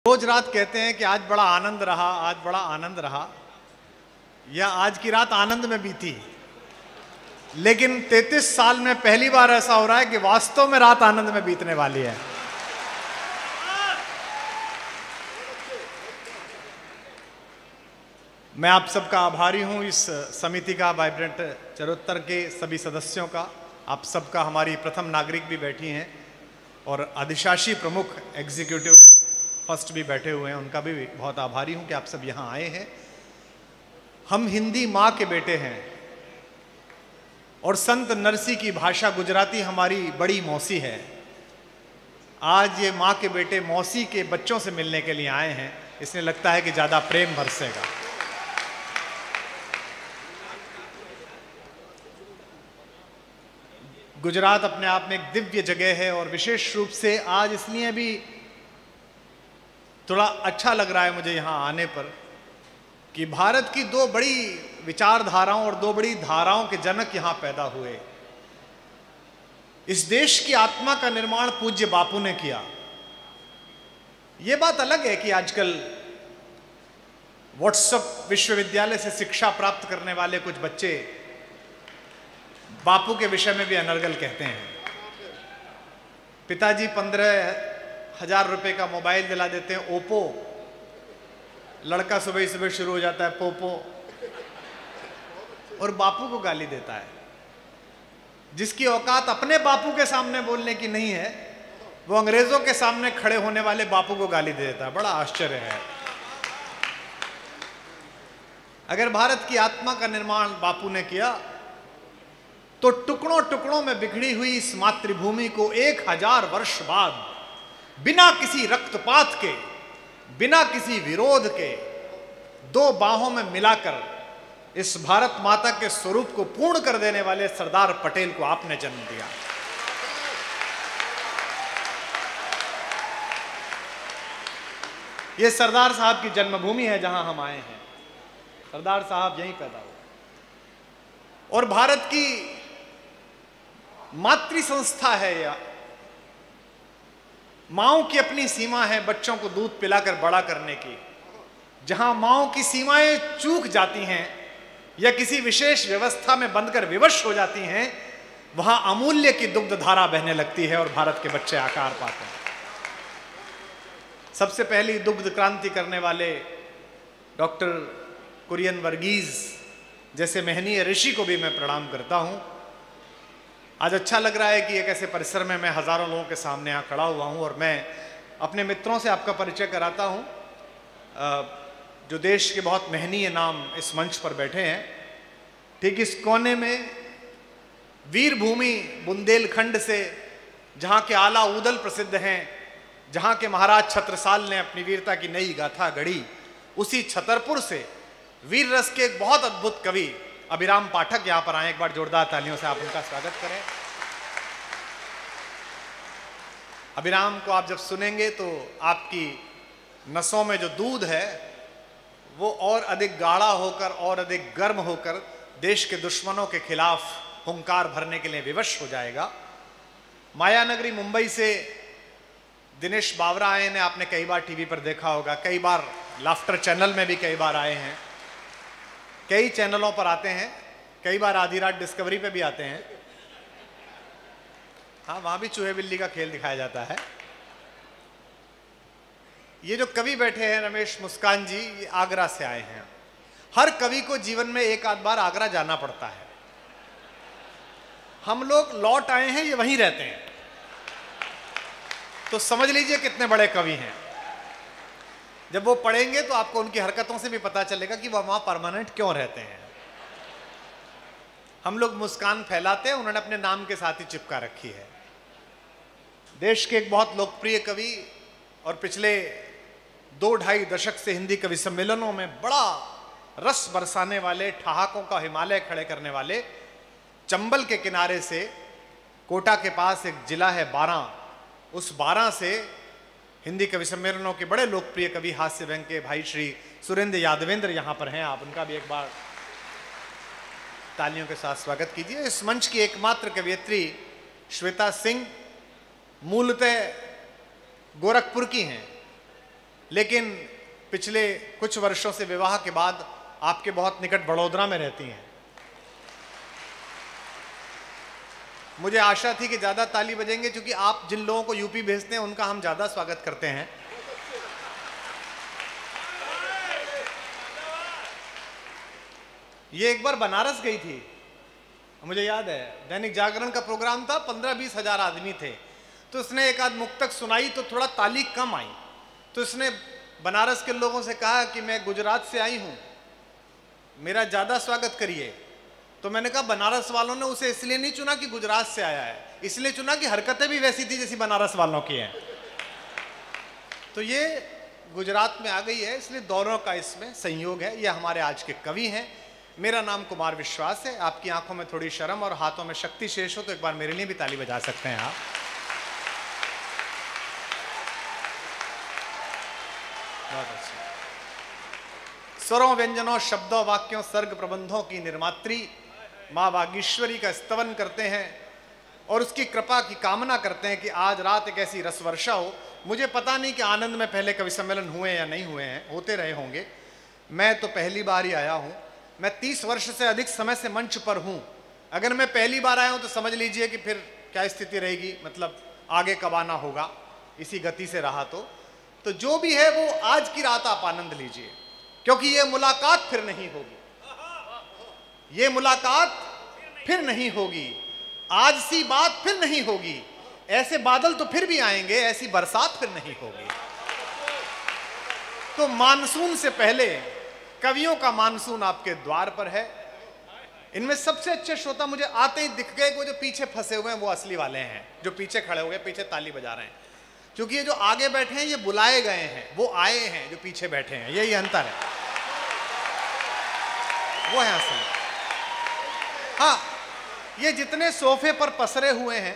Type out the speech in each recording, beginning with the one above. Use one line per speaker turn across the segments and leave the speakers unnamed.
रोज रात कहते हैं कि आज बड़ा आनंद रहा, आज बड़ा आनंद रहा, या आज की रात आनंद में बीती। लेकिन 33 साल में पहली बार ऐसा हो रहा है कि वास्तव में रात आनंद में बीतने वाली है। मैं आप सबका आभारी हूं, इस समिति का, वाइब्रेंट चरोत्तर के सभी सदस्यों का। आप सबका, हमारी प्रथम नागरिक भी बैठी हैं और अधिशासी प्रमुख एग्जीक्यूटिव फर्स्ट भी बैठे हुए हैं, उनका भी बहुत आभारी हूं कि आप सब यहां आए हैं। हम हिंदी माँ के बेटे हैं और संत नरसी की भाषा गुजराती हमारी बड़ी मौसी है। आज ये माँ के बेटे मौसी के बच्चों से मिलने के लिए आए हैं, इसलिए लगता है कि ज़्यादा प्रेम बरसेगा। गुजरात अपने आप में एक दिव्य जगह है और विशेष रूप से आज इसलिए भी थोड़ा अच्छा लग रहा है मुझे यहाँ आने पर कि भारत की दो बड़ी विचारधाराओं और दो बड़ी धाराओं के जनक यहाँ पैदा हुए। इस देश की आत्मा का निर्माण पूज्य बापू ने किया। ये बात अलग है कि आजकल व्हाट्सएप विश्वविद्यालय से शिक्षा प्राप्त करने वाले कुछ बच्चे बापू के विषय में भी अनर्गल कहते हैं। पिताजी 15,000 रुपए का मोबाइल दिला देते हैं, ओप्पो। लड़का सुबह ही सुबह शुरू हो जाता है पोपो, और बापू को गाली देता है। जिसकी औकात अपने बापू के सामने बोलने की नहीं है, वो अंग्रेजों के सामने खड़े होने वाले बापू को गाली दे देता है। बड़ा आश्चर्य है। अगर भारत की आत्मा का निर्माण बापू ने किया तो टुकड़ों टुकड़ों में बिखड़ी हुई इस मातृभूमि को 1000 वर्ष बाद बिना किसी रक्तपात के, बिना किसी विरोध के, दो बाहों में मिलाकर इस भारत माता के स्वरूप को पूर्ण कर देने वाले सरदार पटेल को आपने जन्म दिया। यह सरदार साहब की जन्मभूमि है जहां हम आए हैं। सरदार साहब यहीं पैदा हुए और भारत की मातृ संस्था है। या माओं की अपनी सीमा है बच्चों को दूध पिलाकर बड़ा करने की। जहां माओं की सीमाएं चूक जाती हैं या किसी विशेष व्यवस्था में बंधकर विवश हो जाती हैं, वहां अमूल्य की दुग्ध धारा बहने लगती है और भारत के बच्चे आकार पाते हैं। सबसे पहली दुग्ध क्रांति करने वाले डॉक्टर कुरियन वर्गीज जैसे महनीय ऋषि को भी मैं प्रणाम करता हूं। आज अच्छा लग रहा है कि एक ऐसे परिसर में मैं हजारों लोगों के सामने यहाँ खड़ा हुआ हूँ और मैं अपने मित्रों से आपका परिचय कराता हूँ, जो देश के बहुत महनीय नाम इस मंच पर बैठे हैं। ठीक इस कोने में वीर भूमि बुंदेलखंड से, जहाँ के आला ऊदल प्रसिद्ध हैं, जहाँ के महाराज छत्रसाल ने अपनी वीरता की नई गाथा गढ़ी, उसी छतरपुर से वीर रस के एक बहुत अद्भुत कवि अभिराम पाठक यहां पर आए। एक बार जोरदार तालियों से आप उनका स्वागत करें। अभिराम को आप जब सुनेंगे तो आपकी नसों में जो दूध है वो और अधिक गाढ़ा होकर और अधिक गर्म होकर देश के दुश्मनों के खिलाफ हुंकार भरने के लिए विवश हो जाएगा। मायानगरी मुंबई से दिनेश बावरा आए ने, आपने कई बार टीवी पर देखा होगा, कई बार लाफ्टर चैनल में भी कई बार आए हैं, कई चैनलों पर आते हैं, कई बार आधी रात डिस्कवरी पे भी आते हैं। हाँ, वहां भी चूहे बिल्ली का खेल दिखाया जाता है। ये जो कवि बैठे हैं रमेश मुस्कान जी, ये आगरा से आए हैं। हर कवि को जीवन में एक आध बार आगरा जाना पड़ता है। हम लोग लौट आए हैं, ये वहीं रहते हैं, तो समझ लीजिए कितने बड़े कवि हैं। जब वो पढ़ेंगे तो आपको उनकी हरकतों से भी पता चलेगा कि वह वहां परमानेंट क्यों रहते हैं। हम लोग मुस्कान फैलाते हैं, उन्होंने अपने नाम के साथ ही चिपका रखी है। देश के एक बहुत लोकप्रिय कवि और पिछले 2-2.5 दशक से हिंदी कवि सम्मेलनों में बड़ा रस बरसाने वाले, ठहाकों का हिमालय खड़े करने वाले, चंबल के किनारे से कोटा के पास एक जिला है बारां, उस बारां से हिंदी कवि सम्मेलनों के बड़े लोकप्रिय कवि हास्य व्यंग के भाई श्री सुरेंद्र यादवेंद्र यहां पर हैं। आप उनका भी एक बार तालियों के साथ स्वागत कीजिए। इस मंच की एकमात्र कवयित्री श्वेता सिंह मूलतः गोरखपुर की हैं लेकिन पिछले कुछ वर्षों से विवाह के बाद आपके बहुत निकट बड़ोदरा में रहती हैं। मुझे आशा थी कि ज़्यादा ताली बजेंगे, क्योंकि आप जिन लोगों को यूपी भेजते हैं उनका हम ज़्यादा स्वागत करते हैं। ये एक बार बनारस गई थी, मुझे याद है, दैनिक जागरण का प्रोग्राम था, 15-20 हजार आदमी थे, तो उसने एक आध मुक्तक सुनाई तो थोड़ा ताली कम आई, तो उसने बनारस के लोगों से कहा कि मैं गुजरात से आई हूँ, मेरा ज़्यादा स्वागत करिए। तो मैंने कहा बनारस वालों ने उसे इसलिए नहीं चुना कि गुजरात से आया है, इसलिए चुना कि हरकतें भी वैसी थी जैसी बनारस वालों की हैं। तो ये गुजरात में आ गई है, इसलिए दोनों का इसमें संयोग है। ये हमारे आज के कवि हैं। मेरा नाम कुमार विश्वास है। आपकी आंखों में थोड़ी शर्म और हाथों में शक्ति शेष हो तो एक बार मेरे लिए भी ताली बजा सकते हैं आप। बहुत अच्छा। स्वरों, व्यंजनों, शब्दों, वाक्यों, सर्ग, प्रबंधों की निर्मात्री माँ वागीश्वरी का स्तवन करते हैं और उसकी कृपा की कामना करते हैं कि आज रात एक ऐसी रसवर्षा हो। मुझे पता नहीं कि आनंद में पहले कवि सम्मेलन हुए या नहीं हुए हैं, होते रहे होंगे। मैं तो पहली बार ही आया हूँ। मैं 30 वर्ष से अधिक समय से मंच पर हूँ। अगर मैं पहली बार आया हूँ तो समझ लीजिए कि फिर क्या स्थिति रहेगी, मतलब आगे कब आना होगा, इसी गति से रहा तो जो भी है वो आज की रात आप आनंद लीजिए, क्योंकि ये मुलाकात फिर नहीं होगी। ये मुलाकात फिर नहीं होगी, आज सी बात फिर नहीं होगी। ऐसे बादल तो फिर भी आएंगे, ऐसी बरसात फिर नहीं होगी। तो मानसून से पहले कवियों का मानसून आपके द्वार पर है। इनमें सबसे अच्छे श्रोता मुझे आते ही दिख गए, वो जो पीछे फंसे हुए हैं वो असली वाले हैं, जो पीछे खड़े हुए पीछे ताली बजा रहे हैं। क्योंकि ये जो आगे बैठे हैं ये बुलाए गए हैं, वो आए हैं जो पीछे बैठे हैं, यही अंतर है, वो है असली। हाँ, ये जितने सोफे पर पसरे हुए हैं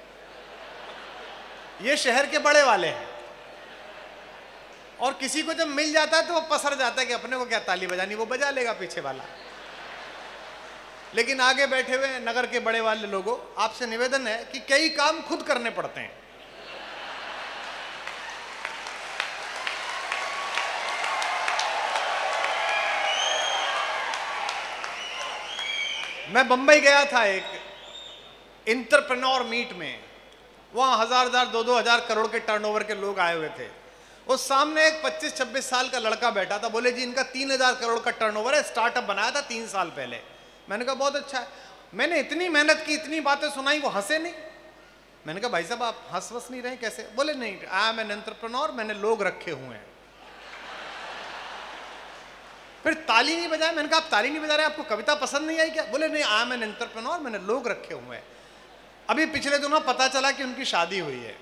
ये शहर के बड़े वाले हैं, और किसी को जब मिल जाता है तो वो पसर जाता है कि अपने को क्या ताली बजानी, वो बजा लेगा पीछे वाला। लेकिन आगे बैठे हुए नगर के बड़े वाले लोगों, आपसे निवेदन है कि कई काम खुद करने पड़ते हैं। मैं बंबई गया था एक इंटरप्रेन्योर मीट में, वहां 1000 2-2 हजार करोड़ के टर्नओवर के लोग आए हुए थे। उस सामने एक 25-26 साल का लड़का बैठा था, बोले जी इनका 3000 करोड़ का टर्नओवर है, स्टार्टअप बनाया था 3 साल पहले। मैंने कहा बहुत अच्छा है। मैंने इतनी मेहनत की, इतनी बातें सुनाई, वो हंसे नहीं। मैंने कहा भाई साहब आप हंस वस नहीं रहे कैसे? बोले नहीं, आई एम एन एंटरप्रेन्योर, मैंने लोग रखे हुए हैं। फिर ताली नहीं बजाए। मैंने कहा आप ताली नहीं बजा रहे, आपको कविता पसंद नहीं आई क्या? बोले नहीं, आई एम एन एंटरप्रेन्योर, मैंने लोग रखे हुए हैं। अभी पिछले दिनों पता चला कि उनकी शादी हुई है।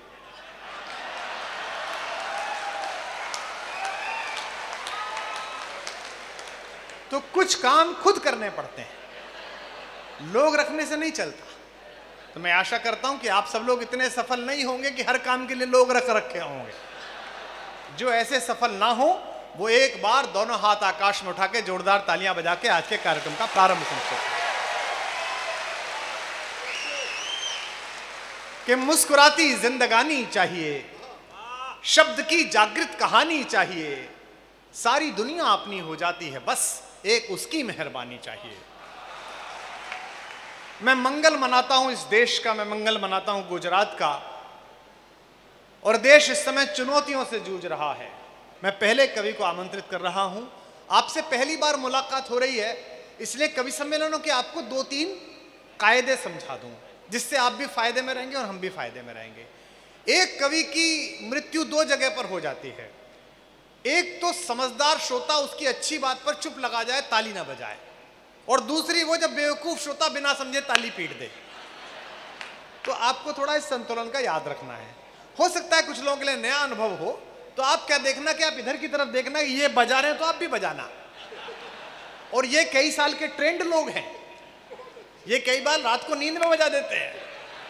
तो कुछ काम खुद करने पड़ते हैं, लोग रखने से नहीं चलता। तो मैं आशा करता हूं कि आप सब लोग इतने सफल नहीं होंगे कि हर काम के लिए लोग रख रखे होंगे। जो ऐसे सफल ना हो वो एक बार दोनों हाथ आकाश में उठा के जोरदार तालियां बजा के आज के कार्यक्रम का प्रारंभ करते हैं। कि मुस्कुराती जिंदगानी चाहिए, शब्द की जागृत कहानी चाहिए, सारी दुनिया अपनी हो जाती है, बस एक उसकी मेहरबानी चाहिए। मैं मंगल मनाता हूं इस देश का, मैं मंगल मनाता हूं गुजरात का, और देश इस समय चुनौतियों से जूझ रहा है। मैं पहले कवि को आमंत्रित कर रहा हूं, आपसे पहली बार मुलाकात हो रही है, इसलिए कवि सम्मेलनों के आपको 2-3 कायदे समझा दूं, जिससे आप भी फायदे में रहेंगे और हम भी फायदे में रहेंगे। एक कवि की मृत्यु 2 जगह पर हो जाती है। एक तो समझदार श्रोता उसकी अच्छी बात पर चुप लगा जाए, ताली ना बजाए, और दूसरी वो जब बेवकूफ श्रोता बिना समझे ताली पीट दे। तो आपको थोड़ा इस संतुलन का याद रखना है। हो सकता है कुछ लोगों के लिए नया अनुभव हो, तो आप क्या देखना कि आप इधर की तरफ देखना, ये बजा रहे हैं तो आप भी बजाना। और ये कई साल के ट्रेंड लोग हैं, ये कई बार रात को नींद में बजा देते हैं।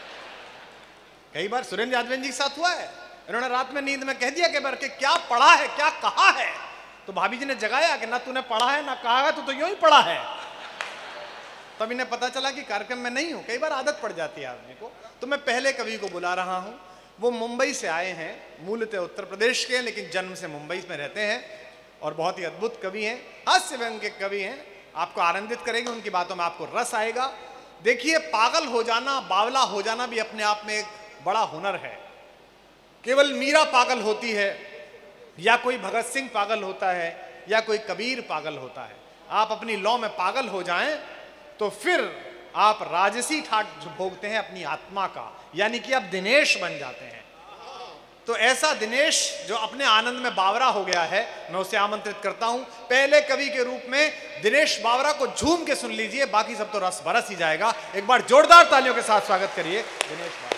कई बार सुरेंद्र यादव जी के साथ हुआ है, इन्होंने रात में नींद में कह दिया कि बार के क्या पढ़ा है, क्या कहा है, तो भाभी जी ने जगाया कि ना तूने पढ़ा है ना कहा है, तो यूं ही पढ़ा है। तब इन्हें पता चला कि कार्यक्रम में नहीं हूं। कई बार आदत पड़ जाती है आदमी को। तो मैं पहले कवि को बुला रहा हूं, वो मुंबई से आए हैं, मूलतः उत्तर प्रदेश के, लेकिन जन्म से मुंबई में रहते हैं और बहुत ही अद्भुत कवि हैं, हास्य व्यंग के कवि हैं। आपको आनंदित करेंगे, उनकी बातों में आपको रस आएगा। देखिए, पागल हो जाना, बावला हो जाना भी अपने आप में एक बड़ा हुनर है। केवल मीरा पागल होती है, या कोई भगत सिंह पागल होता है, या कोई कबीर पागल होता है। आप अपनी लौ में पागल हो जाएं तो फिर आप राजसी ठाट भोगते हैं अपनी आत्मा का, यानी कि आप दिनेश बन जाते हैं। तो ऐसा दिनेश जो अपने आनंद में बावरा हो गया है, मैं उसे आमंत्रित करता हूं पहले कवि के रूप में। दिनेश बावरा को झूम के सुन लीजिए, बाकी सब तो रस बरस ही जाएगा। एक बार जोरदार तालियों के साथ स्वागत करिए दिनेश बावरा।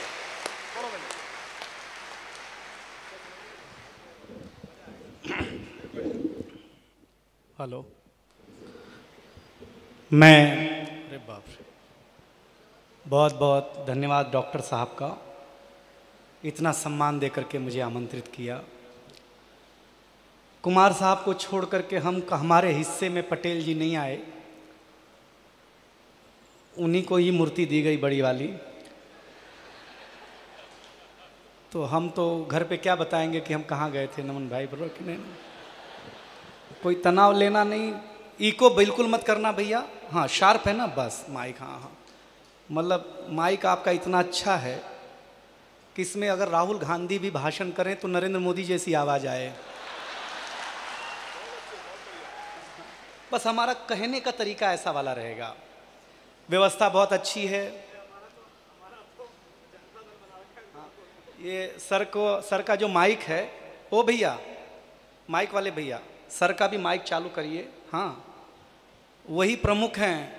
हेलो, मैं अरे बाप रे, बहुत बहुत धन्यवाद डॉक्टर साहब का, इतना सम्मान दे करके मुझे आमंत्रित किया। कुमार साहब को छोड़ करके हमारे हिस्से में पटेल जी नहीं आए, उन्हीं को ही मूर्ति दी गई बड़ी वाली। तो हम तो घर पे क्या बताएंगे कि हम कहाँ गए थे नमन भाई, बरो कि नहीं। कोई तनाव लेना नहीं, इको बिल्कुल मत करना भैया। हाँ, शार्प है ना, बस माइक। हाँ हाँ, मतलब माइक आपका इतना अच्छा है कि इसमें अगर राहुल गांधी भी भाषण करें तो नरेंद्र मोदी जैसी आवाज़ आए। बस हमारा कहने का तरीका ऐसा वाला रहेगा। व्यवस्था बहुत अच्छी है। ये सर का जो माइक है, ओ भैया, माइक वाले भैया, सर का भी माइक चालू करिए। हाँ, वही प्रमुख हैं,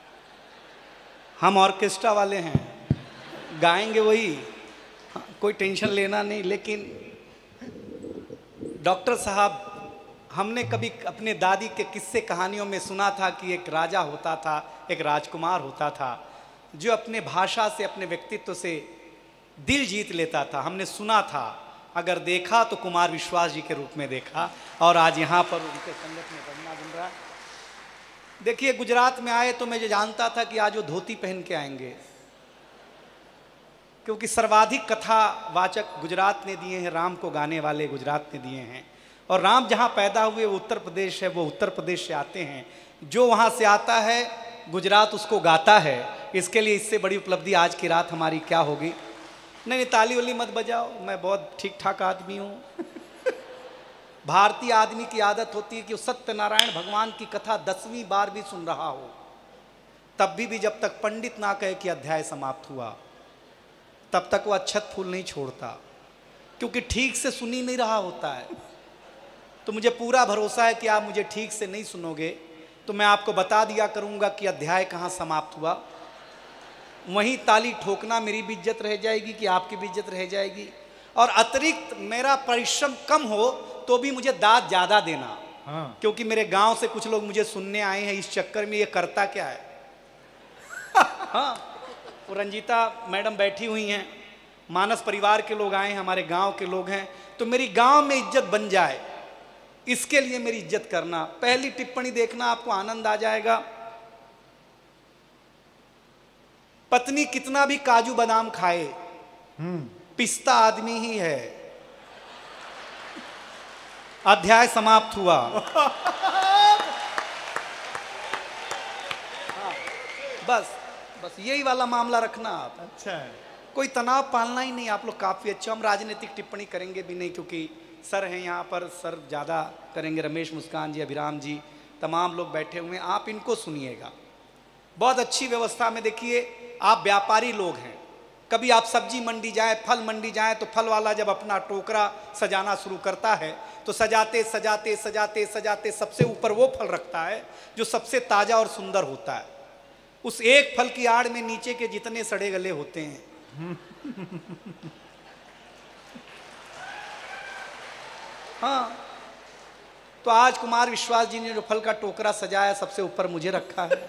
हम ऑर्केस्ट्रा वाले हैं, गाएंगे वही। हाँ, कोई टेंशन लेना नहीं। लेकिन डॉक्टर साहब, हमने कभी अपने दादी के किस्से कहानियों में सुना था कि एक राजा होता था, एक राजकुमार होता था, जो अपने भाषा से, अपने व्यक्तित्व से दिल जीत लेता था। हमने सुना था, अगर देखा तो कुमार विश्वास जी के रूप में देखा, और आज यहाँ पर उनके संगत में बनना बन रहा। देखिए, गुजरात में आए तो मैं जो जानता था कि आज वो धोती पहन के आएंगे, क्योंकि सर्वाधिक कथावाचक गुजरात ने दिए हैं, राम को गाने वाले गुजरात ने दिए हैं। और राम जहाँ पैदा हुए वो उत्तर प्रदेश है, वो उत्तर प्रदेश से आते हैं। जो वहाँ से आता है गुजरात उसको गाता है। इसके लिए इससे बड़ी उपलब्धि आज की रात हमारी क्या होगी। नहीं, ताली वाली मत बजाओ, मैं बहुत ठीक ठाक आदमी हूँ। भारतीय आदमी की आदत होती है कि वो सत्यनारायण भगवान की कथा 10वीं बार भी सुन रहा हो, तब भी जब तक पंडित ना कहे कि अध्याय समाप्त हुआ, तब तक वो अक्षत फूल नहीं छोड़ता, क्योंकि ठीक से सुन ही नहीं रहा होता है। तो मुझे पूरा भरोसा है कि आप मुझे ठीक से नहीं सुनोगे तो मैं आपको बता दिया करूँगा कि अध्याय कहाँ समाप्त हुआ। वहीं ताली ठोकना मेरी भी इज्जत रह जाएगी कि आपकी भी इज्जत रह जाएगी। और अतिरिक्त मेरा परिश्रम कम हो तो भी मुझे दाद ज़्यादा देना। हाँ। क्योंकि मेरे गांव से कुछ लोग मुझे सुनने आए हैं, इस चक्कर में ये करता क्या है। हाँ, वो रंजीता मैडम बैठी हुई हैं, मानस परिवार के लोग आए हैं, हमारे गांव के लोग हैं, तो मेरी गांव में इज्जत बन जाए, इसके लिए मेरी इज्जत करना। पहली टिप्पणी देखना, आपको आनंद आ जाएगा। पत्नी कितना भी काजू बादाम खाए, पिस्ता आदमी ही है। अध्याय समाप्त हुआ। हाँ, बस यही वाला मामला रखना आप। अच्छा है, कोई तनाव पालना ही नहीं। आप लोग काफी अच्छा। हम राजनीतिक टिप्पणी करेंगे भी नहीं, क्योंकि सर हैं यहाँ पर, सर ज़्यादा करेंगे। रमेश मुस्कान जी, अभिराम जी, तमाम लोग बैठे हुए हैं, आप इनको सुनिएगा। बहुत अच्छी व्यवस्था में। देखिए, आप व्यापारी लोग हैं, कभी आप सब्जी मंडी जाए, फल मंडी जाए, तो फल वाला जब अपना टोकरा सजाना शुरू करता है तो सजाते सजाते सजाते सजाते सबसे ऊपर वो फल रखता है जो सबसे ताज़ा और सुंदर होता है। उस एक फल की आड़ में नीचे के जितने सड़े गले होते हैं। हाँ, तो आज कुमार विश्वास जी ने जो फल का टोकरा सजाया, सबसे ऊपर मुझे रखा है।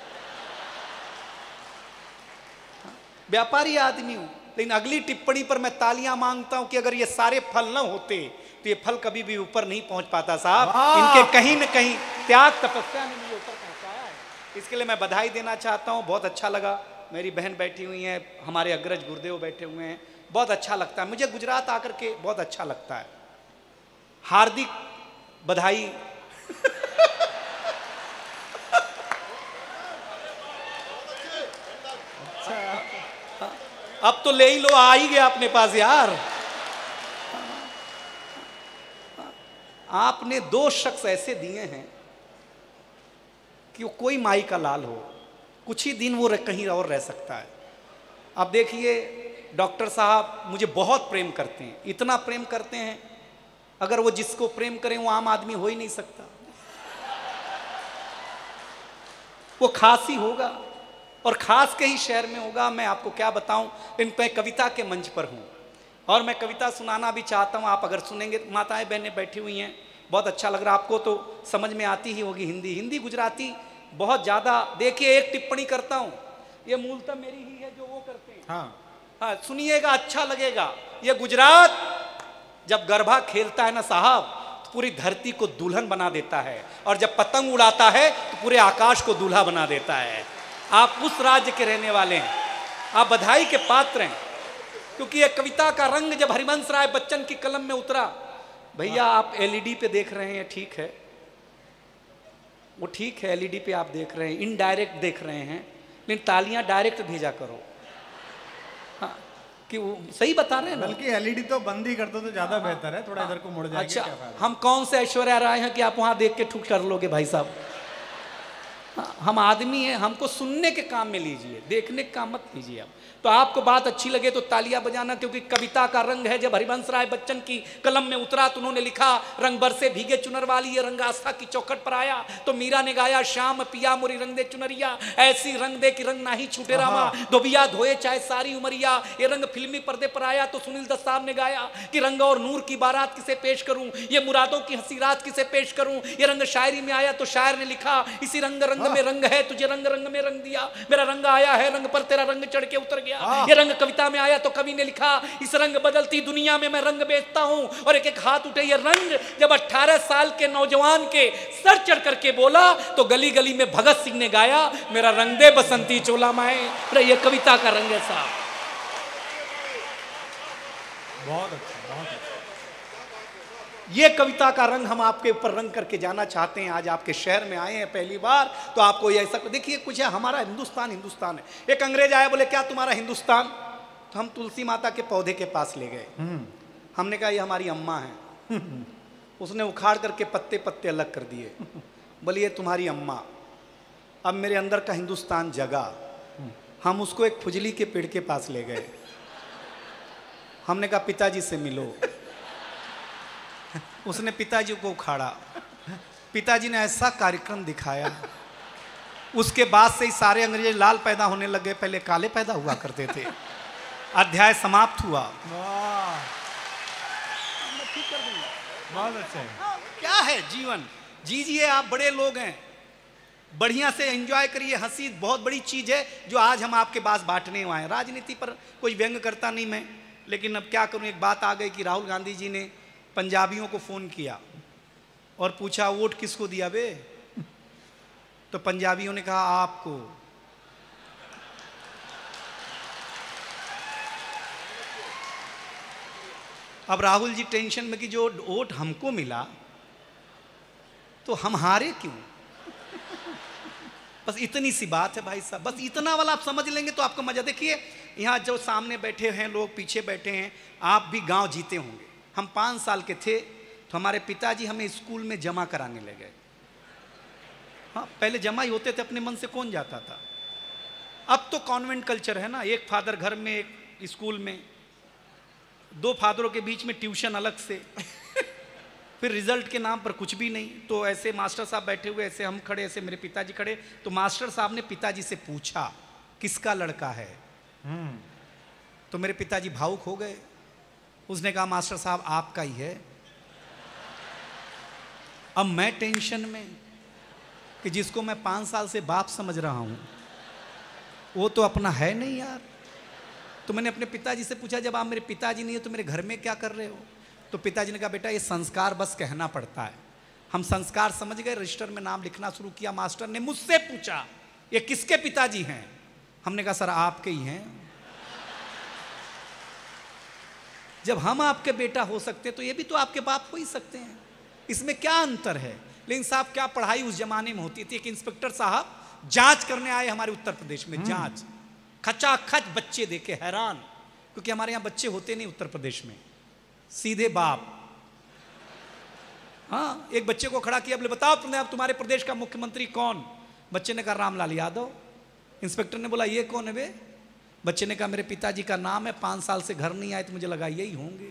व्यापारी आदमी हूं, लेकिन अगली टिप्पणी पर मैं तालियां मांगता हूं कि अगर ये सारे फल न होते तो ये फल कभी भी ऊपर नहीं पहुंच पाता साहब। इनके कहीं न कहीं त्याग तपस्या ने मुझे ऊपर पहुंचाया है, इसके लिए मैं बधाई देना चाहता हूं। बहुत अच्छा लगा। मेरी बहन बैठी हुई हैं, हमारे अग्रज गुरुदेव बैठे हुए हैं, बहुत अच्छा लगता है मुझे, गुजरात आकर के बहुत अच्छा लगता है। हार्दिक बधाई। अब तो ले ही लो, आ ही गया अपने पास यार। आपने 2 शख्स ऐसे दिए हैं कि वो कोई माई का लाल हो, कुछ ही दिन वो कहीं और रह सकता है। अब देखिए डॉक्टर साहब मुझे बहुत प्रेम करते हैं, इतना प्रेम करते हैं, अगर वो जिसको प्रेम करें वो आम आदमी हो ही नहीं सकता, वो खास ही होगा और खास के ही शहर में होगा। मैं आपको क्या बताऊं, इन पे कविता के मंच पर हूं और मैं कविता सुनाना भी चाहता हूं। आप अगर सुनेंगे, माताएं बहनें बैठी हुई हैं, बहुत अच्छा लग रहा है। आपको तो समझ में आती ही होगी हिंदी, हिंदी गुजराती बहुत ज़्यादा। देखिए एक टिप्पणी करता हूं, ये मूलतः मेरी ही है जो वो करते हैं। हाँ सुनिएगा, अच्छा लगेगा। ये गुजरात जब गरबा खेलता है ना साहब, तो पूरी धरती को दुल्हन बना देता है, और जब पतंग उड़ाता है तो पूरे आकाश को दूल्हा बना देता है। आप उस राज्य के रहने वाले हैं, आप बधाई के पात्र हैं, क्योंकि ये कविता का रंग जब हरिवंश राय बच्चन की कलम में उतरा। भैया आप एलईडी पे देख रहे हैं, ठीक है, वो ठीक है, एलईडी पे आप देख रहे हैं, इनडायरेक्ट देख रहे हैं, लेकिन तालियां डायरेक्ट भेजा करो। हाँ, कि वो सही बता रहे हैं ना।
बल्कि एलईडी तो बंद ही कर दो तो ज्यादा बेहतर है, थोड़ा इधर को मुड़ जाएगा।
अच्छा, हम कौन से ऐश्वर्या राय हैं कि आप वहां देख के ठुक कर लोगे भाई साहब। हम आदमी हैं, हमको सुनने के काम में लीजिए, देखने के काम मत लीजिए। आप तो आपको बात अच्छी लगे तो तालियां बजाना, क्योंकि कविता का रंग है। जब हरिवंश राय बच्चन की कलम में उतरा तो उन्होंने लिखा, रंग बरसे भीगे चुनर वाली, ये रंग आस्था की चौखट पर आया। तो मीरा ने गाया, श्याम पिया मोरी रंग दे चुनरिया, ऐसी रंग दे कि रंग ना ही छूटे रामा, धोबिया धोए चाहे सारी उमरिया। ये रंग फिल्मी पर्दे पर आया। तो सुनील दत्त साहब ने गाया कि रंग और नूर की बारात किसे पेश करूं, ये मुरादों की हंसी रात किसे पेश करूं। ये रंग शायरी में आया तो शायर ने लिखा, इसी रंग रंग में रंग है, तुझे रंग रंग में रंग दिया। मेरा रंग आया है रंग पर, तेरा रंग चढ़ के उतर गया। ये रंग कविता में आया तो कवि ने लिखा, इस रंग बदलती दुनिया में मैं रंग बेचता हूं। और एक एक हाथ उठे। ये रंग जब 18 साल के नौजवान के सर चढ़ करके बोला तो गली गली में भगत सिंह ने गाया, मेरा रंग दे बसंती चोला माए। ये कविता का रंग है साहब।
बहुत अच्छा, बहुत अच्छा।
ये कविता का रंग हम आपके ऊपर रंग करके जाना चाहते हैं। आज आपके शहर में आए हैं पहली बार, तो आपको ये ऐसा देखिए, कुछ है हमारा हिंदुस्तान, हिंदुस्तान है। एक अंग्रेज आया, बोले क्या तुम्हारा हिंदुस्तान? तो हम तुलसी माता के पौधे के पास ले गए। हमने कहा ये हमारी अम्मा है। उसने उखाड़ करके पत्ते पत्ते अलग कर दिए, बोले ये तुम्हारी अम्मा। अब मेरे अंदर का हिंदुस्तान जगा। हम उसको एक फुजली के पेड़ के पास ले गए। हमने कहा पिताजी से मिलो। उसने पिताजी को उखाड़ा, पिताजी ने ऐसा कार्यक्रम दिखाया, उसके बाद से ही सारे अंग्रेज लाल पैदा होने लगे, पहले काले पैदा हुआ करते थे। अध्याय समाप्त हुआ।
बहुत अच्छा है।
क्या है जीवन, जीजिए, आप बड़े लोग हैं, बढ़िया से एंजॉय करिए। हंसी बहुत बड़ी चीज है जो आज हम आपके पास बांटने आए हैं। राजनीति पर कोई व्यंग करता नहीं मैं, लेकिन अब क्या करूं, एक बात आ गई कि राहुल गांधी जी ने पंजाबियों को फोन किया और पूछा वोट किसको दिया बे? तो पंजाबियों ने कहा आपको। अब राहुल जी टेंशन में कि जो वोट हमको मिला तो हम हारे क्यों? बस इतनी सी बात है भाई साहब, बस इतना वाला आप समझ लेंगे तो आपको मजा। देखिए यहाँ जो सामने बैठे हैं लोग, पीछे बैठे हैं, आप भी गांव जीते होंगे। हम 5 साल के थे तो हमारे पिताजी हमें स्कूल में जमा कराने लगे। हाँ, पहले जमा ही होते थे, अपने मन से कौन जाता था। अब तो कॉन्वेंट कल्चर है ना, एक फादर घर में, एक स्कूल में, 2 फादरों के बीच में ट्यूशन अलग से। फिर रिजल्ट के नाम पर कुछ भी नहीं। तो ऐसे मास्टर साहब बैठे हुए, ऐसे हम खड़े, ऐसे मेरे पिताजी खड़े। तो मास्टर साहब ने पिताजी से पूछा किसका लड़का है? तो मेरे पिताजी भावुक हो गए। उसने कहा मास्टर साहब आपका ही है। अब मैं टेंशन में कि जिसको मैं 5 साल से बाप समझ रहा हूं वो तो अपना है नहीं यार। तो मैंने अपने पिताजी से पूछा, जब आप मेरे पिताजी नहीं है तो मेरे घर में क्या कर रहे हो? तो पिताजी ने कहा बेटा ये संस्कार बस कहना पड़ता है। हम संस्कार समझ गए, रजिस्टर में नाम लिखना शुरू किया। मास्टर ने मुझसे पूछा ये किसके पिताजी हैं? हमने कहा सर आपके ही हैं। जब हम आपके बेटा हो सकते हैं तो ये भी तो आपके बाप हो ही सकते हैं, इसमें क्या अंतर है। लेकिन साहब क्या पढ़ाई उस जमाने में होती थी। एक इंस्पेक्टर साहब जांच करने आए हमारे उत्तर प्रदेश में, जांच, खचाखच बच्चे देखे हैरान, क्योंकि हमारे यहाँ बच्चे होते नहीं उत्तर प्रदेश में, सीधे बाप। हाँ, एक बच्चे को खड़ा किया, बोले बताओ तुम्हारे प्रदेश का मुख्यमंत्री कौन। बच्चे ने कहा रामलाल यादव। इंस्पेक्टर ने बोला ये कौन है बे। बच्चे ने कहा मेरे पिताजी का नाम है, 5 साल से घर नहीं आए तो मुझे लगा यही होंगे।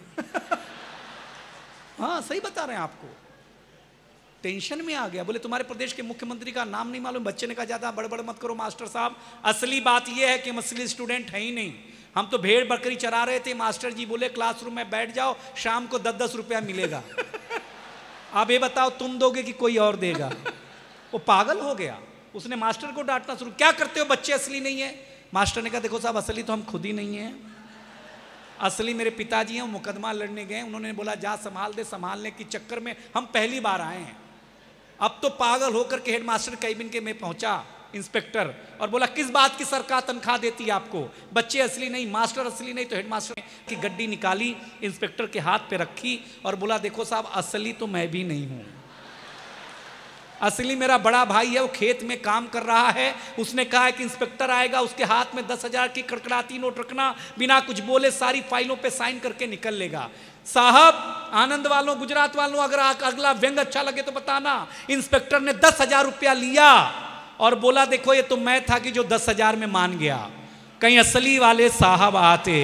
हाँ सही बता रहे हैं आपको। टेंशन में आ गया, बोले तुम्हारे प्रदेश के मुख्यमंत्री का नाम नहीं मालूम। बच्चे ने कहा ज्यादा बड़बड़ मत करो मास्टर साहब, असली बात यह है कि हम असली स्टूडेंट है ही नहीं, हम तो भेड़ बकरी चरा रहे थे। मास्टर जी बोले क्लासरूम में बैठ जाओ, शाम को 10-10 रुपया मिलेगा। अब ये बताओ तुम दोगे कि कोई और देगा। वो पागल हो गया, उसने मास्टर को डांटना शुरू, क्या करते हो बच्चे असली नहीं है। मास्टर ने कहा देखो साहब असली तो हम खुद ही नहीं है, असली मेरे पिताजी हैं, मुकदमा लड़ने गए, उन्होंने बोला जा संभाल दे, संभालने के चक्कर में हम पहली बार आए हैं। अब तो पागल होकर के हेडमास्टर कैबिन के में पहुंचा इंस्पेक्टर और बोला किस बात की सरकार तनख्वाह देती है आपको, बच्चे असली नहीं, मास्टर असली नहीं। तो हेडमास्टर की गड्डी निकाली, इंस्पेक्टर के हाथ पे रखी और बोला देखो साहब असली तो मैं भी नहीं हूं, असली मेरा बड़ा भाई है, वो खेत में काम कर रहा है। उसने कहा है कि इंस्पेक्टर आएगा, उसके हाथ में 10,000 की कड़कड़ाती नोट रखना, बिना कुछ बोले सारी फाइलों पे साइन करके निकल लेगा। साहब आनंद वालों, गुजरात वालों, अगर अगला व्यंग अच्छा लगे तो बताना। इंस्पेक्टर ने 10,000 रुपया लिया और बोला देखो ये तो मैं था कि जो 10,000 में मान गया, कहीं असली वाले साहब आते।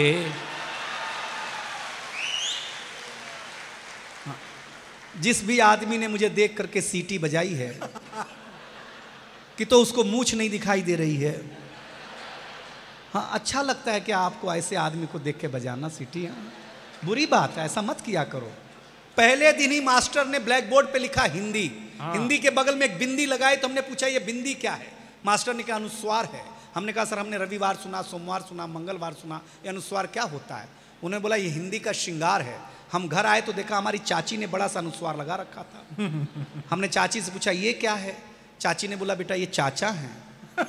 जिस भी आदमी ने मुझे देख करके सीटी बजाई है कि तो उसको मूंछ नहीं दिखाई दे रही है। हाँ अच्छा लगता है कि आपको ऐसे आदमी को देख के बजाना सीटी। हाँ बुरी बात है, ऐसा मत किया करो। पहले दिन ही मास्टर ने ब्लैक बोर्ड पे लिखा हिंदी, हिंदी के बगल में एक बिंदी लगाई। तो हमने पूछा ये बिंदी क्या है। मास्टर ने कहा अनुस्वार है। हमने कहा सर हमने रविवार सुना, सोमवार सुना, मंगलवार सुना, ये अनुस्वार क्या होता है। उन्होंने बोला ये हिंदी का श्रृंगार है। हम घर आए तो देखा हमारी चाची ने बड़ा सा अनुस्वार लगा रखा था। हमने चाची से पूछा ये क्या है। चाची ने बोला बेटा ये चाचा हैं।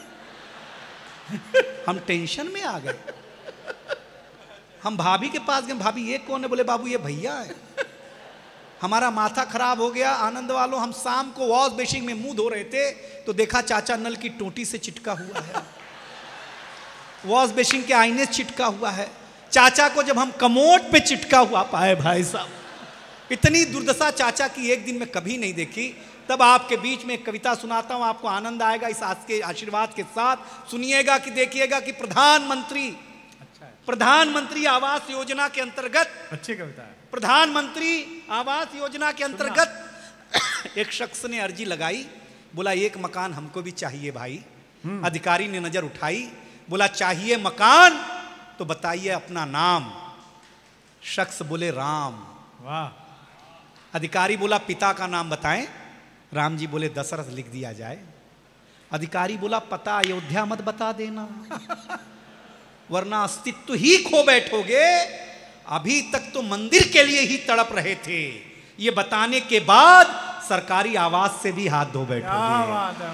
हम टेंशन में आ गए। हम भाभी के पास गए, भाभी ये कौन है। बोले बाबू ये भैया है। हमारा माथा खराब हो गया। आनंद वालों हम शाम को वॉश बेसिन में मुंह धो रहे थे तो देखा चाचा नल की टोटी से चिटका हुआ है, वॉश बेसिन के आईने से चिटका हुआ है। चाचा को जब हम कमोड पे चिटका हुआ पाए, भाई साहब इतनी दुर्दशा चाचा की एक दिन में कभी नहीं देखी। तब आपके बीच में एक कविता सुनाता हूं, आपको आनंद आएगा इस आज के आशीर्वाद के साथ। सुनिएगा कि देखिएगा कि प्रधानमंत्री आवास योजना के अंतर्गत,
अच्छी कविता है,
प्रधानमंत्री आवास योजना के अंतर्गत एक शख्स ने अर्जी लगाई, बोला एक मकान हमको भी चाहिए भाई। अधिकारी ने नजर उठाई, बोला चाहिए मकान तो बताइए अपना नाम। शख्स बोले राम।
वाह।
अधिकारी बोला पिता का नाम बताएं। राम जी बोले दशरथ लिख दिया जाए। अधिकारी बोला पता अयोध्या मत बता देना वरना अस्तित्व ही खो बैठोगे। अभी तक तो मंदिर के लिए ही तड़प रहे थे, ये बताने के बाद सरकारी आवास से भी हाथ धो बैठोगे।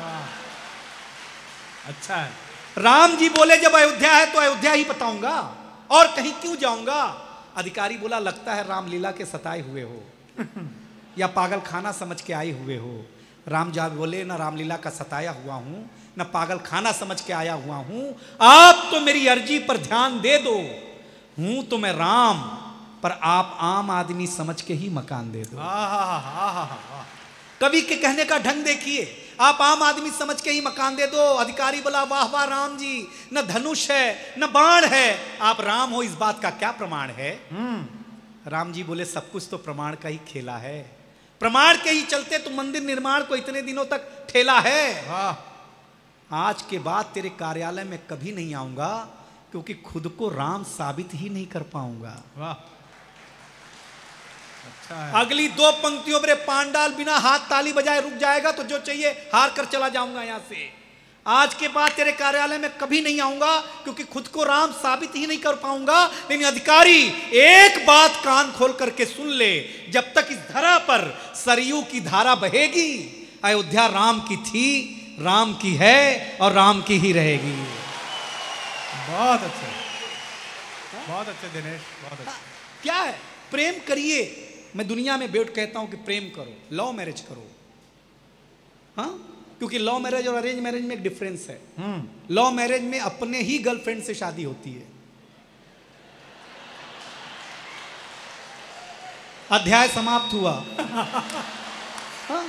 अच्छा है।
राम जी बोले जब अयोध्या है तो अयोध्या ही बताऊंगा, और कहीं क्यों जाऊंगा। अधिकारी बोला लगता है रामलीला के सताए हुए हो या पागल खाना समझ के आए हुए हो। राम जी बोले ना रामलीला का सताया हुआ हूं ना पागल खाना समझ के आया हुआ हूं। आप तो मेरी अर्जी पर ध्यान दे दो, हूं तो मैं राम, पर आप आम आदमी समझ के ही मकान दे दो। कवि के कहने का ढंग देखिए, आप आम आदमी समझ के ही मकान दे दो। अधिकारी बोला वाह वाह राम जी, न धनुष है न बाण है, आप राम हो इस बात का क्या प्रमाण है। राम जी बोले सब कुछ तो प्रमाण का ही खेला है, प्रमाण के ही चलते तो मंदिर निर्माण को इतने दिनों तक ठेला है। आज के बाद तेरे कार्यालय में कभी नहीं आऊंगा क्योंकि खुद को राम साबित ही नहीं कर पाऊंगा।
वाह अच्छा है।
अगली 2 पंक्तियों पर पांडाल बिना हाथ ताली बजाए रुक जाएगा तो जो चाहिए हार कर चला जाऊंगा यहां से। आज के बाद तेरे कार्यालय में कभी नहीं आऊंगा क्योंकि खुद को राम साबित ही नहीं कर पाऊंगा। लेकिन अधिकारी एक बात कान खोल करके सुन ले, जब तक इस धरा पर सरयू की धारा बहेगी अयोध्या राम की थी, राम की है और राम की ही रहेगी।
बहुत अच्छे दिनेश, बहुत अच्छे।
क्या है? प्रेम करिए। मैं दुनिया में बैठ कहता हूं कि प्रेम करो, लव मैरिज करो। हाँ, क्योंकि लव मैरिज और अरेंज मैरिज में एक डिफरेंस है। लव मैरिज में अपने ही गर्लफ्रेंड से शादी होती है। अध्याय समाप्त हुआ। हाँ?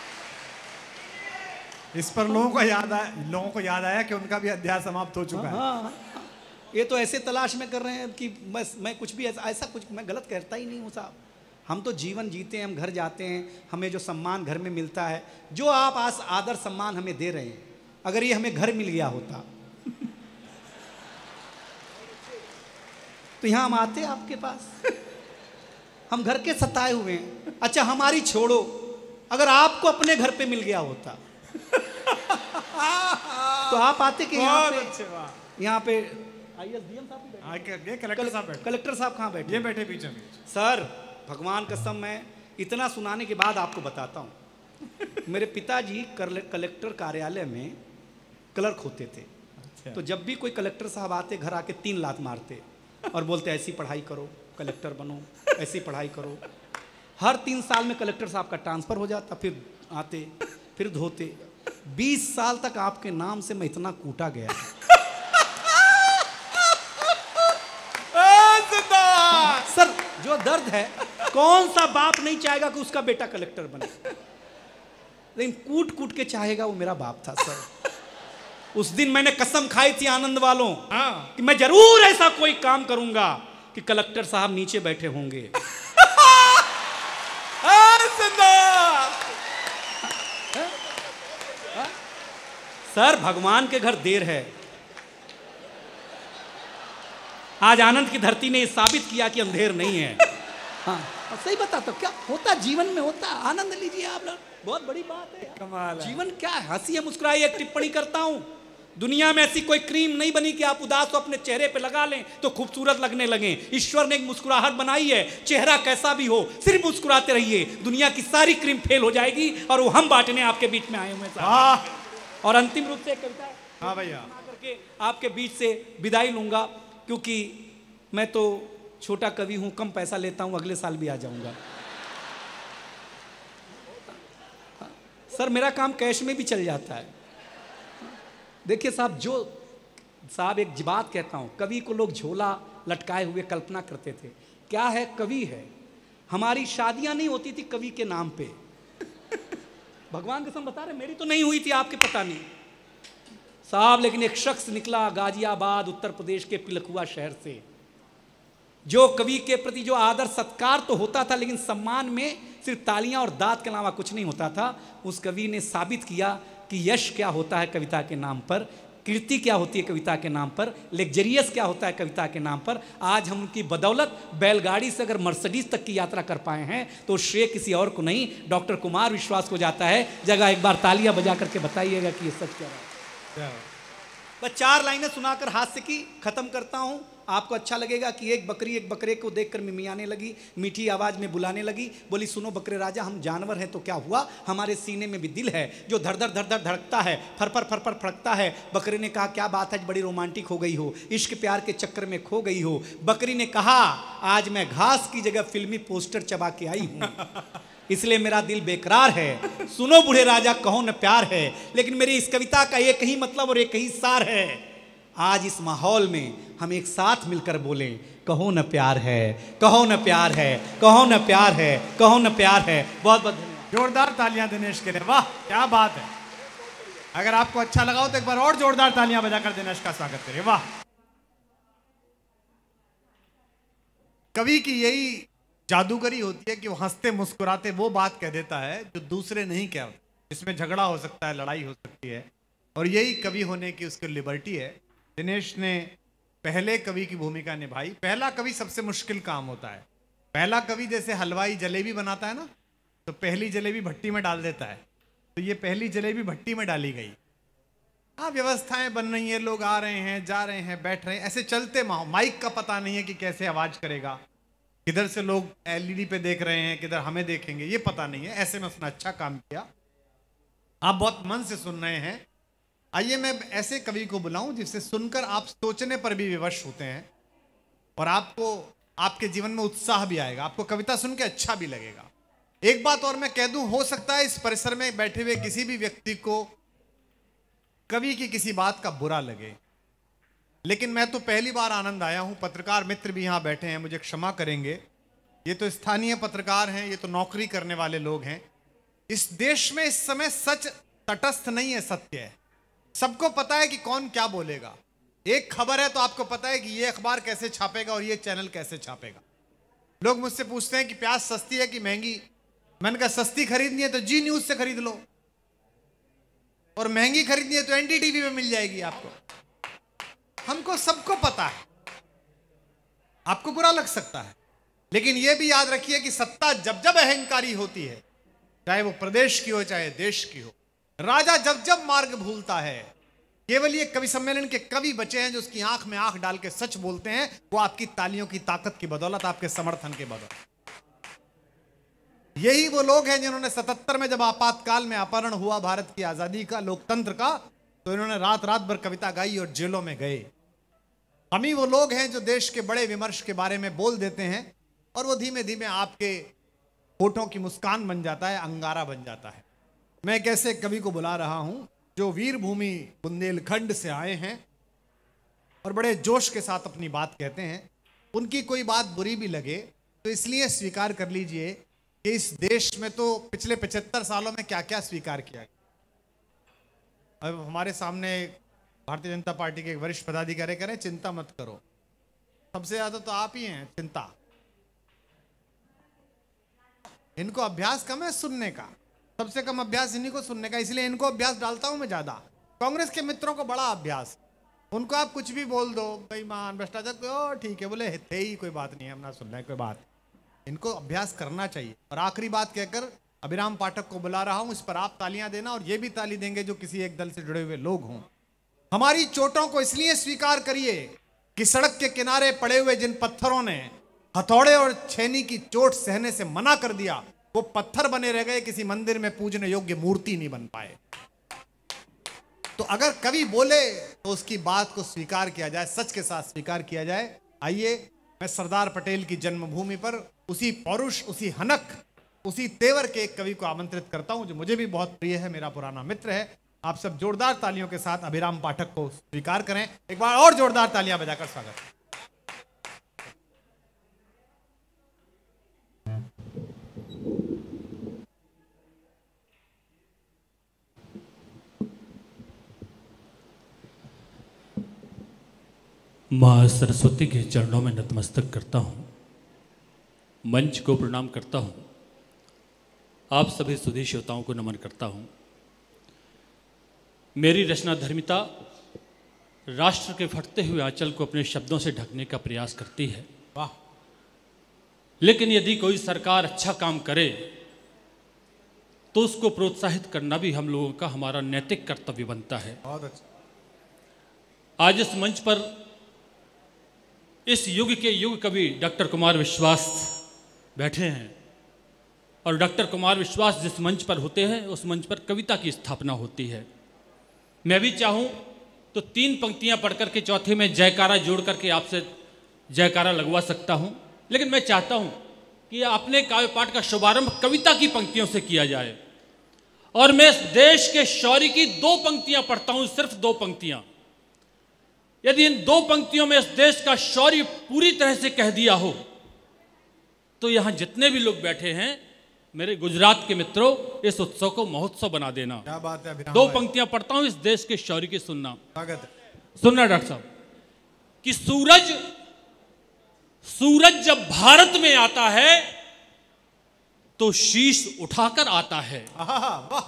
इस पर लोगों को याद आया कि उनका भी अध्याय समाप्त हो चुका है।
हाँ, ये तो ऐसे तलाश में कर रहे हैं कि बस मैं कुछ भी ऐसा कुछ मैं गलत कहता ही नहीं हूँ साहब। हम तो जीवन जीते हैं, हम घर जाते हैं, हमें जो सम्मान घर में मिलता है, जो आप आदर सम्मान हमें दे रहे हैं, अगर ये हमें घर मिल गया होता तो यहाँ हम आते आपके पास। हम घर के सताए हुए हैं। अच्छा हमारी छोड़ो, अगर आपको अपने घर पे मिल गया होता तो आप आते कि यहाँ पे ISDM साहब बैठे, कलेक्टर साहब कहाँ बैठे?
ये बैठे पीछे।
सर भगवान कसम मैं इतना सुनाने के बाद आपको बताता हूँ। मेरे पिताजी कलेक्टर कार्यालय में क्लर्क होते थे।
अच्छा।
तो जब भी कोई कलेक्टर साहब आते घर आके 3 लात मारते और बोलते ऐसी पढ़ाई करो, कलेक्टर बनो, ऐसी पढ़ाई करो। हर 3 साल में कलेक्टर साहब का ट्रांसफर हो जाता, फिर आते, फिर धोते। 20 साल तक आपके नाम से मैं इतना कूटा गया। सर जो दर्द है, कौन सा बाप नहीं चाहेगा कि उसका बेटा कलेक्टर बने, लेकिन कूट कूट के चाहेगा वो मेरा बाप था सर। उस दिन मैंने कसम खाई थी आनंद वालों कि मैं जरूर ऐसा कोई काम करूंगा कि कलेक्टर साहब नीचे बैठे होंगे। सर भगवान के घर देर है। आज आनंद की धरती ने साबित किया कि अंधेर नहीं है। हाँ सही बताता क्या होता जीवन में होता। आनंद लीजिए आप लोग, बहुत बड़ी बात है।
कमाल है।
जीवन क्या है, हंसी है मुस्कुराइए। एक टिप्पणी करता हूं, दुनिया में ऐसी कोई क्रीम नहीं बनी कि आप उदास हो अपने चेहरे पे लगा लें तो खूबसूरत लगने लगे। ईश्वर ने एक मुस्कुराहट बनाई है, चेहरा कैसा भी हो सिर्फ मुस्कुराते रहिए, दुनिया की सारी क्रीम फेल हो जाएगी और वो हम बांटने आपके बीच में आए हुए हैं। और अंतिम रूप से कविता
हाँ भैया
करके आपके बीच से विदाई लूंगा, क्योंकि मैं तो छोटा कवि हूं, कम पैसा लेता हूं, अगले साल भी आ जाऊंगा। सर मेरा काम कैश में भी चल जाता है। देखिए साहब एक बात कहता हूं, कवि को लोग झोला लटकाए हुए कल्पना करते थे। क्या है, कवि है। हमारी शादियां नहीं होती थी कवि के नाम पे। भगवान कसम बता रहे, मेरी तो नहीं हुई थी, आपके पता नहीं साहब, लेकिन एक शख्स निकला गाजियाबाद उत्तर प्रदेश के पिलखुआ शहर से, जो कवि के प्रति जो आदर सत्कार तो होता था, लेकिन सम्मान में सिर्फ तालियां और दाद के अलावा कुछ नहीं होता था। उस कवि ने साबित किया कि यश क्या होता है कविता के नाम पर, कीर्ति क्या होती है कविता के नाम पर, लग्जरियस क्या होता है कविता के नाम पर। आज हम उनकी बदौलत बैलगाड़ी से अगर मर्सिडीज तक की यात्रा कर पाए हैं तो श्रेय किसी और को नहीं, डॉक्टर कुमार विश्वास को जाता है। जगह एक बार तालियां बजा करके बताइएगा कि ये सच कह रहा है। बस 4 लाइनें सुनाकर हास्य की खत्म करता हूं। आपको अच्छा लगेगा कि एक बकरी एक बकरे को देखकर मिमियाने लगी, मीठी आवाज में बुलाने लगी, बोली सुनो बकरे राजा, हम जानवर हैं तो क्या हुआ, हमारे सीने में भी दिल है जो धड़ धड़ धड़ धड़ धड़कता है, फरफर फरफर फड़कता है। बकरे ने कहा क्या बात है, बड़ी रोमांटिक हो गई हो, इश्क प्यार के चक्कर में खो गई हो। बकरी ने कहा आज मैं घास की जगह फिल्मी पोस्टर चबा के आई हूं, इसलिए मेरा दिल बेकरार है। सुनो बूढ़े राजा कहो न प्यार है, लेकिन मेरी इस कविता का एक ही मतलब और एक ही सार है। आज इस माहौल में हम एक साथ मिलकर बोलें कहो न प्यार है, कहो न प्यार है, कहो न प्यार है, कहो न प्यार है। बहुत बहुत धन्यवाद।
जोरदार तालियां दिनेश के लिए, वाह क्या बात है। अगर आपको अच्छा लगा हो तो एक बार और जोरदार तालियां बजाकर दिनेश का स्वागत करें। वाह, कवि की यही जादूगरी होती है कि वो हंसते मुस्कुराते वो बात कह देता है जो दूसरे नहीं कह, जिसमें झगड़ा हो सकता है, लड़ाई हो सकती है, और यही कवि होने की उसकी लिबर्टी है। दिनेश ने पहले कवि की भूमिका निभाई। पहला कवि सबसे मुश्किल काम होता है। पहला कवि जैसे हलवाई जलेबी बनाता है ना, तो पहली जलेबी भट्टी में डाल देता है, तो ये पहली जलेबी भट्टी में डाली गई। हाँ व्यवस्थाएं बन रही हैं, लोग आ रहे हैं जा रहे हैं बैठ रहे हैं, ऐसे चलते माइक का पता नहीं है कि कैसे आवाज करेगा, किधर से लोग एलईडी पे देख रहे हैं, किधर हमें देखेंगे, ये पता नहीं है। ऐसे में उसने अच्छा काम किया। आप बहुत मन से सुन रहे हैं। आइए मैं ऐसे कवि को बुलाऊं जिसे सुनकर आप सोचने पर भी विवश होते हैं और आपको आपके जीवन में उत्साह भी आएगा, आपको कविता सुन के अच्छा भी लगेगा। एक बात और मैं कह दूं, हो सकता है इस परिसर में बैठे हुए किसी भी व्यक्ति को कवि की किसी बात का बुरा लगे, लेकिन मैं तो पहली बार आनंद आया हूं। पत्रकार मित्र भी यहां बैठे हैं, मुझे क्षमा करेंगे, ये तो स्थानीय पत्रकार हैं, ये तो नौकरी करने वाले लोग हैं। इस देश में इस समय सच तटस्थ नहीं है, सत्य है। सबको पता है कि कौन क्या बोलेगा। एक खबर है तो आपको पता है कि ये अखबार कैसे छापेगा और ये चैनल कैसे छापेगा। लोग मुझसे पूछते हैं कि प्याज सस्ती है कि महंगी। मैंने कहा सस्ती खरीदनी है तो जी न्यूज से खरीद लो, और महंगी खरीदनी है तो एनडीटीवी में मिल जाएगी आपको। हमको सबको पता है, आपको बुरा लग सकता है, लेकिन यह भी याद रखिए कि सत्ता जब जब अहंकारी होती है, चाहे वो प्रदेश की हो चाहे देश की हो, राजा जब जब मार्ग भूलता है, केवल ये कवि सम्मेलन के कवि बचे हैं जो उसकी आंख में आंख डाल के सच बोलते हैं, वो आपकी तालियों की ताकत की बदौलत, आपके समर्थन के बदौलत। यही वो लोग हैं जिन्होंने 77 में जब आपातकाल में अपहरण हुआ भारत की आजादी का, लोकतंत्र का, तो इन्होंने रात रात भर कविता गाई और जेलों में गए। हम ही वो लोग हैं जो देश के बड़े विमर्श के बारे में बोल देते हैं और वो धीमे धीमे आपके होठों की मुस्कान बन जाता है, अंगारा बन जाता है। मैं एक ऐसे कवि को बुला रहा हूं जो वीर भूमि बुंदेलखंड से आए हैं और बड़े जोश के साथ अपनी बात कहते हैं। उनकी कोई बात बुरी भी लगे तो इसलिए स्वीकार कर लीजिए कि इस देश में तो पिछले 75 सालों में क्या क्या स्वीकार किया गया। अब हमारे सामने भारतीय जनता पार्टी के एक वरिष्ठ पदाधिकारी कह रहे हैं चिंता मत करो, सबसे ज्यादा तो आप ही हैं चिंता। इनको अभ्यास कम है सुनने का, सबसे कम अभ्यास इन्हीं को सुनने का, इसलिए इनको अभ्यास डालता हूं मैं ज्यादा। कांग्रेस के मित्रों को बड़ा अभ्यास, उनको आप कुछ भी बोल दो, बेईमान भ्रष्टाचार, ठीक है बोले थे ही, कोई बात नहीं है, हम ना सुन रहे कोई बात। इनको अभ्यास करना चाहिए। और आखिरी बात कहकर अभिराम पाठक को बुला रहा हूं, इस पर आप तालियां देना और ये भी ताली देंगे जो किसी एक दल से जुड़े हुए लोग हों। हमारी चोटों को इसलिए स्वीकार करिए कि सड़क के किनारे पड़े हुए जिन पत्थरों ने हथौड़े और छेनी की चोट सहने से मना कर दिया, वो पत्थर बने रह गए, किसी मंदिर में पूजने योग्य मूर्ति नहीं बन पाए। तो अगर कवि बोले तो उसकी बात को स्वीकार किया जाए, सच के साथ स्वीकार किया जाए। आइए मैं सरदार पटेल की जन्मभूमि पर उसी पौरुष, उसी हनक, उसी तेवर के एक कवि को आमंत्रित करता हूं जो मुझे भी बहुत प्रिय है, मेरा पुराना मित्र है। आप सब जोरदार तालियों के साथ अभिराम पाठक को स्वीकार करें। एक बार और जोरदार तालियां बजाकर स्वागत।
मां सरस्वती के चरणों में नतमस्तक करता हूं, मंच को प्रणाम करता हूं, आप सभी सुधी श्रोताओं को नमन करता हूं। मेरी रचना धर्मिता राष्ट्र के फटते हुए आंचल को अपने शब्दों से ढकने का प्रयास करती है।
वाह!
लेकिन यदि कोई सरकार अच्छा काम करे तो उसको प्रोत्साहित करना भी हम लोगों का, हमारा नैतिक कर्तव्य बनता है।
बहुत अच्छा।
आज इस मंच पर इस युग के युग कवि डॉक्टर कुमार विश्वास बैठे हैं और डॉक्टर कुमार विश्वास जिस मंच पर होते हैं उस मंच पर कविता की स्थापना होती है। मैं भी चाहूं तो 3 पंक्तियां पढ़कर के चौथे में जयकारा जोड़ करके आपसे जयकारा लगवा सकता हूं, लेकिन मैं चाहता हूं कि अपने काव्य पाठ का शुभारंभ कविता की पंक्तियों से किया जाए। और मैं इस देश के शौर्य की 2 पंक्तियां पढ़ता हूं, सिर्फ 2 पंक्तियां। यदि इन 2 पंक्तियों में इस देश का शौर्य पूरी तरह से कह दिया हो तो यहां जितने भी लोग बैठे हैं, मेरे गुजरात के मित्रों, इस उत्सव को महोत्सव बना देना।
क्या बात है अभिराम
2
भाई।
पंक्तियां पढ़ता हूं इस देश के शौर्य की, सुनना।
स्वागत है।
सुनना डॉक्टर साहब कि सूरज जब भारत में आता है तो शीश उठाकर आता है।
वाह!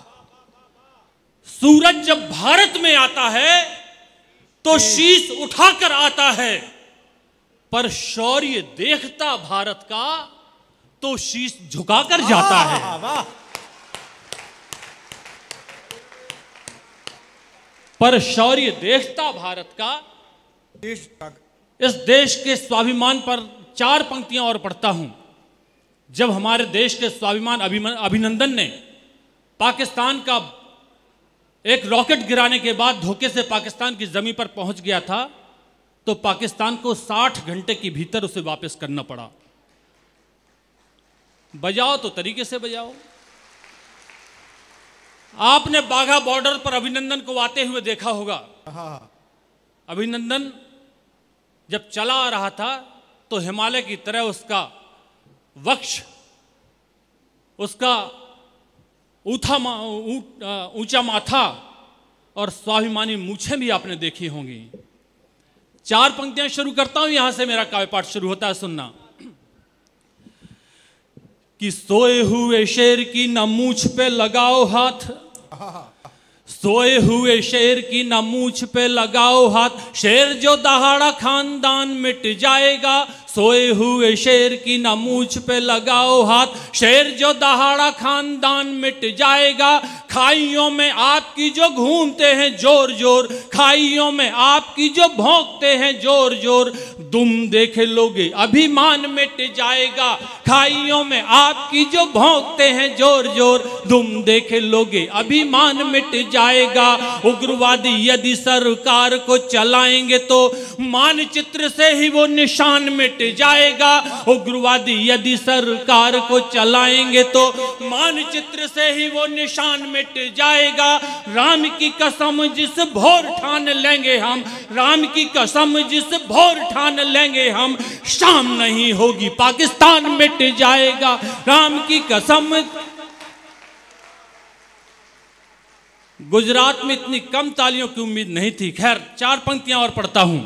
सूरज जब भारत में आता है तो शीश उठाकर आता है, पर शौर्य देखता भारत का तो शीश झुकाकर जाता है।
वाह!
पर शौर्य देखता भारत का। इस देश के स्वाभिमान पर 4 पंक्तियां और पढ़ता हूं। जब हमारे देश के स्वाभिमान अभिनंदन ने पाकिस्तान का एक रॉकेट गिराने के बाद धोखे से पाकिस्तान की जमीन पर पहुंच गया था, तो पाकिस्तान को 60 घंटे के भीतर उसे वापस करना पड़ा। बजाओ तो तरीके से बजाओ। आपने बाघा बॉर्डर पर अभिनंदन को आते हुए देखा होगा। अभिनंदन जब चला आ रहा था तो हिमालय की तरह उसका वक्ष, उसका ऊंचा माथा और स्वाभिमानी मूछें भी आपने देखी होंगी। 4 पंक्तियां शुरू करता हूं, यहां से मेरा काव्य पाठ शुरू होता है, सुनना। कि सोए हुए शेर की न मूछ पे लगाओ हाथ, सोए हुए शेर की न मूछ पे लगाओ हाथ, शेर जो दहाड़ा खानदान मिट जाएगा। सोए हुए शेर की न मूछ पे लगाओ हाथ, शेर जो दहाड़ा खानदान मिट जाएगा। खाइयों में आपकी जो घूमते हैं जोर जोर, खाइयों में आपकी जो भौंकते हैं जोर जोर, तुम देखे लोगे अभिमान मिट जाएगा। खाइयों में आपकी जो भौंकते हैं जोर जोर, तुम देखे लोगे अभिमान मिट जाएगा। उग्रवादी यदि सरकार को चलाएंगे तो मानचित्र से ही वो निशान मिट जाएगा। उग्रवादी यदि सरकार को चलाएंगे तो मानचित्र से ही वो निशान मिट जाएगा। राम की कसम जिस भोर ठान लेंगे हम, राम की कसम जिस भोर ठान लेंगे हम, शाम नहीं होगी पाकिस्तान मिट जाएगा। राम की कसम। गुजरात में इतनी कम तालियों की उम्मीद नहीं थी। खैर 4 पंक्तियां और पढ़ता हूं।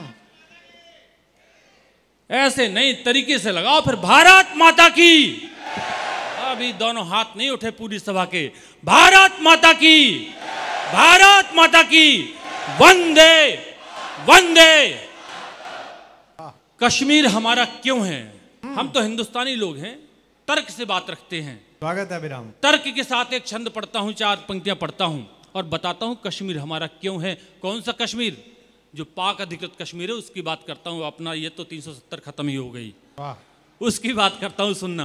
ऐसे नहीं, तरीके से लगाओ। फिर भारत माता की, अभी दोनों हाथ नहीं उठे पूरी सभा के। भारत माता की, भारत माता की, वंदे वंदे। कश्मीर हमारा क्यों है? हम तो हिंदुस्तानी लोग हैं, तर्क से बात रखते हैं।
स्वागत है विराम।
तर्क के साथ एक छंद पढ़ता हूं, 4 पंक्तियां पढ़ता हूं और बताता हूं कश्मीर हमारा क्यों है। कौन सा कश्मीर? जो पाक अधिकृत कश्मीर है उसकी बात करता हूं। अपना ये तो 370 खत्म ही हो गई, उसकी बात करता हूं, सुनना।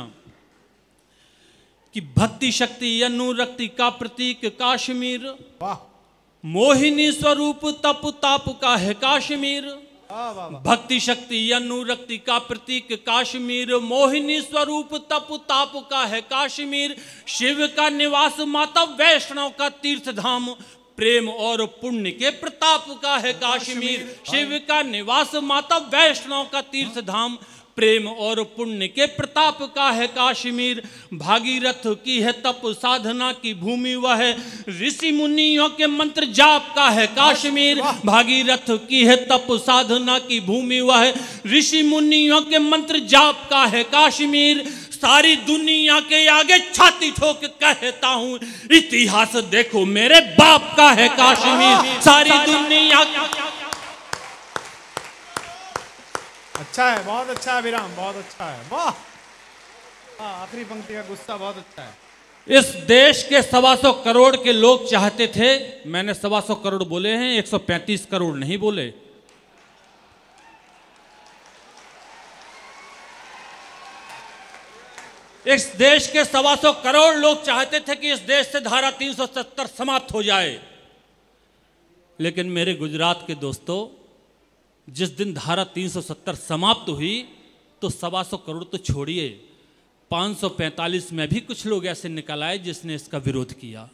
कि भक्ति शक्ति अनुरक्ति का प्रतीक काश्मीर, मोहिनी स्वरूप तप ताप का है काश्मीर। भक्ति शक्ति अनुरक्ति का प्रतीक काश्मीर, मोहिनी स्वरूप तप ताप का है काश्मीर। शिव का निवास माता वैष्णव का तीर्थ धाम, प्रेम और पुण्य के प्रताप का है काश्मीर। शिव का निवास माता वैष्णव का तीर्थ धाम, प्रेम और पुण्य के प्रताप का है काश्मीर। भागीरथ की है तप साधना की भूमि, वह ऋषि मुनियों के मंत्र जाप का है काश्मीर। भागीरथ की है तप साधना की भूमि, वह ऋषि मुनियों के मंत्र जाप का है काश्मीर। सारी दुनिया के आगे छाती ठोक कहता हूं, इतिहास देखो मेरे बाप का है काश्मीर। सारी दुनिया।
अच्छा है, बहुत अच्छा है विराम, बहुत अच्छा है। वाह, आखिरी पंक्ति का गुस्सा बहुत अच्छा है।
इस देश के 125 करोड़ के लोग चाहते थे, मैंने 125 करोड़ बोले हैं, 135 करोड़ नहीं बोले। इस देश के 125 करोड़ लोग चाहते थे कि इस देश से धारा 370 समाप्त हो जाए। लेकिन मेरे गुजरात के दोस्तों, जिस दिन धारा 370 समाप्त हुई तो 125 करोड़ तो छोड़िए, 545 में भी कुछ लोग ऐसे निकल आए जिसने इसका विरोध किया।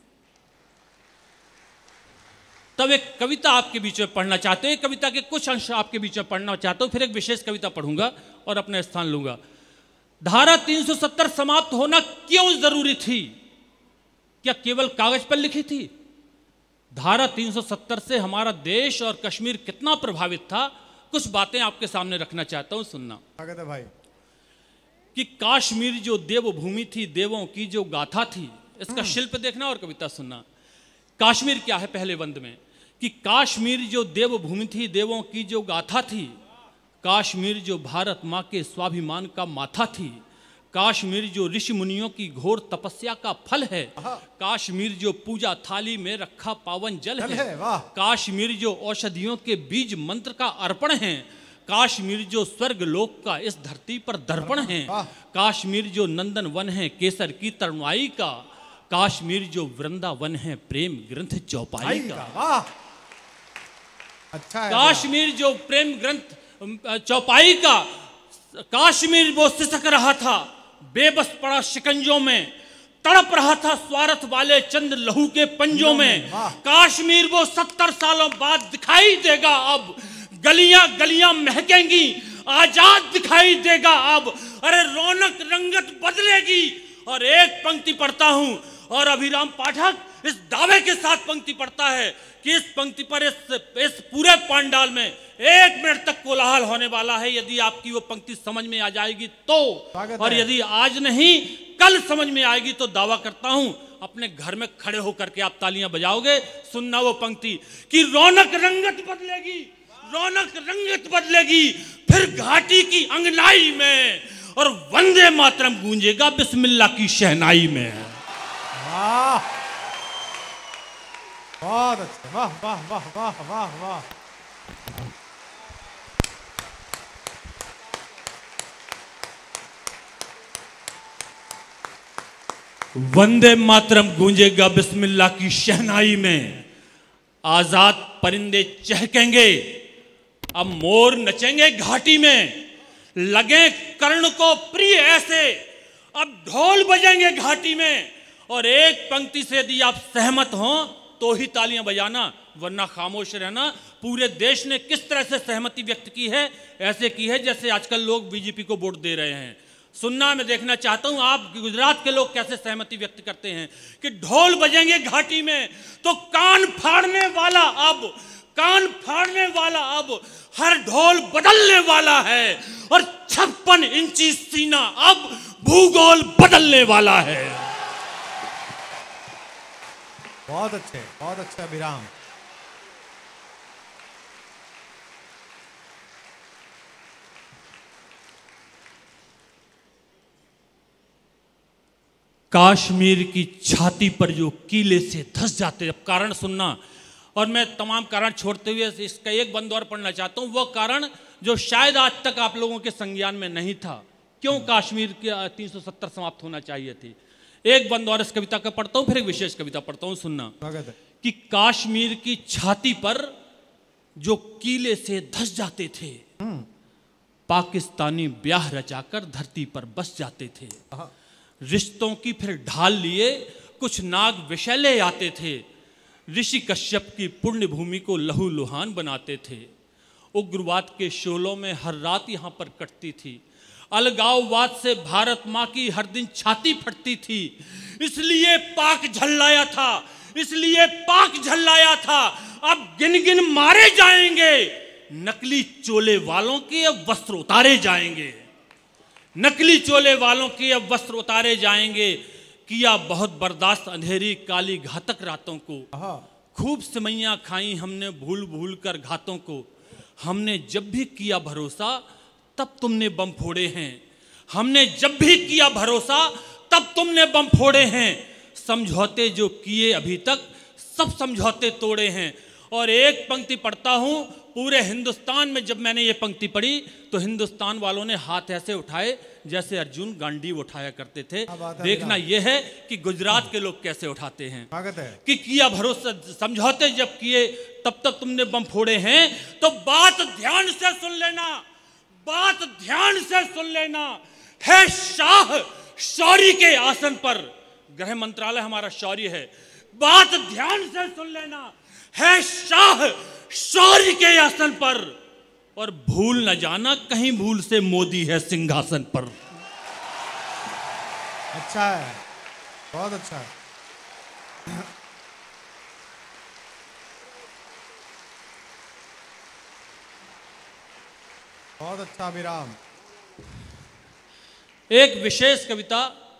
तब एक कविता आपके बीच में पढ़ना चाहते हो, एक कविता के कुछ अंश आपके बीच में पढ़ना चाहता हूं, फिर एक विशेष कविता पढ़ूंगा और अपना स्थान लूंगा। धारा 370 समाप्त होना क्यों जरूरी थी? क्या केवल कागज पर लिखी थी? धारा 370 से हमारा देश और कश्मीर कितना प्रभावित था, कुछ बातें आपके सामने रखना चाहता हूं, सुनना।
स्वागत है भाई।
कि काश्मीर जो देवभूमि थी, देवों की जो गाथा थी, इसका शिल्प देखना और कविता सुनना। काश्मीर क्या है पहले बंद में? कि काश्मीर जो देवभूमि थी, देवों की जो गाथा थी, काश्मीर जो भारत माँ के स्वाभिमान का माथा थी, काश्मीर जो ऋषि मुनियों की घोर तपस्या का फल है, काश्मीर जो पूजा थाली में रखा पावन जल है, काश्मीर जो औषधियों के बीज मंत्र का अर्पण है, काश्मीर जो स्वर्ग लोक का इस धरती पर दर्पण है, काश्मीर जो नंदन वन है केसर की तरुणाई का, काश्मीर जो वृंदावन है प्रेम ग्रंथ चौपाई का।
अच्छा है।
काश्मीर जो प्रेम ग्रंथ चौपाई का, काश्मीर वो सिसक रहा था, बेबस पड़ा शिकंजों में, तड़प रहा था स्वार्थ वाले चंद लहू के पंजों में। काश्मीर वो 70 सालों बाद दिखाई देगा अब, गलियां गलियां महकेंगी, आजाद दिखाई देगा अब। अरे रौनक रंगत बदलेगी। और एक पंक्ति पढ़ता हूं, और अभिराम पाठक इस दावे के साथ पंक्ति पढ़ता है कि इस पंक्ति पर इस पूरे पंडाल में 1 मिनट तक कोलाहल होने वाला है। यदि आपकी वो पंक्ति समझ में आ जाएगी तो, और यदि आज नहीं कल समझ में आएगी तो दावा करता हूं अपने घर में खड़े होकर के आप तालियां बजाओगे। सुनना वो पंक्ति कि रौनक रंगत बदलेगी, रौनक रंगत बदलेगी फिर घाटी की अंगनाई में, और वंदे मातरम गूंजेगा बिस्मिल्लाह की शहनाई में।
वाह, बहुत अच्छा, वाह वाह वाह वाह वाह वाह।
वंदे मातरम गूंजेगा बिस्मिल्लाह की शहनाई में, आजाद परिंदे चहकेंगे, अब मोर नचेंगे घाटी में, लगे कर्ण को प्रिय ऐसे, अब ढोल बजेंगे घाटी में। और एक पंक्ति से यदि आप सहमत हो तो ही तालियां बजाना, वरना खामोश रहना। पूरे देश ने किस तरह से सहमति व्यक्त की है, ऐसे की है जैसे आजकल लोग बीजेपी को वोट दे रहे हैं। सुनना, मैं देखना चाहता हूं आप गुजरात के लोग कैसे सहमति व्यक्त करते हैं कि ढोल बजेंगे घाटी में तो कान फाड़ने वाला अब, कान फाड़ने वाला अब, हर ढोल बदलने वाला है, और 56 इंची सीना अब भूगोल बदलने वाला है।
बहुत अच्छे, बहुत अच्छा अभिराम।
काश्मीर की छाती पर जो कीले से धंस जाते, अब कारण सुनना, और मैं तमाम कारण छोड़ते हुए इसका एक बंद और पढ़ना चाहता हूं। वह कारण जो शायद आज तक आप लोगों के संज्ञान में नहीं था, क्यों काश्मीर के 370 समाप्त होना चाहिए थी। एक बंद और इस कविता का पढ़ता हूं, फिर एक विशेष कविता पढ़ता हूं। सुनना कि काश्मीर की छाती पर जो कीले से धंस जाते थे, पाकिस्तानी ब्याह रचाकर धरती पर बस जाते थे। रिश्तों की फिर ढाल लिए कुछ नाग विषैले आते थे, ऋषि कश्यप की पुण्य भूमि को लहू लुहान बनाते थे। उग्रवाद के शोलों में हर रात यहाँ पर कटती थी, अलगाववाद से भारत माँ की हर दिन छाती फटती थी। इसलिए पाक झल्लाया था, इसलिए पाक झल्लाया था, अब गिन गिन मारे जाएंगे, नकली चोले वालों के अब वस्त्र उतारे जाएंगे, नकली चोले वालों के अब वस्त्र उतारे जाएंगे। किया बहुत बर्दाश्त अंधेरी काली घातक रातों को, खूब सिमैयां खाई हमने भूल भूल कर घातों को। हमने जब भी किया भरोसा तब तुमने बम फोड़े हैं, हमने जब भी किया भरोसा तब तुमने बम फोड़े हैं। समझौते जो किए अभी तक सब समझौते तोड़े हैं। और एक पंक्ति पढ़ता हूं, पूरे हिंदुस्तान में जब मैंने ये पंक्ति पढ़ी तो हिंदुस्तान वालों ने हाथ ऐसे उठाए जैसे अर्जुन गांडीव उठाया करते थे। देखना यह है कि गुजरात के लोग कैसे उठाते हैं कि किया भरोसा, समझौते जब किए तब तक तुमने बम फोड़े हैं। तो बात ध्यान से सुन लेना, बात ध्यान से सुन लेना। है शाह शौर्य के आसन पर, गृह मंत्रालय हमारा शौर्य है, बात ध्यान से सुन लेना। है शाह शौर्य के आसन पर, और भूल न जाना कहीं भूल से मोदी है सिंहासन पर।
अच्छा है, बहुत अच्छा है। बहुत अच्छा अभिराम।
एक विशेष कविता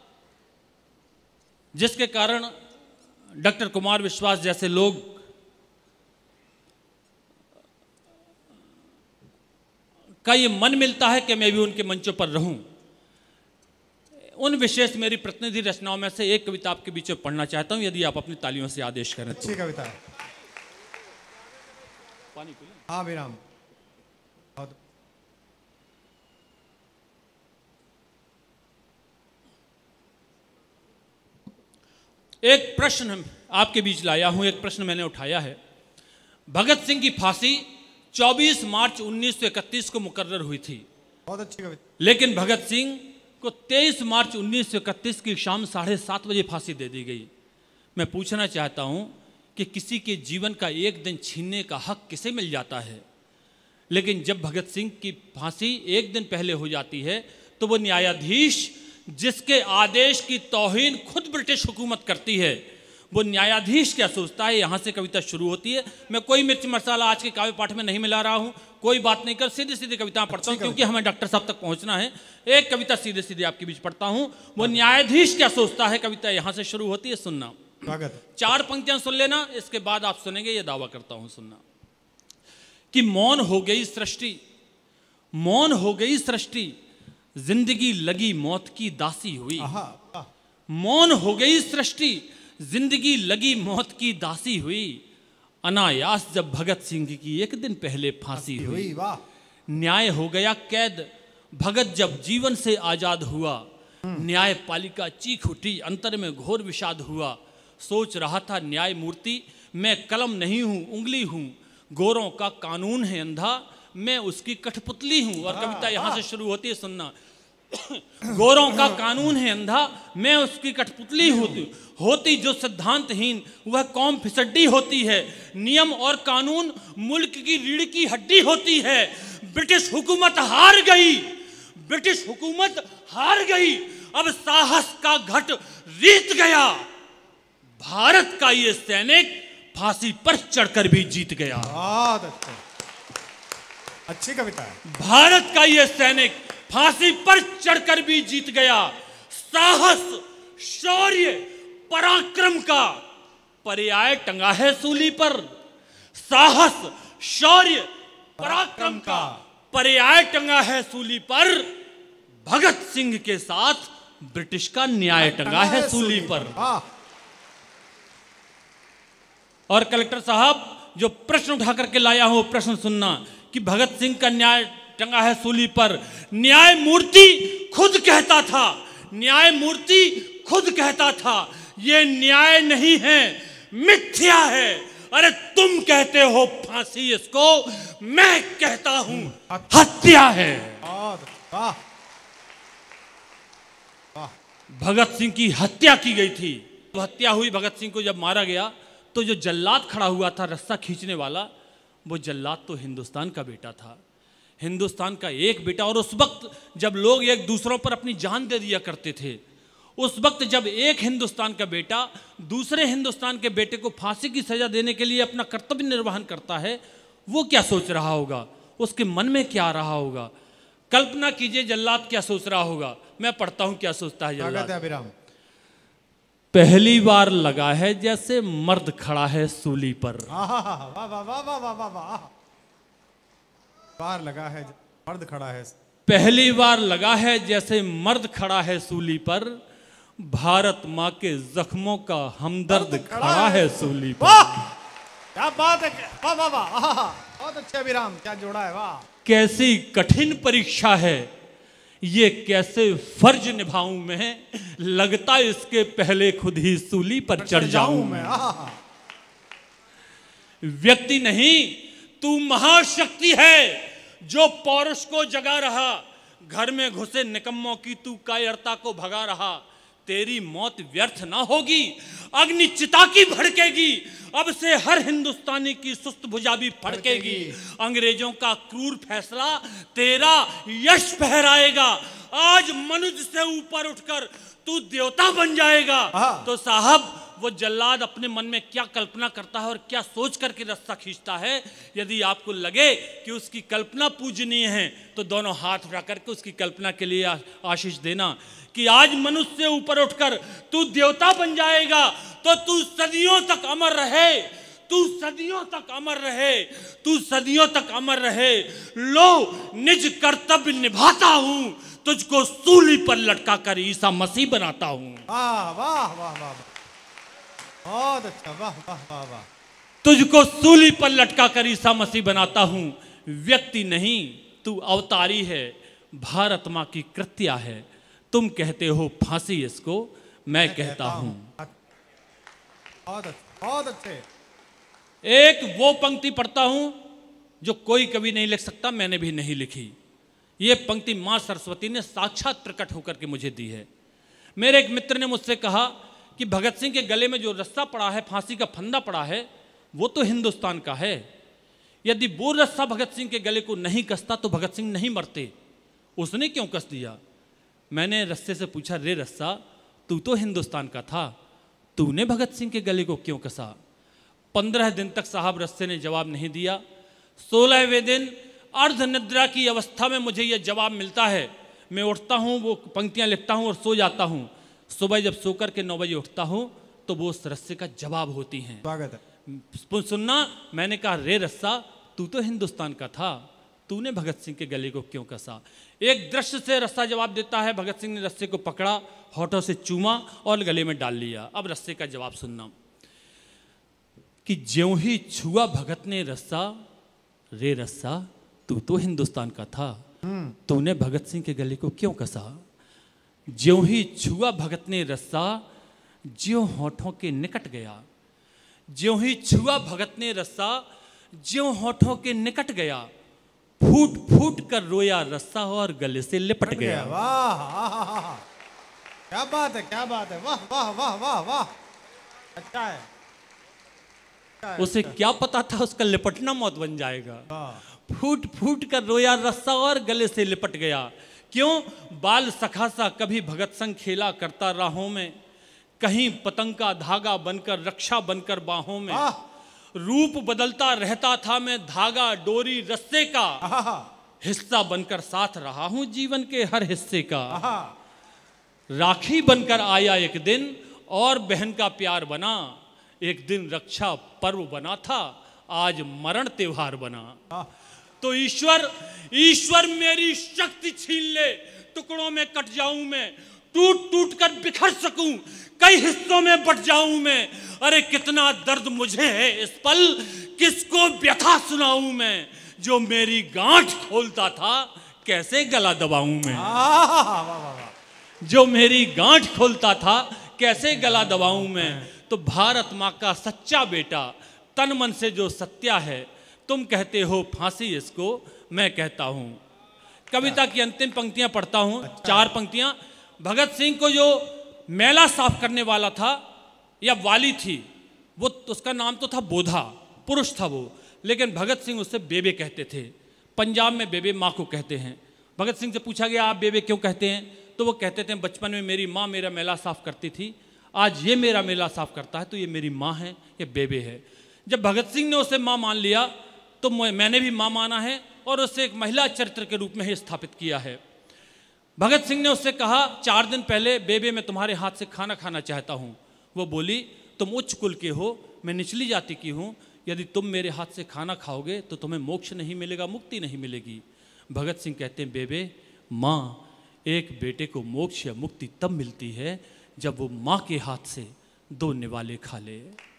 जिसके कारण डॉक्टर कुमार विश्वास जैसे लोग का ये मन मिलता है कि मैं भी उनके मंचों पर रहूं। उन विशेष मेरी प्रतिनिधि रचनाओं में से एक कविता आपके बीच में पढ़ना चाहता हूं, यदि आप अपनी तालियों से आदेश करें।
अच्छी कविता है।
पानी पी लें।
हाँ विराम।
एक प्रश्न आपके बीच लाया हूं, एक प्रश्न मैंने उठाया है। भगत सिंह की फांसी 24 मार्च 1931 को मुकर्रर हुई थी,
बहुत अच्छी कविता।
लेकिन भगत सिंह को 23 मार्च 1931 की शाम 7:30 बजे फांसी दे दी गई। मैं पूछना चाहता हूं कि किसी के जीवन का एक दिन छीनने का हक किसे मिल जाता है, लेकिन जब भगत सिंह की फांसी एक दिन पहले हो जाती है तो वो न्यायाधीश जिसके आदेश की तौहीन खुद ब्रिटिश हुकूमत करती है, वो न्यायाधीश क्या सोचता है। यहाँ से कविता शुरू होती है। मैं कोई मिर्च मसाला आज के काव्य पाठ में नहीं मिला रहा हूँ, कोई बात नहीं कर, सीधी सीधी कविता पढ़ता हूँ क्योंकि हमें डॉक्टर साहब तक पहुँचना है। एक कविता सीधे सीधे आपके बीच पढ़ता हूँ। वो न्यायाधीश क्या सोचता है, कविता यहाँ से शुरू होती है, सुनना। 4 पंक्तियां सुन लेना, इसके बाद आप सुनेंगे, ये दावा करता हूँ सुनना। कि मौन हो गई सृष्टि, मौन हो गई सृष्टि, जिंदगी लगी मौत की दासी हुई। मौन हो गई सृष्टि, जिंदगी लगी मौत की दासी हुई। अनायास जब भगत सिंह की एक दिन पहले फांसी हुई। न्याय हो गया कैद, भगत जब जीवन से आजाद हुआ। न्यायपालिका चीख उठी, अंतर में घोर विषाद हुआ। सोच रहा था न्याय मूर्ति, मैं कलम नहीं हूं उंगली हूं। गोरों का कानून है अंधा, मैं उसकी कठपुतली हूं। और कविता यहां से शुरू होती है, सुनना। गोरों का कानून है अंधा, मैं उसकी कठपुतली होती जो सिद्धांतहीन, वह कौम फिसड्डी होती है। नियम और कानून मुल्क की रीढ़ की हड्डी होती है। ब्रिटिश हुकूमत हार गई, ब्रिटिश हुकूमत हार गई। अब साहस का घट रीत गया। भारत का ये सैनिक फांसी पर चढ़कर भी जीत गया।
अच्छी कविता है।
भारत का ये सैनिक फांसी पर चढ़कर भी जीत गया। साहस, शौर्य, पराक्रम का पर्याय टंगा है सूली पर। साहस, शौर्य, पराक्रम का पर्याय टंगा है सूली पर। भगत सिंह के साथ ब्रिटिश का न्याय टंगा है सूली पर। और कलेक्टर साहब, जो प्रश्न उठा करके लाया हूं, प्रश्न सुनना कि भगत सिंह का न्याय टंगा है सूली पर। न्यायमूर्ति खुद कहता था, न्यायमूर्ति खुद कहता था, ये न्याय नहीं है, मिथ्या है। अरे तुम कहते हो फांसी इसको, मैं कहता हूं हत्या है। भगत सिंह की हत्या की गई थी। हत्या हुई, भगत सिंह को जब मारा गया तो जो जल्लाद खड़ा हुआ था रस्सा खींचने वाला, वो जल्लाद तो हिंदुस्तान का बेटा था, हिंदुस्तान का एक बेटा। और उस वक्त जब लोग एक दूसरों पर अपनी जान दे दिया करते थे, उस वक्त जब एक हिंदुस्तान का बेटा दूसरे हिंदुस्तान के बेटे को फांसी की सजा देने के लिए अपना कर्तव्य निर्वहन करता है, वो क्या सोच रहा होगा, उसके मन में क्या आ रहा होगा। कल्पना कीजिए जल्लाद क्या सोच रहा होगा। मैं पढ़ता हूं क्या सोचता है जल्लाद। पहली बार लगा है जैसे मर्द खड़ा है सूली पर।
बार लगा है मर्द खड़ा है,
पहली बार लगा है जैसे मर्द खड़ा है सूली पर। भारत माँ के जख्मों का हमदर्द खड़ा है सूली पर।
क्या बात है, वाह वाह वाह, बहुत अच्छे अभिराम, क्या जोड़ा है, वाह।
कैसी कठिन परीक्षा है ये, कैसे फर्ज निभाऊं मैं, लगता इसके पहले खुद ही सूली पर चढ़ जाऊं मैं। व्यक्ति नहीं, तू महाशक्ति है जो पौरुष को जगा रहा। घर में घुसे निकम्मों की तू कायरता को भगा रहा। तेरी मौत व्यर्थ ना होगी, अग्नि चिता की भड़केगी। अब से हर हिंदुस्तानी की सुस्त भुजा भी फड़केगी। अंग्रेजों का क्रूर फैसला तेरा यश फहराएगा। आज मनुष्य से ऊपर उठकर तू देवता बन जाएगा। तो साहब, वो जल्लाद अपने मन में क्या कल्पना करता है और क्या सोच करके रास्ता खींचता है। यदि आपको लगे कि उसकी कल्पना पूजनीय है तो दोनों हाथ उठा करके उसकी कल्पना के लिए आशीष देना कि आज मनुष्य से ऊपर उठकर तू देवता बन जाएगा। तो तू सदियों तक अमर रहे, तू सदियों तक अमर रहे, तू सदियों तक अमर रहे। लो निज कर्तव्य निभाता हूं, तुझको सूली पर लटका कर ईसा मसीह बनाता हूं।
वाह वाह वाह वाह, बहुत अच्छा, वाह वाह वाह वाह।
तुझको सूली पर लटका कर ईसा मसीह बनाता हूं। व्यक्ति नहीं, तू अवतारी है, भारत माँ की कृत्या है। तुम कहते हो फांसी इसको, मैं कहता हूं।
बहुत अच्छे।
एक वो पंक्ति पढ़ता हूं जो कोई कवि नहीं लिख सकता, मैंने भी नहीं लिखी। ये पंक्ति माँ सरस्वती ने साक्षात प्रकट होकर के मुझे दी है। मेरे एक मित्र ने मुझसे कहा कि भगत सिंह के गले में जो रस्सा पड़ा है, फांसी का फंदा पड़ा है, वो तो हिंदुस्तान का है। यदि वो रस्सा भगत सिंह के गले को नहीं कसता तो भगत सिंह नहीं मरते। उसने क्यों कस दिया? मैंने रस्से से पूछा, रे रस्सा, तू तो हिंदुस्तान का था, तूने भगत सिंह के गले को क्यों कसा? 15 दिन तक साहब रस्से ने जवाब नहीं दिया। 16वें दिन अर्ध निद्रा की अवस्था में मुझे यह जवाब मिलता है। मैं उठता हूँ, वो पंक्तियाँ लिखता हूँ और सो जाता हूँ। सुबह जब सोकर के 9 बजे उठता हूँ तो वो उस रस्से का जवाब होती हैं।
स्वागत है।
सुनना, मैंने कहा, रे रस्सा, तू तो हिंदुस्तान का था, तूने भगत सिंह के गले को क्यों कसा? एक दृश्य से रस्सा जवाब देता है। भगत सिंह ने रस्से को पकड़ा, होठों से चूमा और गले में डाल लिया। अब रस्से का जवाब सुनना कि ज्यों ही छुआ भगत ने रस्सा, रे रस्सा, तू तो हिंदुस्तान का था, तूने भगत सिंह के गले को क्यों कसा? ज्यों ही छुआ भगत ने रस्सा, ज्यों होठों के निकट गया। ज्यों ही छुआ भगत ने रस्सा, ज्यों होठों के निकट गया। फूट फूट कर रोया रस्सा और गले से लिपट गया।
वाह, क्या बात है, क्या बात है, वाह वाह वाह वाह वाह, अच्छा है।
उसे क्या पता था उसका लिपटना मौत बन जाएगा। फूट फूट कर रोया रस्सा और गले से लिपट गया। क्यों? बाल सखा सा कभी भगत संग खेला करता राहों में, कहीं पतंग का धागा बनकर रक्षा बनकर बाहों में। रूप बदलता रहता था मैं धागा डोरी रस्से का, हिस्सा बनकर साथ रहा हूं जीवन के हर हिस्से का। राखी बनकर आया एक दिन और बहन का प्यार बना। एक दिन रक्षा पर्व बना था, आज मरण त्योहार बना। तो ईश्वर मेरी शक्ति छीन ले, टुकड़ों में कट जाऊं मैं, टूट टूट कर बिखर सकूं, कई हिस्सों में बट जाऊं मैं। अरे कितना दर्द मुझे है इस पल, किसको व्यथा सुनाऊं मैं। जो मेरी गांठ खोलता था, कैसे गला दबाऊं मैं। जो मेरी गांठ खोलता था, कैसे गला दबाऊं मैं। तो भारत माँ का सच्चा बेटा, तन मन से जो सत्या है, तुम कहते हो फांसी, इसको मैं कहता हूं। कविता की अंतिम पंक्तियां पढ़ता हूं, 4 पंक्तियां। भगत सिंह को जो मैला साफ करने वाला था या वाली थी, वो उसका नाम तो था बोधा, पुरुष था वो, लेकिन भगत सिंह उससे बेबे कहते थे। पंजाब में बेबे माँ को कहते हैं। भगत सिंह से पूछा गया, आप बेबे क्यों कहते हैं? तो वो कहते थे, बचपन में मेरी माँ मेरा मैला साफ करती थी, आज ये मेरा मैला साफ करता है, तो ये मेरी माँ है, ये बेबे है। जब भगत सिंह ने उसे माँ मान लिया तो मैंने भी माँ माना है और उसे एक महिला चरित्र के रूप में ही स्थापित किया है। भगत सिंह ने उससे कहा, 4 दिन पहले, बेबे मैं तुम्हारे हाथ से खाना खाना चाहता हूँ। वो बोली, तुम उच्च कुल के हो, मैं निचली जाति की हूँ, यदि तुम मेरे हाथ से खाना खाओगे तो तुम्हें मोक्ष नहीं मिलेगा, मुक्ति नहीं मिलेगी। भगत सिंह कहते हैं, बेबे, माँ, एक बेटे को मोक्ष या मुक्ति तब मिलती है जब वो माँ के हाथ से 2 निवाले खा ले।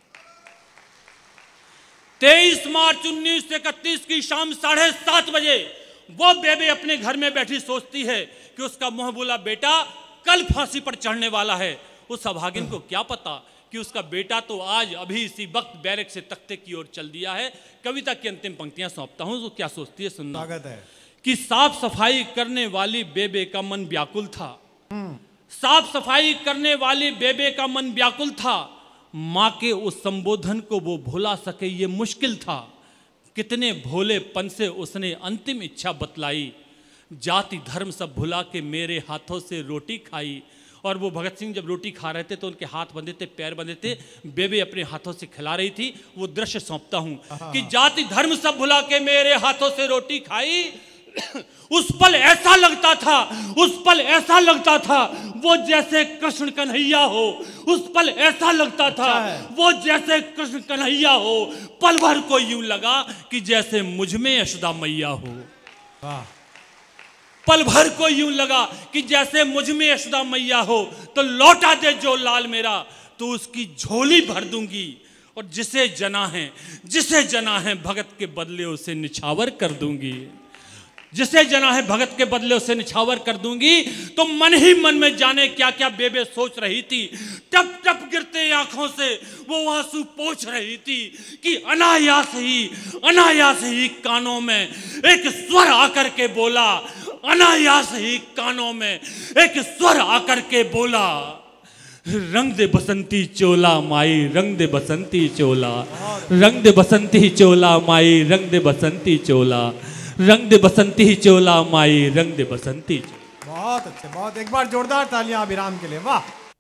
23 मार्च 1931 की शाम 7:30 बजे वो बेबे अपने घर में बैठी सोचती है कि उसका मुंह बोला बेटा कल फांसी पर चढ़ने वाला है। उस अभागिन को क्या पता कि उसका बेटा तो आज अभी इसी वक्त बैरक से तख्ते की ओर चल दिया है। कविता की अंतिम पंक्तियां सौंपता हूं, वो क्या सोचती है सुनना। स्वागत है। कि साफ सफाई करने वाली बेबे का मन व्याकुल था। साफ सफाई करने वाली बेबे का मन व्याकुल था। माँ के उस संबोधन को वो भुला सके ये मुश्किल था। कितने भोलेपन से उसने अंतिम इच्छा बतलाई, जाति धर्म सब भुला के मेरे हाथों से रोटी खाई। और वो भगत सिंह जब रोटी खा रहे थे तो उनके हाथ बंधे थे, पैर बंधे थे, बेबे अपने हाथों से खिला रही थी। वो दृश्य सौंपता हूं कि जाति धर्म सब भुला के मेरे हाथों से रोटी खाई। उस पल ऐसा लगता था, उस पल ऐसा लगता था वो जैसे कृष्ण कन्हैया हो। उस पल ऐसा लगता था वो जैसे कृष्ण कन्हैया हो। पल भर को यूं लगा कि जैसे मुझ में यशोदा मैया हो। पल भर को यूं लगा कि जैसे मुझ में यशोदा मैया हो। तो लौटा दे जो लाल मेरा, तो उसकी झोली भर दूंगी। और जिसे जना है भगत के बदले उसे निछावर कर दूंगी। जिसे जना है भगत के बदले उसे निछावर कर दूंगी। तो मन ही मन में जाने क्या क्या बेबे सोच रही थी। टप टप गिरते आंखों से वो आंसू पोंछ रही थी कि अनायास ही कानों में एक स्वर आकर के बोला, अनायास ही कानों में एक स्वर आकर के बोला, रंग दे बसंती चोला माई, रंग दे बसंती चोला, रंग दे बसंती चोला माई, रंग दे बसंती चोला, रंग दे बसंती चोला माई, रंग दे बसंती चोला।
बहुत अच्छे, बहुत। एक बार जोरदार तालियां अभिराम के लिए, वाह,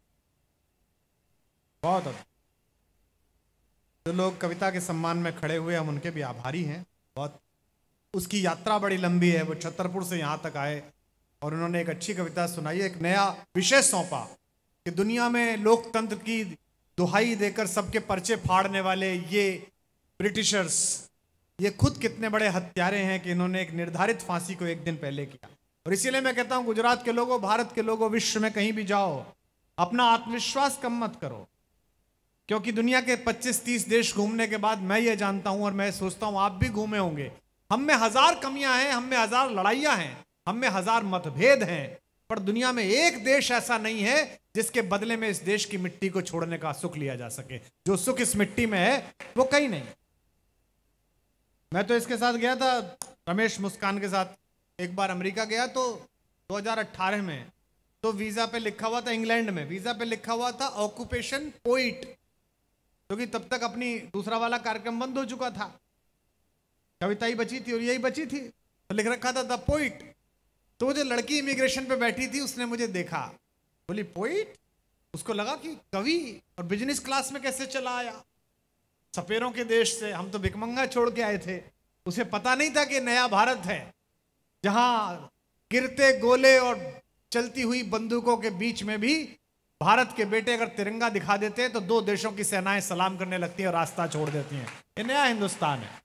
बहुत अच्छे। जो लोग कविता के सम्मान में खड़े हुए हम उनके भी आभारी हैं बहुत। उसकी यात्रा बड़ी लंबी है, वो छतरपुर से यहाँ तक आए और उन्होंने एक अच्छी कविता सुनाई, एक नया विषय सौंपा कि दुनिया में लोकतंत्र की दुहाई देकर सबके पर्चे फाड़ने वाले ये ब्रिटिशर्स, ये खुद कितने बड़े हत्यारे हैं कि इन्होंने एक निर्धारित फांसी को एक दिन पहले किया। और इसीलिए मैं कहता हूं, गुजरात के लोगों, भारत के लोगों, विश्व में कहीं भी जाओ, अपना आत्मविश्वास कम मत करो, क्योंकि दुनिया के 25-30 देश घूमने के बाद मैं ये जानता हूं और मैं सोचता हूं आप भी घूमे होंगे, हम में 1000 कमियां हैं, हम में 1000 लड़ाइयां हैं, हम में 1000 मतभेद हैं, पर दुनिया में एक देश ऐसा नहीं है जिसके बदले में इस देश की मिट्टी को छोड़ने का सुख लिया जा सके। जो सुख इस मिट्टी में है वो कहीं नहीं। मैं तो इसके साथ गया था, रमेश मुस्कान के साथ, एक बार अमेरिका गया तो 2018 में, तो वीजा पे लिखा हुआ था, इंग्लैंड में वीजा पे लिखा हुआ था ऑक्यूपेशन पोइट, क्योंकि तब तक अपनी दूसरा वाला कार्यक्रम बंद हो चुका था, कविता ही बची थी और यही बची थी, तो लिख रखा था द पोइट। तो जो लड़की इमिग्रेशन पे बैठी थी उसने मुझे देखा, बोली पोइट, उसको लगा कि कवि, और बिजनेस क्लास में कैसे चला आया, सपेरों के देश से, हम तो भिकमंगा छोड़ के आए थे, उसे पता नहीं था कि नया भारत है जहां गिरते गोले और चलती हुई बंदूकों के बीच में भी भारत के बेटे अगर तिरंगा दिखा देते हैं तो 2 देशों की सेनाएं सलाम करने लगती हैं और रास्ता छोड़ देती हैं। ये नया हिंदुस्तान है।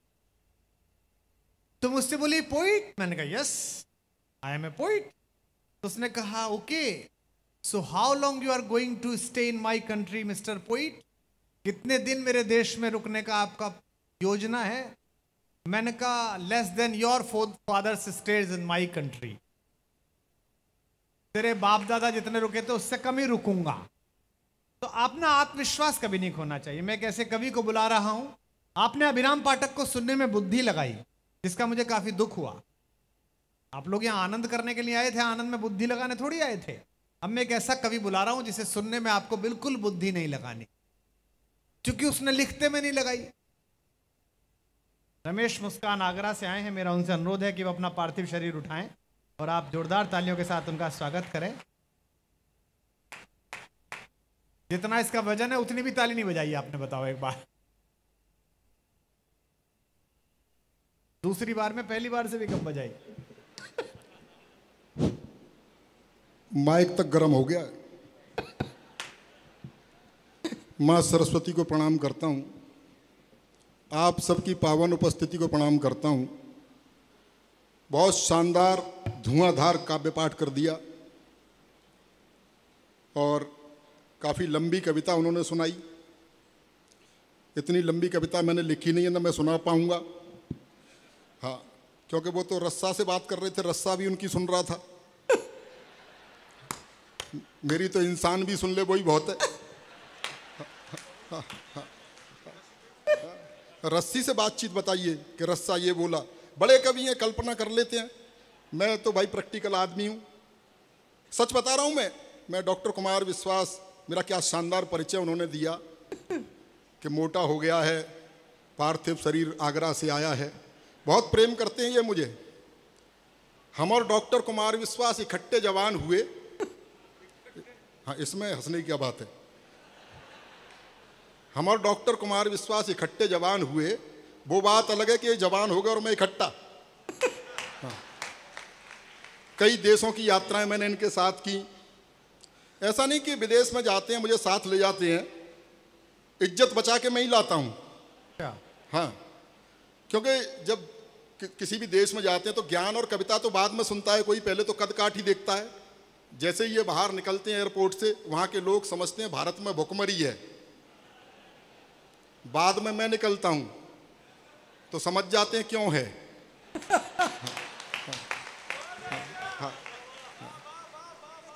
तो मुझसे बोली पोइट, मैंने कहा yes I am a poet. तो उसने कहा okay, so how long you are going to stay in my country mister poet, कितने दिन मेरे देश में रुकने का आपका योजना है? मैंने कहा less than your father's stage in my country, तेरे बाप दादा जितने रुके थे उससे कम ही रुकूंगा। तो अपना आत्मविश्वास कभी नहीं खोना चाहिए। मैं एक ऐसे कवि को बुला रहा हूं, आपने अभिराम पाठक को सुनने में बुद्धि लगाई, जिसका मुझे काफी दुख हुआ। आप लोग यहाँ आनंद करने के लिए आए थे, आनंद में बुद्धि लगाने थोड़ी आए थे। अब मैं एक ऐसा कवि बुला रहा हूं जिसे सुनने में आपको बिल्कुल बुद्धि नहीं लगानी, क्योंकि उसने लिखते में नहीं लगाई। रमेश मुस्कान आगरा से आए हैं, मेरा उनसे अनुरोध है कि वो अपना पार्थिव शरीर उठाएं और आप जोरदार तालियों के साथ उनका स्वागत करें। जितना इसका वजन है उतनी भी ताली नहीं बजाई आपने, बताओ एक बार। दूसरी बार में पहली बार से भी कम बजाई।
माइक तक गर्म हो गया। मां सरस्वती को प्रणाम करता हूं, आप सबकी पावन उपस्थिति को प्रणाम करता हूं। बहुत शानदार धुआंधार काव्य पाठ कर दिया और काफ़ी लंबी कविता उन्होंने सुनाई। इतनी लंबी कविता मैंने लिखी नहीं है, ना मैं सुना पाऊंगा। हाँ, क्योंकि वो तो रस्सा से बात कर रहे थे, रस्सा भी उनकी सुन रहा था। मेरी तो इंसान भी सुन ले वही बहुत है। रस्सी से बातचीत बताइए कि रस्सा ये बोला। बड़े कवि हैं, कल्पना कर लेते हैं। मैं तो भाई प्रैक्टिकल आदमी हूँ, सच बता रहा हूँ। मैं डॉक्टर कुमार विश्वास, मेरा क्या शानदार परिचय उन्होंने दिया कि मोटा हो गया है, पार्थिव शरीर आगरा से आया है। बहुत प्रेम करते हैं ये मुझे। हम और डॉक्टर कुमार विश्वास इकट्ठे जवान हुए। हाँ, इसमें हंसने की क्या बात है। हम और डॉक्टर कुमार विश्वास इकट्ठे जवान हुए, वो बात अलग है कि ये जवान हो गए और मैं इकट्ठा। हाँ, कई देशों की यात्राएं मैंने इनके साथ की। ऐसा नहीं कि विदेश में जाते हैं मुझे साथ ले जाते हैं, इज्जत बचा के मैं ही लाता हूँ। हाँ, क्योंकि जब किसी भी देश में जाते हैं तो ज्ञान और कविता तो बाद में सुनता है कोई, पहले तो कद काठ ही देखता है। जैसे ही ये बाहर निकलते हैं एयरपोर्ट से, वहाँ के लोग समझते हैं भारत में भुखमरी है। बाद में मैं निकलता हूँ तो समझ जाते हैं क्यों है।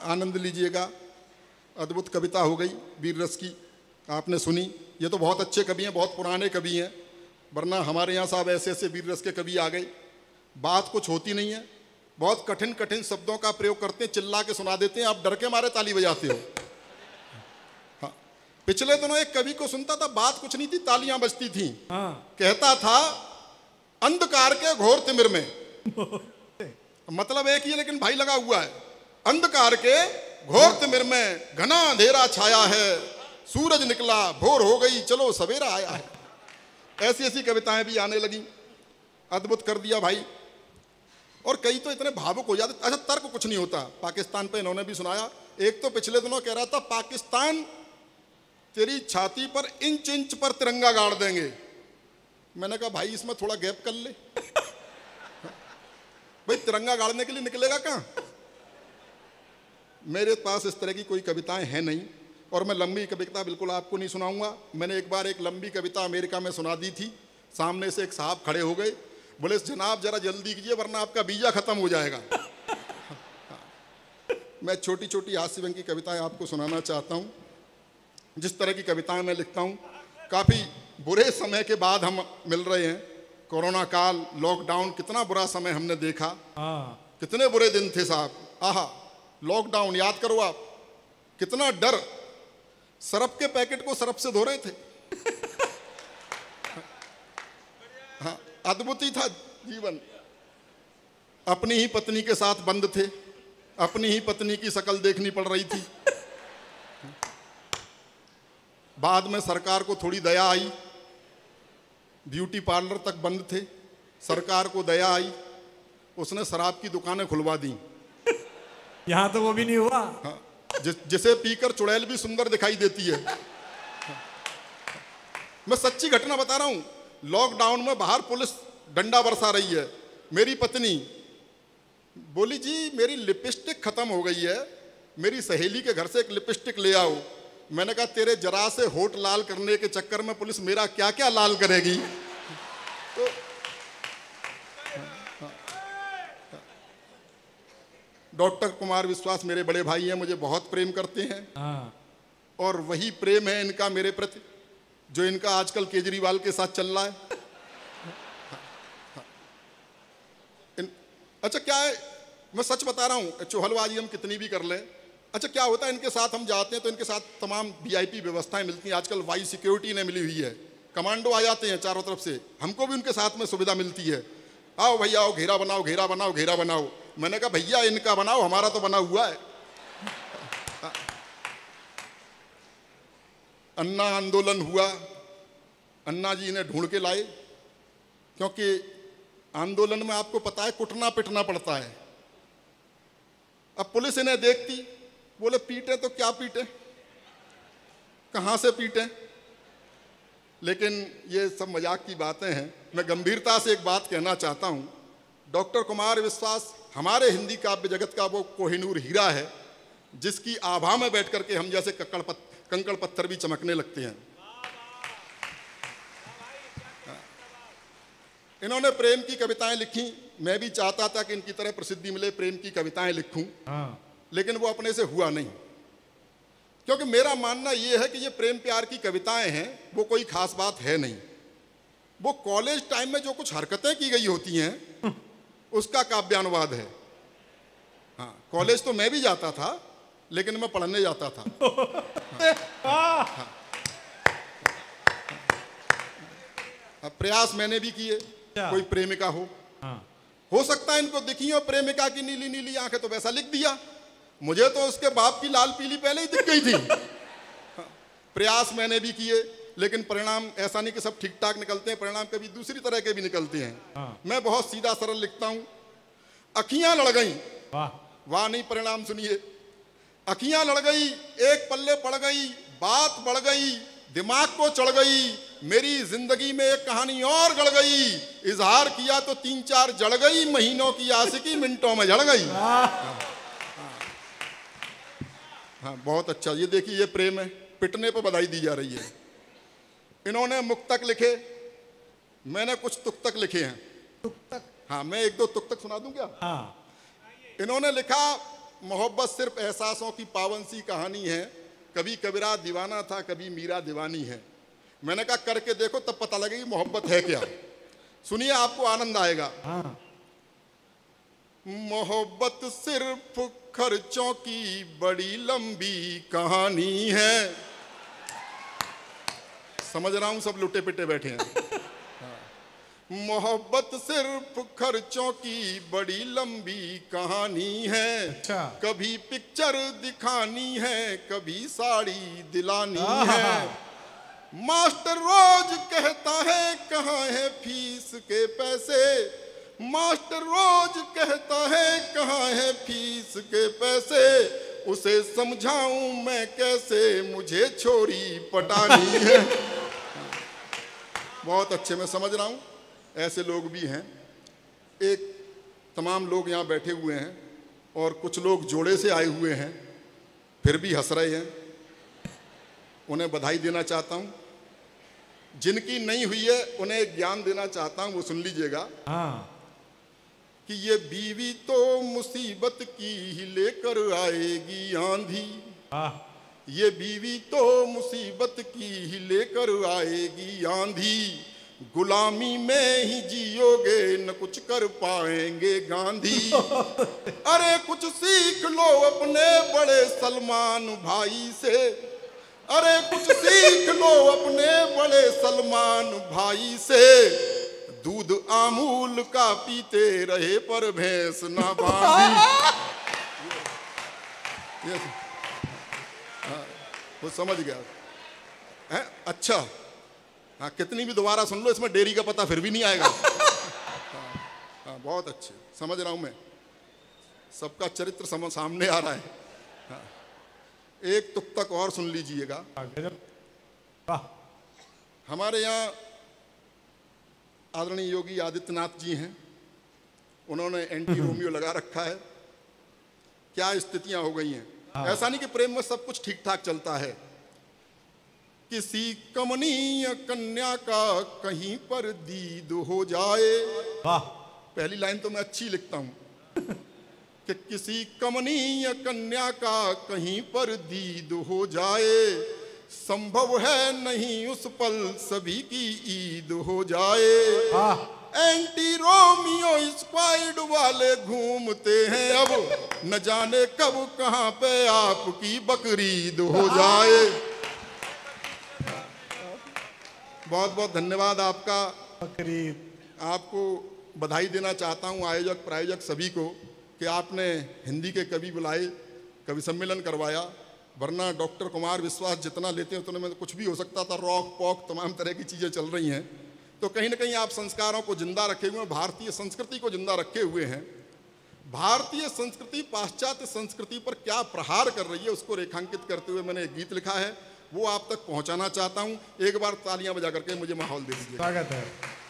आनंद लीजिएगा। अद्भुत कविता हो गई वीर रस की, आपने सुनी। ये तो बहुत अच्छे कवि हैं, बहुत पुराने कवि हैं, वरना हमारे यहाँ साहब ऐसे ऐसे वीर रस के कवि आ गए, बात कुछ होती नहीं है, बहुत कठिन कठिन शब्दों का प्रयोग करते हैं, चिल्ला के सुना देते हैं, आप डर के मारे ताली बजाते हो। हाँ, पिछले दिनों एक कवि को सुनता था, बात कुछ नहीं थी, तालियां बजती थी। कहता था अंधकार के घोर तिमिर में, मतलब एक ही लेकिन भाई लगा हुआ है। अंधकार के घोर तिमिर में घना अंधेरा छाया है, सूरज निकला भोर हो गई चलो सवेरा आया है। ऐसी ऐसी कविताएं भी आने लगी, अद्भुत कर दिया भाई। और कई तो इतने भावुक हो जाते। अच्छा, तर्क कुछ नहीं होता। पाकिस्तान पे इन्होंने भी सुनाया। एक तो पिछले दिनों कह रहा था पाकिस्तान तेरी छाती पर इंच इंच पर तिरंगा गाड़ देंगे। मैंने कहा भाई इसमें थोड़ा गैप कर ले भाई, तिरंगा गाड़ने के लिए निकलेगा कहाँ। मेरे पास इस तरह की कोई कविताएं हैं नहीं, और मैं लंबी कविता बिल्कुल आपको नहीं सुनाऊंगा। मैंने एक बार एक लंबी कविता अमेरिका में सुना दी थी, सामने से एक साहब खड़े हो गए, बोले जनाब जरा जल्दी कीजिए वरना आपका वीजा खत्म हो जाएगा। मैं छोटी छोटी हास्य व्यंग की कविताएं आपको सुनाना चाहता हूं। जिस तरह की कविताएं मैं लिखता हूं, काफ़ी बुरे समय के बाद हम मिल रहे हैं। कोरोना काल, लॉकडाउन, कितना बुरा समय हमने देखा। कितने बुरे दिन थे साहब। आहा, लॉकडाउन याद करो आप, कितना डर। सरफ के पैकेट को सरफ से धो रहे थे। हाँ, अद्भुत ही था जीवन। अपनी ही पत्नी के साथ बंद थे, अपनी ही पत्नी की शक्ल देखनी पड़ रही थी। बाद में सरकार को थोड़ी दया आई, ब्यूटी पार्लर तक बंद थे, सरकार को दया आई, उसने शराब की दुकानें खुलवा दी।
यहां तो वो भी नहीं हुआ।
हाँ, जिसे पीकर चुड़ैल भी सुंदर दिखाई देती है। मैं सच्ची घटना बता रहा हूं। लॉकडाउन में बाहर पुलिस डंडा बरसा रही है। मेरी पत्नी बोली जी मेरी लिपस्टिक खत्म हो गई है, मेरी सहेली के घर से एक लिपस्टिक ले आओ। मैंने कहा तेरे जरा से होठ लाल करने के चक्कर में पुलिस मेरा क्या क्या लाल करेगी। तो डॉक्टर कुमार विश्वास मेरे बड़े भाई हैं, मुझे बहुत प्रेम करते हैं। और वही प्रेम है इनका मेरे प्रति जो इनका आजकल केजरीवाल के साथ चल रहा है। अच्छा क्या है, मैं सच बता रहा हूं, चोहलबाजी हम कितनी भी कर लें। अच्छा क्या होता है, इनके साथ हम जाते हैं तो इनके साथ तमाम वीआईपी व्यवस्थाएं मिलती हैं। आजकल वाई सिक्योरिटी ने मिली हुई है, कमांडो आ जाते हैं चारों तरफ से, हमको भी उनके साथ में सुविधा मिलती है। आओ भैया आओ, घेरा बनाओ घेरा बनाओ घेरा बनाओ। मैंने कहा भैया इनका बनाओ, हमारा तो बना हुआ है। अन्ना आंदोलन हुआ, अन्ना जी इन्हें ढूंढ के लाए, क्योंकि आंदोलन में आपको पता है कुटना पिटना पड़ता है। अब पुलिस इन्हें देखती, बोले पीटे तो क्या पीटे, कहां से पीटे। लेकिन ये सब मजाक की बातें हैं। मैं गंभीरता से एक बात कहना चाहता हूं। डॉक्टर कुमार विश्वास हमारे हिंदी काव्य जगत का वो कोहिनूर हीरा है जिसकी आभा में बैठ करके हम जैसे कंकड़ पत्थर भी चमकने लगते हैं। इन्होंने प्रेम की कविताएं लिखी। मैं भी चाहता था कि इनकी तरह प्रसिद्धि मिले, प्रेम की कविताएं लिखूं, लेकिन वो अपने से हुआ नहीं। क्योंकि मेरा मानना ये है कि ये प्रेम प्यार की कविताएं हैं, वो कोई खास बात है नहीं। वो कॉलेज टाइम में जो कुछ हरकतें की गई होती हैं उसका काव्यानुवाद है। हाँ, कॉलेज तो मैं भी जाता था, लेकिन मैं पढ़ने जाता था। हाँ। प्रयास मैंने भी किए, कोई प्रेमिका हो सकता है इनको दिखी हो प्रेमिका की नीली नीली आंखें, तो वैसा लिख दिया। मुझे तो उसके बाप की लाल पीली पहले ही दिख गई थी। प्रयास मैंने भी किए, लेकिन परिणाम ऐसा नहीं कि सब ठीक ठाक निकलते हैं, परिणाम कभी दूसरी तरह के भी निकलते हैं। मैं बहुत सीधा सरल लिखता हूं। अखियां लड़ गई, वाह नहीं, परिणाम सुनिए। अखियां लड़ गई, एक पल्ले पड़ गई, बात बढ़ गई, दिमाग को चढ़ गई, मेरी जिंदगी में एक कहानी और गढ़ गई। इजहार किया तो 3-4 जड़ गई, महीनों की आशिकी मिनटों में जड़ गई। हाँ, बहुत अच्छा। ये देखिए, ये प्रेम है, पिटने पर बधाई दी जा रही है। इन्होंने मुक्तक लिखे, मैंने कुछ तुक्तक लिखे हैं। तुक्तक? हाँ, मैं 1-2 तुक्तक सुना दूं क्या? हाँ। इन्होंने लिखा मोहब्बत सिर्फ एहसासों की पावन सी कहानी है। कभी कबीरा दीवाना था, कभी मीरा दीवानी है। मैंने कहा करके देखो तब पता लगेगी मोहब्बत है क्या। सुनिए, आपको आनंद आएगा।
हाँ।
मोहब्बत सिर्फ खर्चों की बड़ी लंबी कहानी है। समझ रहा हूं सब लुटे पिटे बैठे हैं। मोहब्बत सिर्फ खर्चों की बड़ी लंबी कहानी है।
अच्छा।
कभी पिक्चर दिखानी है, कभी साड़ी दिलानी है। मास्टर रोज कहता है कहाँ है फीस के पैसे। मास्टर रोज कहता है कहाँ है फीस के पैसे। उसे समझाऊं मैं कैसे, मुझे छोरी पटानी है। बहुत अच्छे, मैं समझ रहा हूं ऐसे लोग भी हैं। एक तमाम लोग यहाँ बैठे हुए हैं और कुछ लोग जोड़े से आए हुए हैं, फिर भी हंस रहे हैं। उन्हें बधाई देना चाहता हूँ। जिनकी नहीं हुई है उन्हें एक ज्ञान देना चाहता हूँ, वो सुन लीजिएगा।
हाँ।
कि ये बीवी तो मुसीबत की ही लेकर आएगी आंधी। ये बीवी तो मुसीबत की ही लेकर आएगी आंधी। गुलामी में ही जियोगे न कुछ कर पाएंगे गांधी। अरे कुछ सीख लो अपने बड़े सलमान भाई से। अरे कुछ सीख लो अपने बड़े सलमान भाई से। दूध आमूल का पीते रहे पर भैंस ना बांधी। वो समझ गया है। अच्छा, हाँ, कितनी भी दोबारा सुन लो, इसमें डेरी का पता फिर भी नहीं आएगा। हाँ, बहुत अच्छे, समझ रहा हूं मैं। सबका चरित्र सामने आ रहा है। हाँ, एक तुक तक और सुन लीजिएगा। हमारे यहाँ आदरणीय योगी आदित्यनाथ जी हैं। उन्होंने एंटी रोमियो लगा रखा है। क्या स्थितियां हो गई हैं। ऐसा नहीं कि प्रेम में सब कुछ ठीक ठाक चलता है। किसी कमनीय कन्या का कहीं पर दीद हो जाए। पहली लाइन तो मैं अच्छी लिखता हूं कि किसी कमनीय कन्या का कहीं पर दीद हो जाए। संभव है नहीं उस पल सभी की ईद हो जाए। एंटी रोमियो स्क्वाड वाले घूमते हैं अब, न जाने कब कहां पे आपकी बकरीद हो जाए। बहुत बहुत धन्यवाद आपका। आपको बधाई देना चाहता हूं, आयोजक प्रायोजक सभी को, कि आपने हिंदी के कवि बुलाए, कवि सम्मेलन करवाया। वरना डॉक्टर कुमार विश्वास जितना लेते हैं उतने में तो कुछ भी हो सकता था। रॉक पॉक तमाम तरह की चीज़ें चल रही हैं। तो कहीं ना कहीं आप संस्कारों को जिंदा रखे हुए हैं, भारतीय संस्कृति को जिंदा रखे हुए हैं। भारतीय संस्कृति पाश्चात्य संस्कृति पर क्या प्रहार कर रही है उसको रेखांकित करते हुए मैंने एक गीत लिखा है, वो आप तक पहुंचाना चाहता हूं। एक बार तालियां बजा करके मुझे माहौल दे दीजिए।
स्वागत है।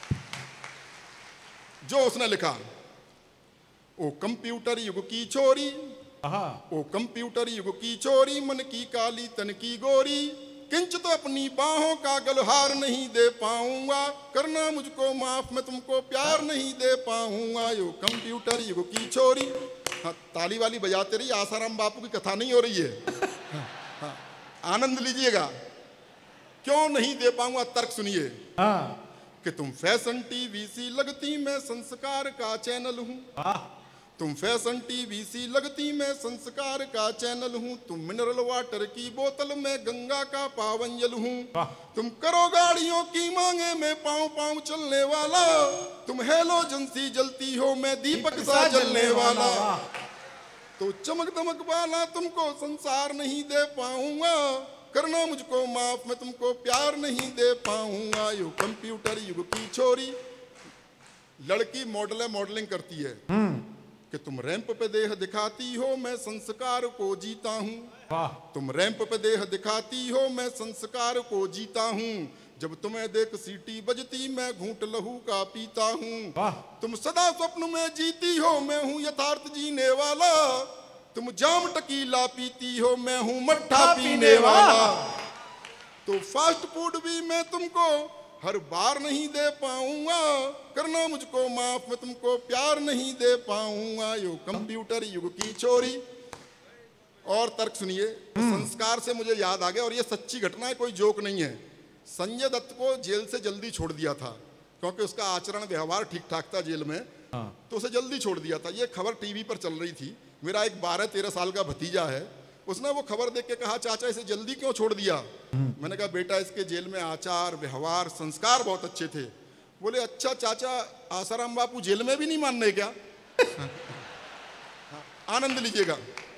जो उसने लिखा, ओ कंप्यूटर युग की छोरी, ओ कंप्यूटर युग की चोरी, मन की काली तन की गोरी, किंच तो अपनी बाहों का गलहार नहीं दे पाऊंगा, करना मुझको माफ मैं तुमको प्यार नहीं दे पाऊंगा। यो कंप्यूटर युग की छोरी। हाँ, ताली वाली बजाते रही, आसाराम बापू की कथा नहीं हो रही है। हाँ, आनंद लीजिएगा। क्यों नहीं दे पाऊंगा, तर्क सुनिए। कि तुम फैशन टीवी सी लगती, मैं संस्कार का चैनल हूं। तुम फैशन टीवी सी लगती, मैं संस्कार का चैनल हूँ। तुम मिनरल वाटर की बोतल, मैं गंगा का पावन जल हूँ। तुम करो गाड़ियों की मांगे, मैं पाँव पाँव चलने वाला। तुम हेलोजन सी जलती हो, मैं दीपक सा जलने वाला। तो चमक दमक वाला तुमको संसार नहीं दे पाऊंगा, करना मुझको माफ मैं तुमको प्यार नहीं दे पाऊंगा। यो कंप्यूटर युग की छोरी। लड़की मॉडलिंग करती है कि तुम रैंप पे देह दिखाती हो, मैं संस्कार को जीता हूँ। तुम रैंप पे देह दिखाती हो, मैं संस्कार को जीता हूँ। जब तुम्हें देख सीटी बजती, मैं घूंट लहू का पीता हूँ। तुम सदा स्वप्न में जीती हो, मैं हूँ यथार्थ जीने वाला। तुम जाम टकीला पीती हो, मैं हूँ मट्ठा पीने वाला। तो फास्ट फूड भी मैं तुमको हर बार नहीं दे पाऊंगा, करना मुझको माफ मैं तुमको प्यार नहीं दे पाऊंगा। यो कंप्यूटर युग की छोरी। और तर्क सुनिए। तो संस्कार से मुझे याद आ गया, और ये सच्ची घटना है, कोई जोक नहीं है। संजय दत्त को जेल से जल्दी छोड़ दिया था क्योंकि उसका आचरण व्यवहार ठीक ठाक था जेल में, तो उसे जल्दी छोड़ दिया था। ये खबर टीवी पर चल रही थी। मेरा एक 12-13 साल का भतीजा है, उसने वो खबर देख के कहा, चाचा इसे जल्दी क्यों छोड़ दिया? मैंने कहा, बेटा इसके जेल में आचार व्यवहार संस्कार बहुत अच्छे थे। बोले, अच्छा चाचा आसाराम बापू जेल में भी नहीं मानने क्या? आनंद लीजिएगा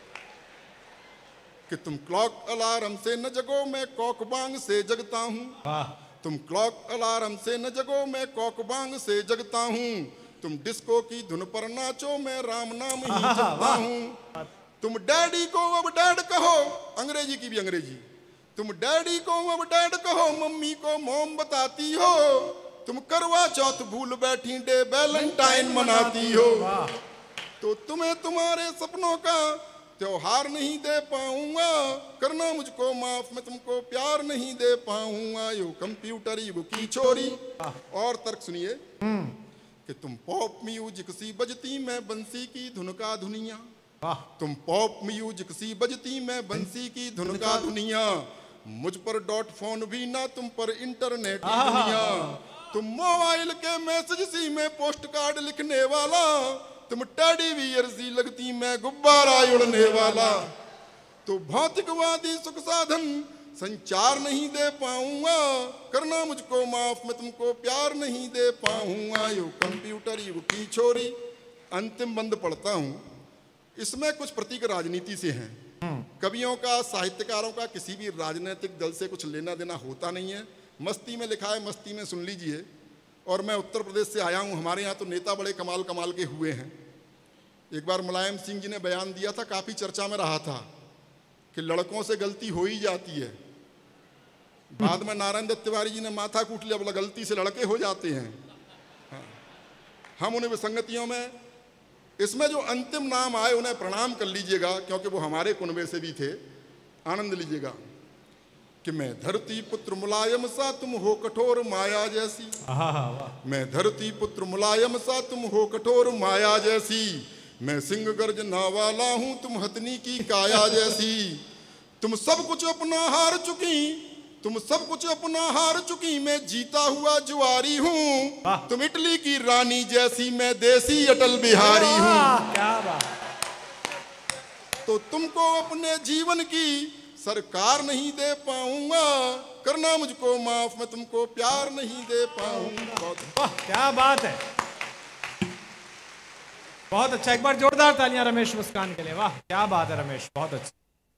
कि तुम क्लॉक अलार्म से न जगो, मैं कॉकबांग से जगता हूं। तुम क्लॉक अलार्म से न जगो, मैं कॉकबांग से जगता हूं। तुम डिस्को की धुन पर नाचो, मैं राम नाम ही जपता हूं। तुम डैडी को अब डैड कहो, अंग्रेजी की भी अंग्रेजी। तुम डैडी को अब डैड कहो, मम्मी को मॉम बताती हो। तुम करवा चौथ भूल बैठी, डे वैलेंटाइन मनाती हो। तो तुम्हें तुम्हारे सपनों का त्योहार नहीं दे पाऊंगा, करना मुझको माफ, मैं तुमको प्यार नहीं दे पाऊंगा। यो कंप्यूटर युग की छोरी। और तर्क सुनिए कि तुम पॉप म्यूजिक सी बजती, मैं बंसी की धुन का धुनिया। तुम पॉप म्यूजिक सी बजती, मैं बंसी की धुन का धुनिया। मुझ पर डॉट फोन भी ना, तुम पर इंटरनेट की दुनिया। तुम मोबाइल के मैसेज सी, मैं पोस्ट कार्ड लिखने वाला। तुम टेडी बियर सी लगती, मैं गुब्बारा उड़ने वाला। तो भौतिकवादी सुख साधन संचार नहीं दे पाऊंगा, करना मुझको माफ, मैं तुमको प्यार नहीं दे पाऊंगा। यो कंप्यूटर युग की छोरी। अंतिम बंद पढ़ता हूं। इसमें कुछ प्रतीक राजनीति से हैं। कवियों का, साहित्यकारों का किसी भी राजनीतिक दल से कुछ लेना देना होता नहीं है। मस्ती में लिखा है, मस्ती में सुन लीजिए। और मैं उत्तर प्रदेश से आया हूं, हमारे यहाँ तो नेता बड़े कमाल कमाल के हुए हैं। एक बार मुलायम सिंह जी ने बयान दिया था, काफ़ी चर्चा में रहा था, कि लड़कों से गलती हो ही जाती है। बाद में नारायण दत्त तिवारी जी ने माथा कूट लिया, बोला गलती से लड़के हो जाते हैं। हम उन्हें विसंगतियों में, इसमें जो अंतिम नाम आए उन्हें प्रणाम कर लीजिएगा, क्योंकि वो हमारे कुनबे से भी थे। आनंद लीजिएगा कि मैं धरती पुत्र मुलायम सा, तुम हो कठोर माया जैसी। मैं धरती पुत्र मुलायम सा, तुम हो कठोर माया जैसी। मैं सिंह गर्जना वाला हूं, तुम हथनी की काया जैसी। तुम सब कुछ अपना हार चुकी, तुम सब कुछ अपना हार चुकी, मैं जीता हुआ जुआरी हूं। तुम इटली की रानी जैसी, मैं देसी अटल बिहारी हूं।
क्या बात।
तो तुमको अपने जीवन की सरकार नहीं दे पाऊंगा, करना मुझको माफ, मैं तुमको प्यार नहीं दे पाऊंगा।
वाह क्या बात है, बहुत अच्छा। एक बार जोरदार तालियां रमेश मुस्कान के लिए। वाह क्या बात है रमेश, बहुत अच्छा।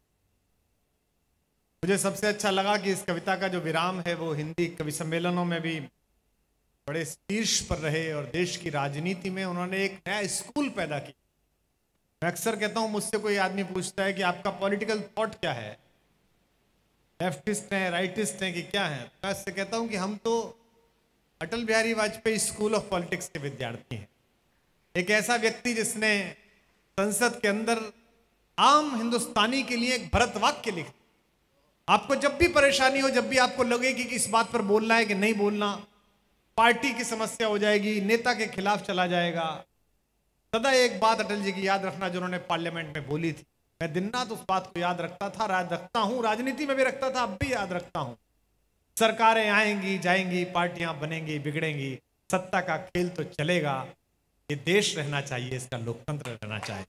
मुझे सबसे अच्छा लगा कि इस कविता का जो विराम है वो हिंदी कवि सम्मेलनों में भी बड़े शीर्ष पर रहे, और देश की राजनीति में उन्होंने एक नया स्कूल पैदा किया। मैं अक्सर कहता हूं, मुझसे कोई आदमी पूछता है कि आपका पॉलिटिकल थॉट क्या है, लेफ्टिस्ट हैं, राइटिस्ट हैं कि क्या हैं, मैं इससे कहता हूं कि हम तो Atal Bihari Vajpayee school of politics के विद्यार्थी हैं। एक ऐसा व्यक्ति जिसने संसद के अंदर आम हिंदुस्तानी के लिए एक भरत वाक्य लिखा। आपको जब भी परेशानी हो, जब भी आपको लगे कि इस बात पर बोलना है कि नहीं बोलना, पार्टी की समस्या हो जाएगी, नेता के खिलाफ चला जाएगा, सदा एक बात अटल जी की याद रखना जो उन्होंने पार्लियामेंट में बोली थी। मैं दिन रात उस बात को याद रखता था, याद रखता हूं, राजनीति में भी रखता था, अब भी याद रखता हूं। सरकारें आएंगी जाएंगी, पार्टियां बनेंगी बिगड़ेंगी, सत्ता का खेल तो चलेगा। ये देश रहना चाहिए, इसका लोकतंत्र रहना चाहिए।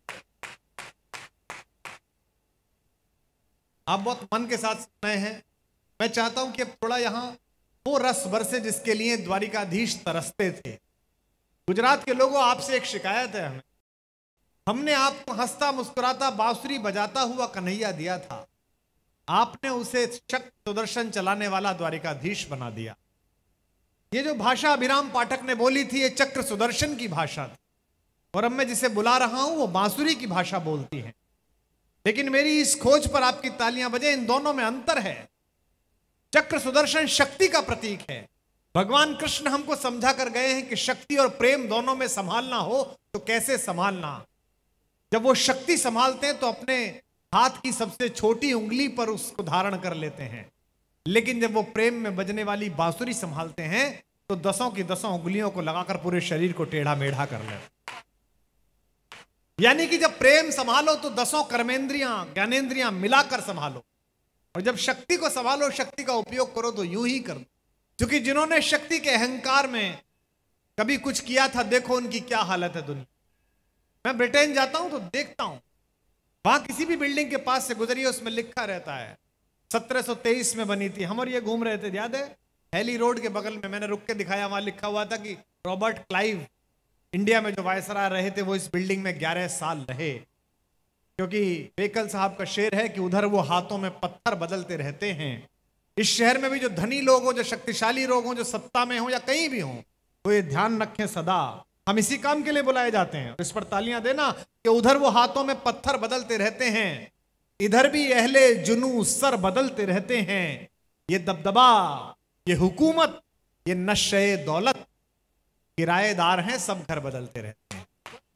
आप बहुत मन के साथ सुन रहे हैं। मैं चाहता हूं कि अब थोड़ा यहां वो रस बरसे जिसके लिए द्वारिकाधीश तरसते थे। गुजरात के लोगों, आपसे एक शिकायत है हमें। हमने आपको हंसता मुस्कुराता बांसुरी बजाता हुआ कन्हैया दिया था, आपने उसे चक्र सुदर्शन चलाने वाला द्वारिकाधीश बना दिया। ये जो भाषा अभिराम पाठक ने बोली थी, ये चक्र सुदर्शन की भाषा थी, और अब मैं जिसे बुला रहा हूं वो बांसुरी की भाषा बोलती है। लेकिन मेरी इस खोज पर आपकी तालियां बजे, इन दोनों में अंतर है। चक्र सुदर्शन शक्ति का प्रतीक है। भगवान कृष्ण हमको समझा कर गए हैं कि शक्ति और प्रेम दोनों में संभालना हो तो कैसे संभालना। जब वो शक्ति संभालते हैं तो अपने हाथ की सबसे छोटी उंगली पर उसको धारण कर लेते हैं, लेकिन जब वो प्रेम में बजने वाली बांसुरी संभालते हैं तो दसों की दसों उंगलियों को लगाकर पूरे शरीर को टेढ़ा मेढ़ा कर लेते। यानी कि जब प्रेम संभालो तो 10 कर्मेंद्रियां ज्ञानेंद्रियां मिलाकर संभालो, और जब शक्ति को संभालो, शक्ति का उपयोग करो तो यूं ही करो। क्योंकि जिन्होंने शक्ति के अहंकार में कभी कुछ किया था, देखो उनकी क्या हालत है दुनिया। मैं ब्रिटेन जाता हूं तो देखता हूं, वहां किसी भी बिल्डिंग के पास से गुजरिए, उसमें लिखा रहता है 1723 में बनी थी। हम और ये घूम रहे थे, याद है, हैली रोड के बगल में, मैंने रुक के दिखाया, वहां लिखा हुआ था कि रॉबर्ट क्लाइव इंडिया में जो वायसराय रहे थे वो इस बिल्डिंग में 11 साल रहे। क्योंकि बेकल साहब का शेर है कि उधर वो हाथों में पत्थर बदलते रहते हैं। इस शहर में भी जो धनी लोग हो, जो शक्तिशाली लोग हो, जो सत्ता में हो या कहीं भी हो, तो ये ध्यान रखें सदा, हम इसी काम के लिए बुलाए जाते हैं। इस पर तालियां देना कि उधर वो हाथों में पत्थर बदलते रहते हैं, इधर भी अहले जुनू सर बदलते रहते हैं। ये दबदबा, ये हुकूमत, ये नशे दौलत, किराएदार हैं, सब घर बदलते रहते हैं।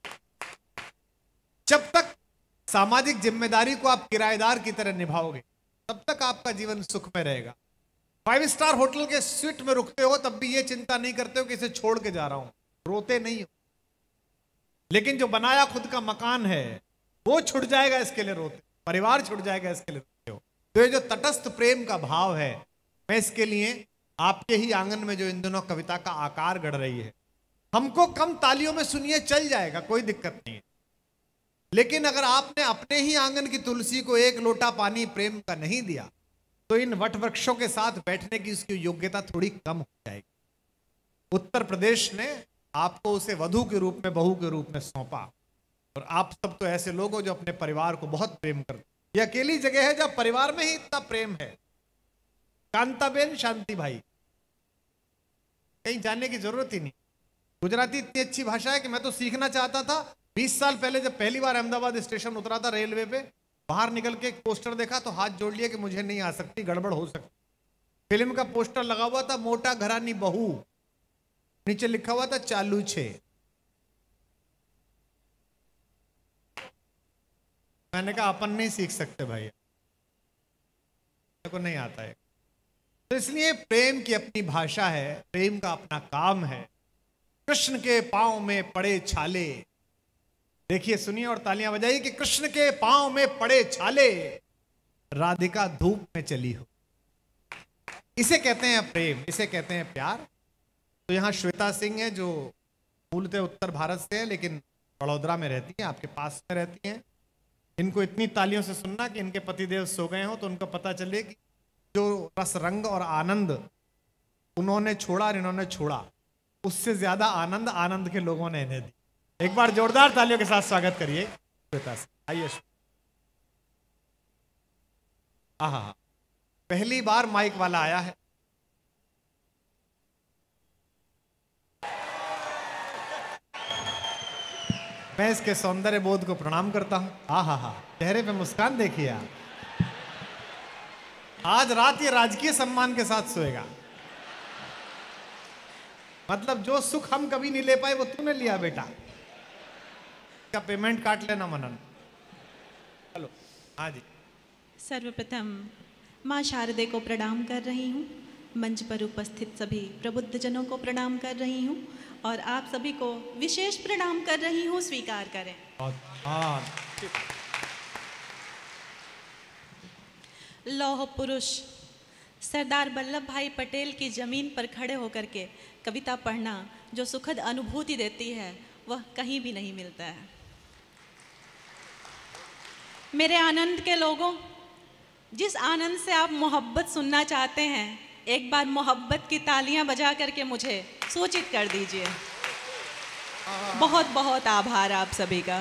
जब तक सामाजिक जिम्मेदारी को आप किराएदार की तरह निभाओगे, तब तक आपका जीवन सुख में रहेगा। 5 स्टार होटल के स्वीट में रुकते हो, तब भी ये चिंता नहीं करते हो कि इसे छोड़ के जा रहा हूं, रोते नहीं हो। लेकिन जो बनाया खुद का मकान है, वो छुट जाएगा इसके लिए रोते, परिवार छुट जाएगा इसके लिए रोते हो। तो ये जो तटस्थ प्रेम का भाव है, मैं इसके लिए आपके ही आंगन में जो इन दिनों कविता का आकार गढ़ रही है, हमको कम तालियों में सुनिए, चल जाएगा, कोई दिक्कत नहीं है। लेकिन अगर आपने अपने ही आंगन की तुलसी को 1 लोटा पानी प्रेम का नहीं दिया, तो इन वट वृक्षों के साथ बैठने की उसकी योग्यता थोड़ी कम हो जाएगी। उत्तर प्रदेश ने आपको उसे वधू के रूप में, बहू के रूप में सौंपा, और आप सब तो ऐसे लोग हो जो अपने परिवार को बहुत प्रेम करते। ये अकेली जगह है जब परिवार में ही इतना प्रेम है। कांताबेन, शांति भाई, कहीं जाने की जरूरत ही नहीं। गुजराती इतनी अच्छी भाषा है कि मैं तो सीखना चाहता था। 20 साल पहले जब पहली बार अहमदाबाद स्टेशन उतरा था रेलवे पे, बाहर निकल के एक पोस्टर देखा तो हाथ जोड़ लिया कि मुझे नहीं आ सकती, गड़बड़ हो सकती। फिल्म का पोस्टर लगा हुआ था, मोटा घरानी बहू, नीचे लिखा हुआ था चालू छे। मैंने कहा अपन नहीं सीख सकते भाई, मेरे को नहीं आता है। तो इसलिए प्रेम की अपनी भाषा है, प्रेम का अपना काम है। कृष्ण के पांव में पड़े छाले, देखिए सुनिए और तालियां बजाइए कि कृष्ण के पांव में पड़े छाले, राधिका धूप में चली हो। इसे कहते हैं प्रेम, इसे कहते हैं प्यार। तो यहाँ श्वेता सिंह है जो मूलतः उत्तर भारत से है, लेकिन बड़ौदा में रहती है, आपके पास में रहती हैं। इनको इतनी तालियों से सुनना कि इनके पतिदेव सो गए हो, तो उनको पता चले कि जो रस रंग और आनंद उन्होंने छोड़ा और इन्होंने छोड़ा, उससे ज्यादा आनंद आनंद के लोगों ने इन्हें दी। एक बार जोरदार तालियों के साथ स्वागत करिए श्वेता से, आइए। आहा, पहली बार माइक वाला आया है। मैं इसके सौंदर्य बोध को प्रणाम करता हूं। आहा हा, चेहरे पे मुस्कान देखिए आप। आज रात ये राजकीय सम्मान के साथ सोएगा। मतलब जो सुख हम कभी नहीं ले पाए वो तूने लिया बेटा। का पेमेंट काट लेना मनन। हेलो, हाँ जी।
सर्वप्रथम माँ शारदे को प्रणाम कर रही हूँ, मंच पर उपस्थित सभी प्रबुद्ध जनों को प्रणाम कर रही हूँ, और आप सभी को विशेष प्रणाम कर रही हूँ, स्वीकार करें। लौह पुरुष सरदार वल्लभ भाई पटेल की जमीन पर खड़े होकर के कविता पढ़ना जो सुखद अनुभूति देती है, वह कहीं भी नहीं मिलता है। मेरे आनंद के लोगों, जिस आनंद से आप मोहब्बत सुनना चाहते हैं, एक बार मोहब्बत की तालियां बजा करके मुझे सूचित कर दीजिए। बहुत बहुत आभार आप सभी का।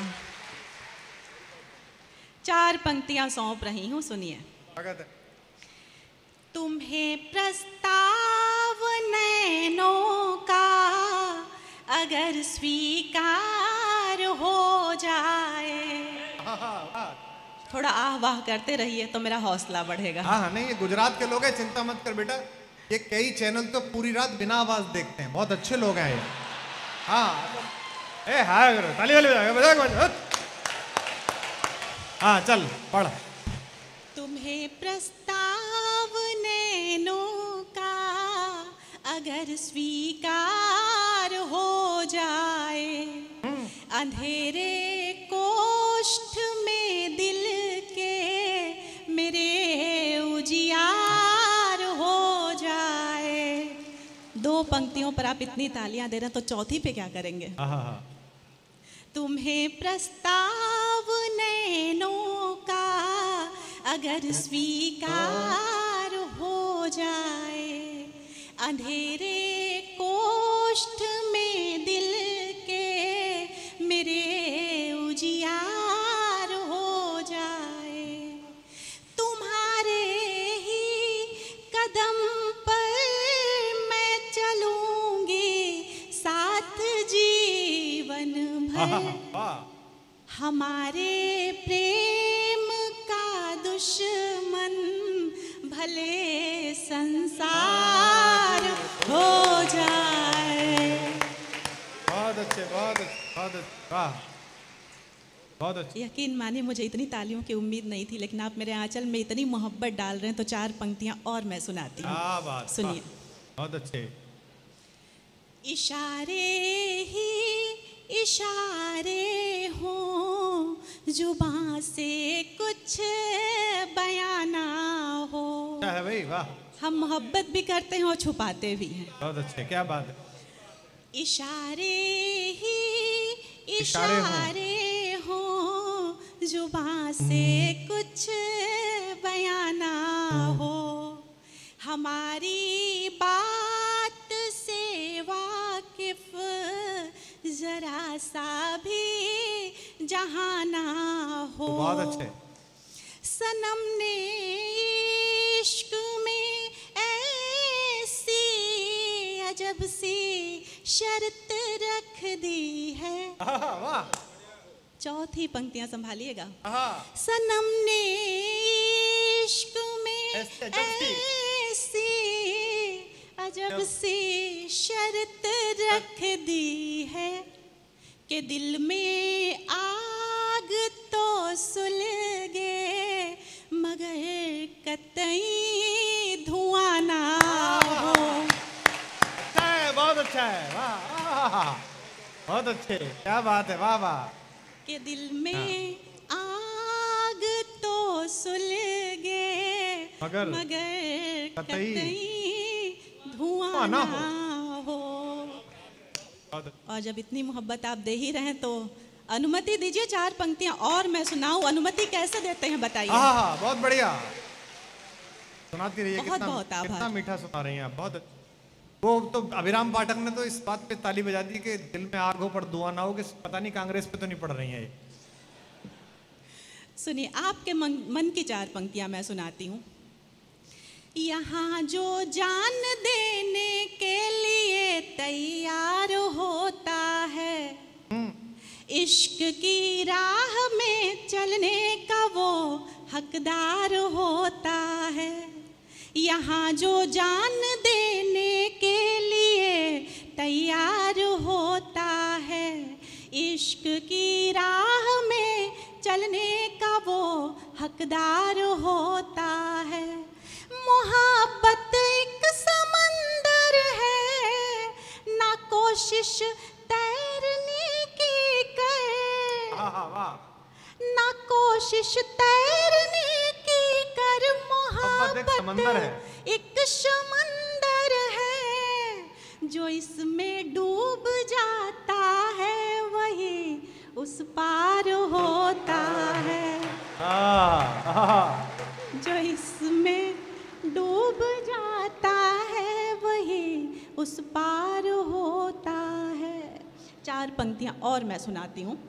4 पंक्तियां सौंप रही हूं, सुनिए। तुम्हें प्रस्ताव नैनों का अगर स्वीकार हो जाए, थोड़ा आह वाह करते रहिए तो मेरा हौसला बढ़ेगा।
हाँ नहीं, ये गुजरात के लोग हैं, चिंता मत कर बेटा। ये कई चैनल तो पूरी रात बिना आवाज देखते हैं, बहुत अच्छे लोग हैं ये। हाँ ताली वाली बजा। हाँ चल पढ़।
तुम्हें प्रस्ताव नैनों का अगर स्वीकार हो जाए, अंधेरे को पंक्तियों पर आप इतनी तालियां दे रहे हैं तो चौथी पे क्या करेंगे? तुम्हें प्रस्ताव नैनों का अगर स्वीकार हो जाए, अंधेरे कोष्ठ में दिल के मेरे उजियार हो जाए, तुम्हारे ही कदम पर मैं चलूंगी साथ जीवन भर, हमारे प्रेम का दुश्मन भले संसार हो जाए।
बहुत अच्छे, बहुत अच्छे, बहुत अच्छे, वाह, बहुत अच्छे।
यकीन मानिए मुझे इतनी तालियों की उम्मीद नहीं थी, लेकिन आप मेरे आंचल में इतनी मोहब्बत डाल रहे हैं तो 4 पंक्तियां और मैं सुनाती हूँ, सुनिए।
बहुत अच्छे।
इशारे ही इशारे हों, जुबां से कुछ बयां ना हो।
क्या है भाई, वाह।
हम मोहब्बत भी करते हैं और छुपाते भी हैं।
बहुत अच्छे, क्या बात है।
इशारे ही इशारे हों, जुबां से कुछ बयां ना हो, हमारी बात से वाकिफ जरा सा भी जहां ना हो।
बहुत अच्छे।
सनम ने इश्क में ऐसी अजब सी शर्त रख दी है।
वाह।
चौथी पंक्तियां संभालिएगा।
सनम
ने इश्क में ऐसी अजब सी शर्त रख दी है कि दिल में आग तो सुलगे मगर कतई धुआं ना हो।
अच्छा है, बहुत अच्छा है, वाह, बहुत अच्छे, क्या बात है, वाह वाह।
कि दिल में आग तो सुलगे मगर कतई धुआं ना हो। और जब इतनी मोहब्बत आप दे ही रहे तो अनुमति दीजिए 4 पंक्तियां और मैं सुनाऊं। अनुमति कैसे देते हैं बताइए।
बहुत बढ़िया, सुनाती रहिए।
बहुत बहुत आभार।
कितना मीठा सुना रही हैं आप, बहुत। वो तो अभिराम पाठक ने तो इस बात पे ताली बजा दी कि दिल में आग हो पर धुआं ना हो, कि पता नहीं कांग्रेस पे तो नहीं पड़ रही है ये।
सुनिए, आपके मन की 4 पंक्तियां मैं सुनाती हूँ। यहाँ जो जान देने के लिए तैयार होता है, इश्क की राह में चलने का वो हकदार होता है। यहाँ जो जान देने के लिए तैयार होता है, इश्क की राह में चलने का वो हकदार होता है। मोहब्बत एक समंदर है, ना कोशिश तैरने की कर, ना कोशिश तैरने की कर। मोहब्बत एक समंदर है, जो इसमें डूब जाता है वही उस पार होता है। जो इसमें डूब जाता है वही उस पार होता है। 4 पंक्तियां और मैं सुनाती हूँ।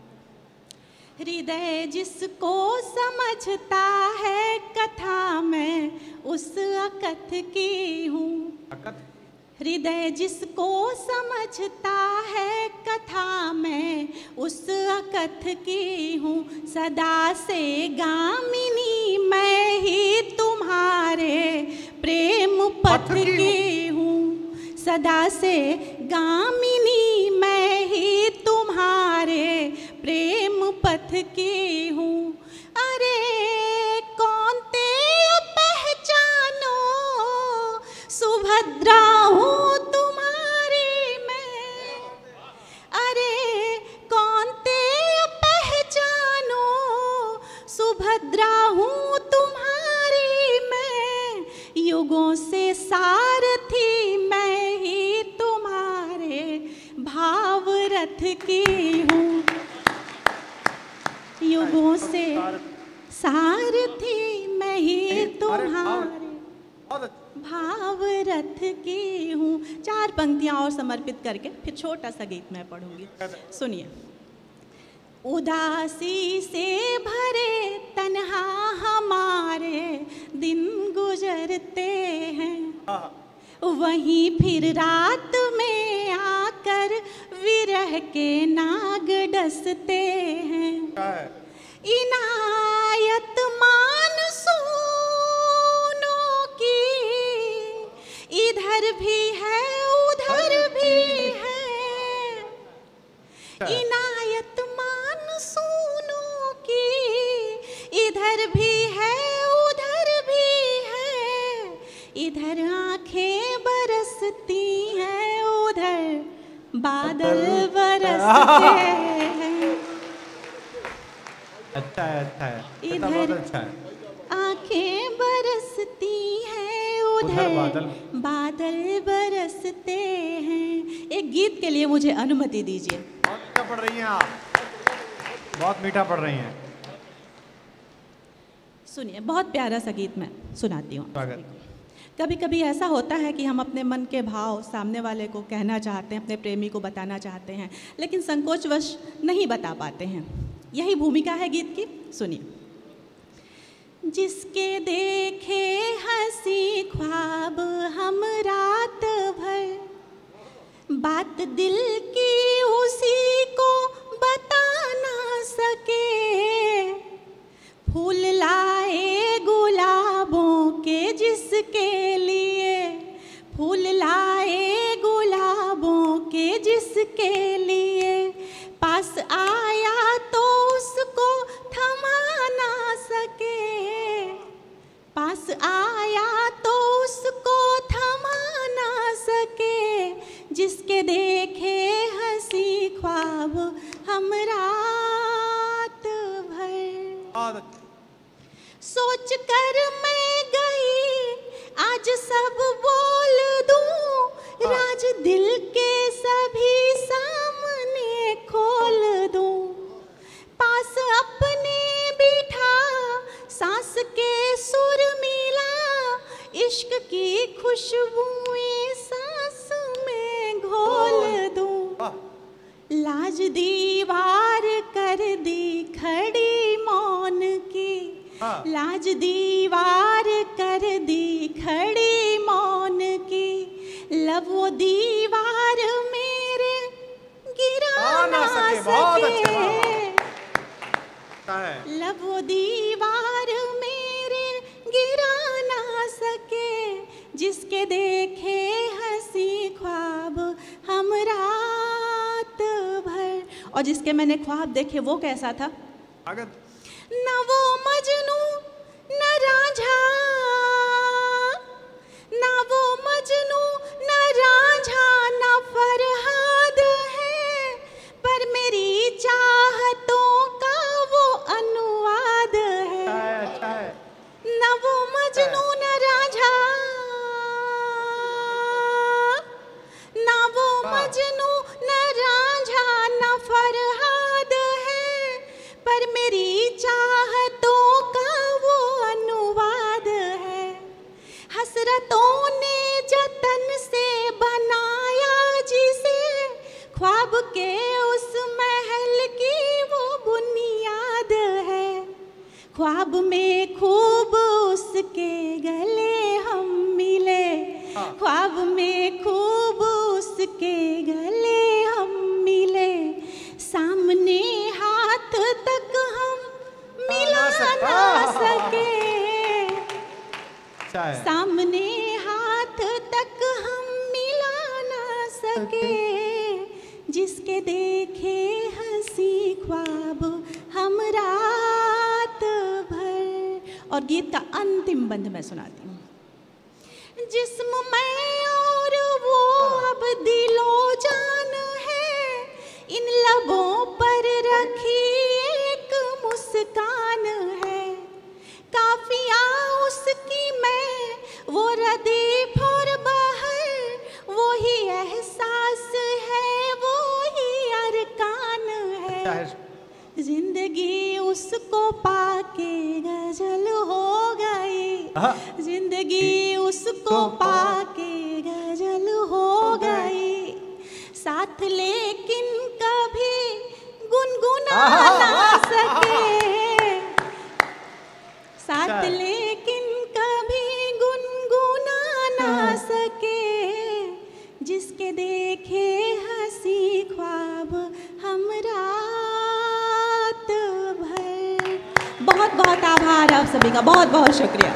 हृदय जिसको समझता है कथा मैं उस अकथ की हूँ। हृदय जिसको समझता है कथा मैं उस अकथ की हूँ। सदा से गामिनी मैं ही तुम्हारे प्रेम पथ की हूँ। सदा से गामिनी मैं ही तुम्हारे प्रेम पथ की हूँ। अरे कौन ते पहचानो, सुभद्रा हूँ तुम्हारी मैं। अरे कौन ते पहचानो, सुभद्रा हूँ तुम्हारी मैं। युगों से सारथी मैं ही रथ की हूँ, युगों से सारथी मैं ही तुम्हारे भाव रथ की हूँ। 4 पंक्तियाँ और समर्पित करके फिर छोटा सा गीत मैं पढ़ूंगी, सुनिए। उदासी से भरे तन्हा हमारे दिन गुजरते हैं, वहीं फिर रात में आकर विरह के नाग डसते हैं। इनायत मानसूनों की इधर भी है उधर भी है, इनायत मानसूनों की इधर भी है उधर भी है, इधर आंखें बरसती हैं उधर बादल बरसते हैं।
अच्छा है, अच्छा है,
इधर
बहुत अच्छा है।
आंखें बरसती हैं उधर बादल बरसते हैं। एक गीत के लिए मुझे अनुमति दीजिए।
बहुत मीठा पढ़ रही हैं आप, बहुत मीठा पढ़ रही हैं।
सुनिए, बहुत प्यारा सा गीत मैं सुनाती हूँ।
स्वागत।
कभी कभी ऐसा होता है कि हम अपने मन के भाव सामने वाले को कहना चाहते हैं, अपने प्रेमी को बताना चाहते हैं, लेकिन संकोचवश नहीं बता पाते हैं। यही भूमिका है गीत की, सुनिए। जिसके देखे हंसी ख्वाब हम रात भर, बात दिल की उसी को बता ना सके, फूल लाए गुलाबों के जिसके लिए, फूल लाए गुलाबों के जिसके लिए, पास आया तो उसको थमा ना सके, पास आया तो उसको थमा ना सके, जिसके देखे हंसी ख्वाब हम रात भर। सोच कर मैं गई आज सब बोल दूं, राज दिल के सभी सामने खोल दूं, पास अपने बिठा सांस के सुर मिला, इश्क की खुशबुएं सांस में घोल दूं, लाज दीवार कर दी खड़ी मौन की, लाज दीवार कर दी खड़ी मौन की, लब वो दीवार मेरे गिरा ना सके, लब वो दीवार मेरे गिरा ना सके, जिसके देखे हंसी ख्वाब हम रात भर। और जिसके मैंने ख्वाब देखे वो कैसा था? न वो मजनू न रांझा, न वो मजनू न रांझा न फरहाद है, पर मेरी चाहतों का वो अनुवाद है। न वो मजनू न रांझा, न वो मजनू न रांझा न फरहाद है, पर मेरी चाहतों का वो अनुवाद है। हसरतों ने जतन से बनाया जिसे, ख्वाब के उस महल की वो बुनियाद है, ख्वाब में खूब उसके गले हम मिले, ख्वाब में खूब उसके गले हम मिले, सामने हाथ तक हम मिला ना सके, सामने हाथ तक हम मिला ना सके, जिसके देखे हंसी ख्वाब हम रात भर। और गीत का अंतिम बंद मैं सुनाती हूँ। जिस्म में और वो अब दिलो जान है, इन लबों पर रखी एक मुस्कान है, काफिया उसकी मैं वो रदीफ और बहर, वो ही एहसास है वो ही
चाहे।
जिंदगी उसको पाके गजल हो गई, जिंदगी उसको पाके गजल हो गई, साथ लेकिन कभी गुनगुना ना सके, साथ लेकिन कभी गुनगुना ना सके, जिसके देखे हंसी ख्वाब हम रात भर। बहुत बहुत आभार आप सभी का, बहुत बहुत शुक्रिया।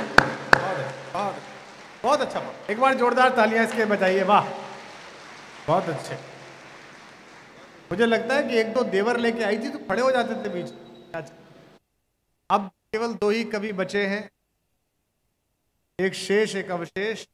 बहुत अच्छा, एक बार जोरदार तालियां इसके बजाइए, वाह बहुत अच्छे। मुझे लगता है कि एक दो देवर लेके आई थी तो खड़े हो जाते थे बीच में। अब केवल दो ही कवि बचे हैं, एक शेष एक अवशेष,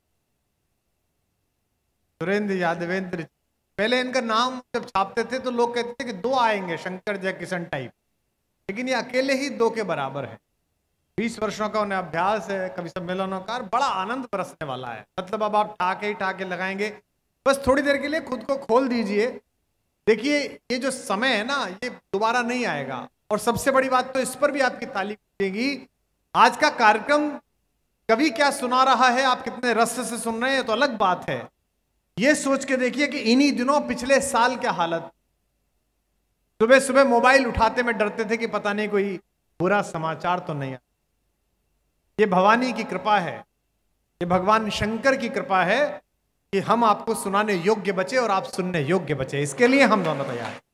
सुरेंद्र यादवेंद्र। पहले इनका नाम जब छापते थे तो लोग कहते थे कि दो आएंगे शंकर जय किशन टाइप, लेकिन ये अकेले ही दो के बराबर है। 20 वर्षों का उन्हें अभ्यास है कवि सम्मेलनों का, बड़ा आनंद बरसने वाला है। मतलब अब आप ठाके लगाएंगे, बस थोड़ी देर के लिए खुद को खोल दीजिए। देखिए ये जो समय है ना, ये दोबारा नहीं आएगा। और सबसे बड़ी बात तो इस पर भी आपकी तारीफ मिलेगी, आज का कार्यक्रम कवि क्या सुना रहा है, आप कितने रस से सुन रहे हैं तो अलग बात है। ये सोच के देखिए कि इन्हीं दिनों पिछले साल क्या हालत, सुबह सुबह मोबाइल उठाते में डरते थे कि पता नहीं कोई बुरा समाचार तो नहीं। ये भवानी की कृपा है, ये भगवान शंकर की कृपा है कि हम आपको सुनाने योग्य बचे और आप सुनने योग्य बचे। इसके लिए हम दोनों तैयार हैं।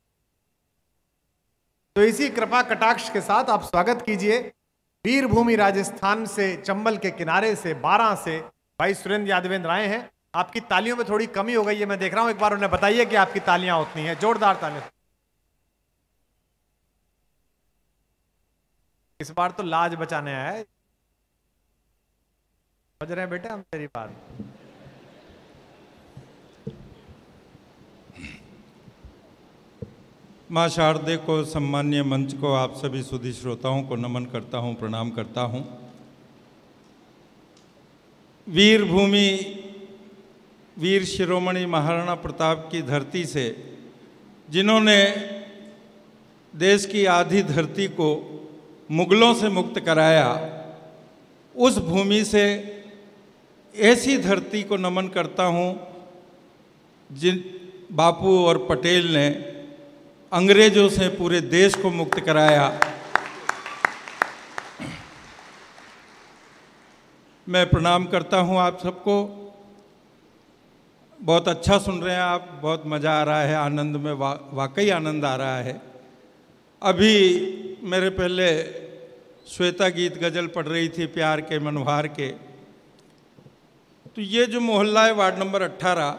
तो इसी कृपा कटाक्ष के साथ आप स्वागत कीजिए वीरभूमि राजस्थान से, चंबल के किनारे से, 12 से भाई सुरेंद्र यादवेंद्र आए हैं। आपकी तालियों में थोड़ी कमी हो गई है, मैं देख रहा हूं। एक बार उन्हें बताइए कि आपकी तालियां उतनी हैं, जोरदार तालियां। इस बार तो लाज बचाने आया है। समझ रहे हैं बेटे हम तेरी बात।
माँ शारदे को, सम्मान्य मंच को, आप सभी सुधी श्रोताओं को नमन करता हूँ, प्रणाम करता हूँ। वीरभूमि, वीर शिरोमणि महाराणा प्रताप की धरती से, जिन्होंने देश की आधी धरती को मुगलों से मुक्त कराया, उस भूमि से ऐसी धरती को नमन करता हूँ जिन बापू और पटेल ने अंग्रेजों से पूरे देश को मुक्त कराया। मैं प्रणाम करता हूँ आप सबको। बहुत अच्छा सुन रहे हैं आप, बहुत मज़ा आ रहा है, आनंद में वाकई आनंद आ रहा है। अभी मेरे पहले श्वेता गीत गज़ल पढ़ रही थी प्यार के मनोहार के, तो ये जो मोहल्ला है वार्ड नंबर 18,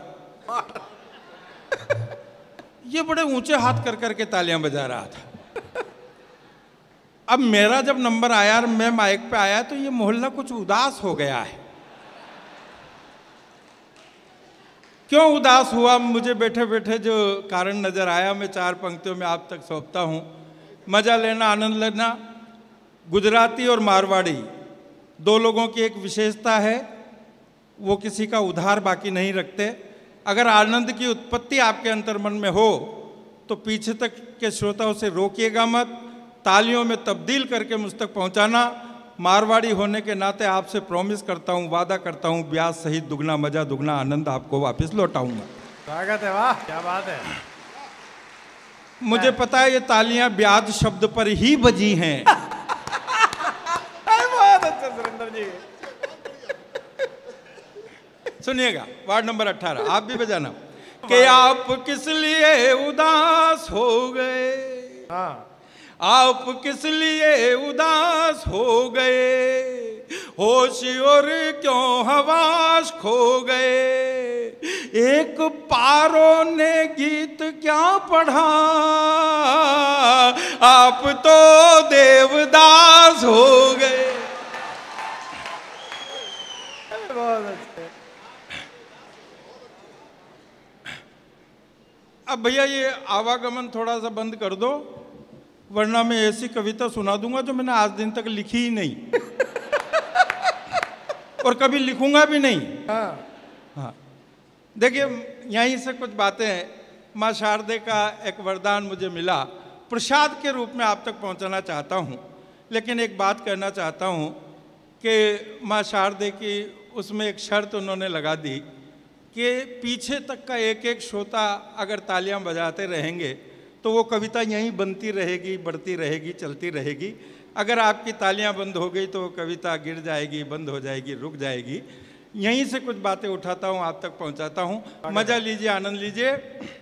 ये बड़े ऊंचे हाथ कर करके तालियां बजा रहा था। अब मेरा जब नंबर आया और मैं माइक पे आया तो ये मोहल्ला कुछ उदास हो गया है। क्यों उदास हुआ, मुझे बैठे बैठे जो कारण नजर आया, मैं 4 पंक्तियों में आप तक सौंपता हूँ। मजा लेना, आनंद लेना। गुजराती और मारवाड़ी दो लोगों की एक विशेषता है, वो किसी का उधार बाकी नहीं रखते। अगर आनंद की उत्पत्ति आपके अंतर्मन में हो तो पीछे तक के श्रोताओं से रोकिएगा मत, तालियों में तब्दील करके मुझ तक पहुंचाना। मारवाड़ी होने के नाते आपसे प्रॉमिस करता हूं, वादा करता हूं, ब्याज सहित दुगना मजा, दुगना आनंद आपको वापस लौटाऊंगा।
स्वागत है, वाह क्या बात है।
मुझे पता है ये तालियां ब्याज शब्द पर ही बजी हैं।
बहुत अच्छा सुरेंद्र जी।
सुनिएगा, वार्ड नंबर 18, आप भी बजाना। कि आप किस लिए उदास हो गए,
हाँ,
आप किस लिए उदास हो गए, होश और क्यों हवास खो गए, एक पारों ने गीत क्या पढ़ा, आप तो देवदास हो गए।
बहुत अच्छे।
अब भैया ये आवागमन थोड़ा सा बंद कर दो, वरना मैं ऐसी कविता सुना दूंगा जो मैंने आज दिन तक लिखी ही नहीं और कभी लिखूंगा भी नहीं।
हाँ,
हाँ, देखिए यहीं से कुछ बातें हैं। माँ शारदे का एक वरदान मुझे मिला, प्रसाद के रूप में आप तक पहुंचाना चाहता हूं। लेकिन एक बात कहना चाहता हूं कि माँ शारदे की उसमें एक शर्त उन्होंने लगा दी कि पीछे तक का एक एक श्रोता अगर तालियां बजाते रहेंगे तो वो कविता यहीं बनती रहेगी, बढ़ती रहेगी, चलती रहेगी। अगर आपकी तालियां बंद हो गई तो वो कविता गिर जाएगी, बंद हो जाएगी, रुक जाएगी। यहीं से कुछ बातें उठाता हूँ, आप तक पहुँचाता हूँ। मज़ा लीजिए, आनंद लीजिए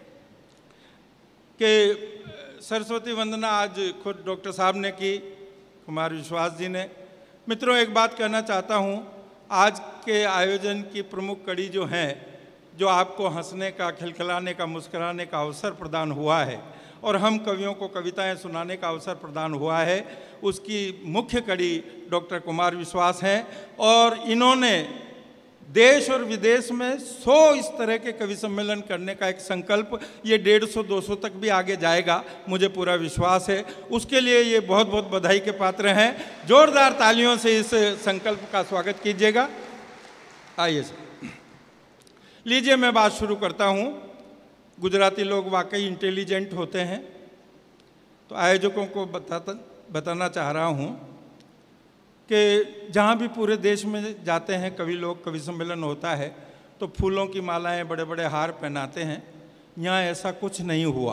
कि सरस्वती वंदना आज खुद डॉक्टर साहब ने की, कुमार विश्वास जी ने। मित्रों, एक बात कहना चाहता हूँ, आज के आयोजन की प्रमुख कड़ी जो है, जो आपको हंसने का, खिलखिलाने का, मुस्कुराने का अवसर प्रदान हुआ है और हम कवियों को कविताएं सुनाने का अवसर प्रदान हुआ है, उसकी मुख्य कड़ी डॉक्टर कुमार विश्वास हैं। और इन्होंने देश और विदेश में 100 इस तरह के कवि सम्मेलन करने का एक संकल्प, ये 150-200 तक भी आगे जाएगा, मुझे पूरा विश्वास है। उसके लिए ये बहुत बहुत बधाई के पात्र हैं। जोरदार तालियों से इस संकल्प का स्वागत कीजिएगा। आइए सर, लीजिए मैं बात शुरू करता हूँ। गुजराती लोग वाकई इंटेलिजेंट होते हैं, तो आयोजकों को बताना चाह रहा हूँ कि जहाँ भी पूरे देश में जाते हैं कवि लोग, कवि सम्मेलन होता है तो फूलों की मालाएं, बड़े बड़े हार पहनाते हैं। यहाँ ऐसा कुछ नहीं हुआ।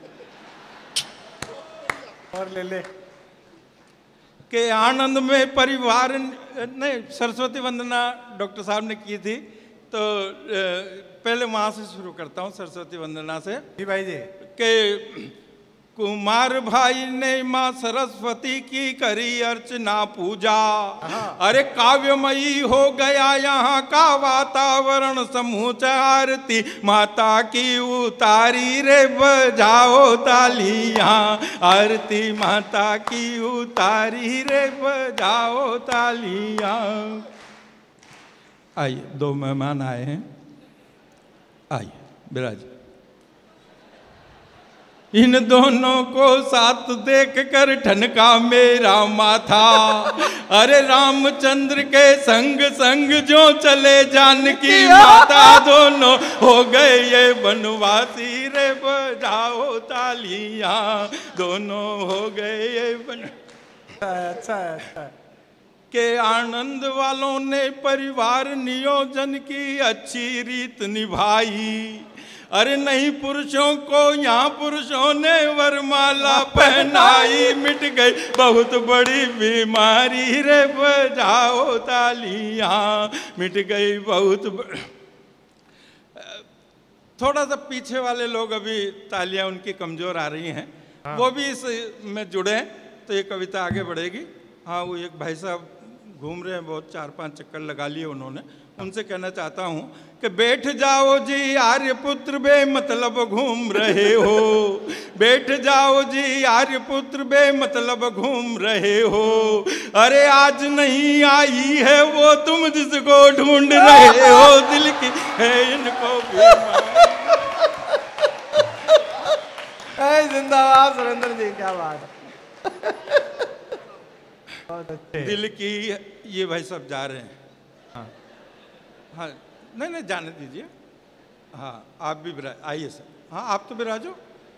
और ले ले
कि आनंद में परिवार नहीं, सरस्वती वंदना डॉक्टर साहब ने की थी, तो पहले वहाँ से शुरू करता हूँ, सरस्वती वंदना से।
जी भाई जी।
कि कुमार भाई ने माँ सरस्वती की करी अर्चना पूजा, अरे काव्यमयी हो गया यहाँ का वातावरण, समूचा आरती माता की उतारी रे, बजाओ तालियां, आरती माता की उतारी रे, बजाओ तालियां। आइए, 2 मेहमान आए हैं, आइए बिराज। इन दोनों को साथ देख कर ठनका मेरा माथा, अरे रामचंद्र के संग संग जो चले जानकी माता, दोनों हो गए ये बनवासी रे, बजाओ तालियां, दोनों हो गए ये
अच्छा।
के आनंद वालों ने परिवार नियोजन की अच्छी रीत निभाई, अरे नहीं पुरुषों को यहाँ पुरुषों ने वरमाला पहनाई, मिट गई बहुत बड़ी बीमारी रे, बजाओ तालियां, मिट गई बहुत थोड़ा सा पीछे वाले लोग अभी तालियां उनकी कमजोर आ रही हैं, वो भी इस में जुड़े तो ये कविता आगे बढ़ेगी। हाँ, वो एक भाई साहब घूम रहे हैं, बहुत 4-5 चक्कर लगा लिए उन्होंने, उनसे कहना चाहता हूँ कि बैठ जाओ जी आर्यपुत्र बे मतलब घूम रहे हो, बैठ जाओ जी आर्यपुत्र बे मतलब घूम रहे हो, अरे आज नहीं आई है वो तुम जिसको ढूंढ रहे हो, दिल की है इनको
जिंदाबाद सुरेंद्र जी, क्या बात है।
दिल की ये भाई सब जा रहे हैं। हाँ नहीं जाने दीजिए। हाँ आप भी विराज, आइए सर। हाँ आप तो विराजो।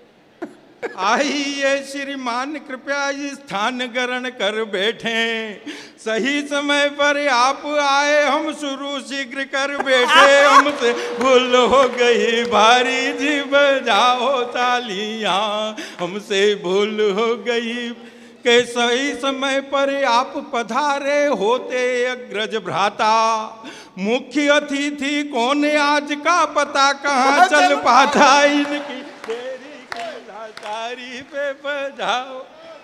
आइए श्रीमान कृपया स्थान ग्रहण कर बैठे, सही समय पर आप आए, हम शुरू शीघ्र कर बैठे, हमसे भूल हो गई भारी जी, बजाओ तालियां, हमसे भूल हो गई के सही समय पर आप पधारे होते अग्रज भ्राता, मुख्य अतिथि कौन आज का पता कहाँ चल पाता, इनकी देरी की तारी पे बजाओ।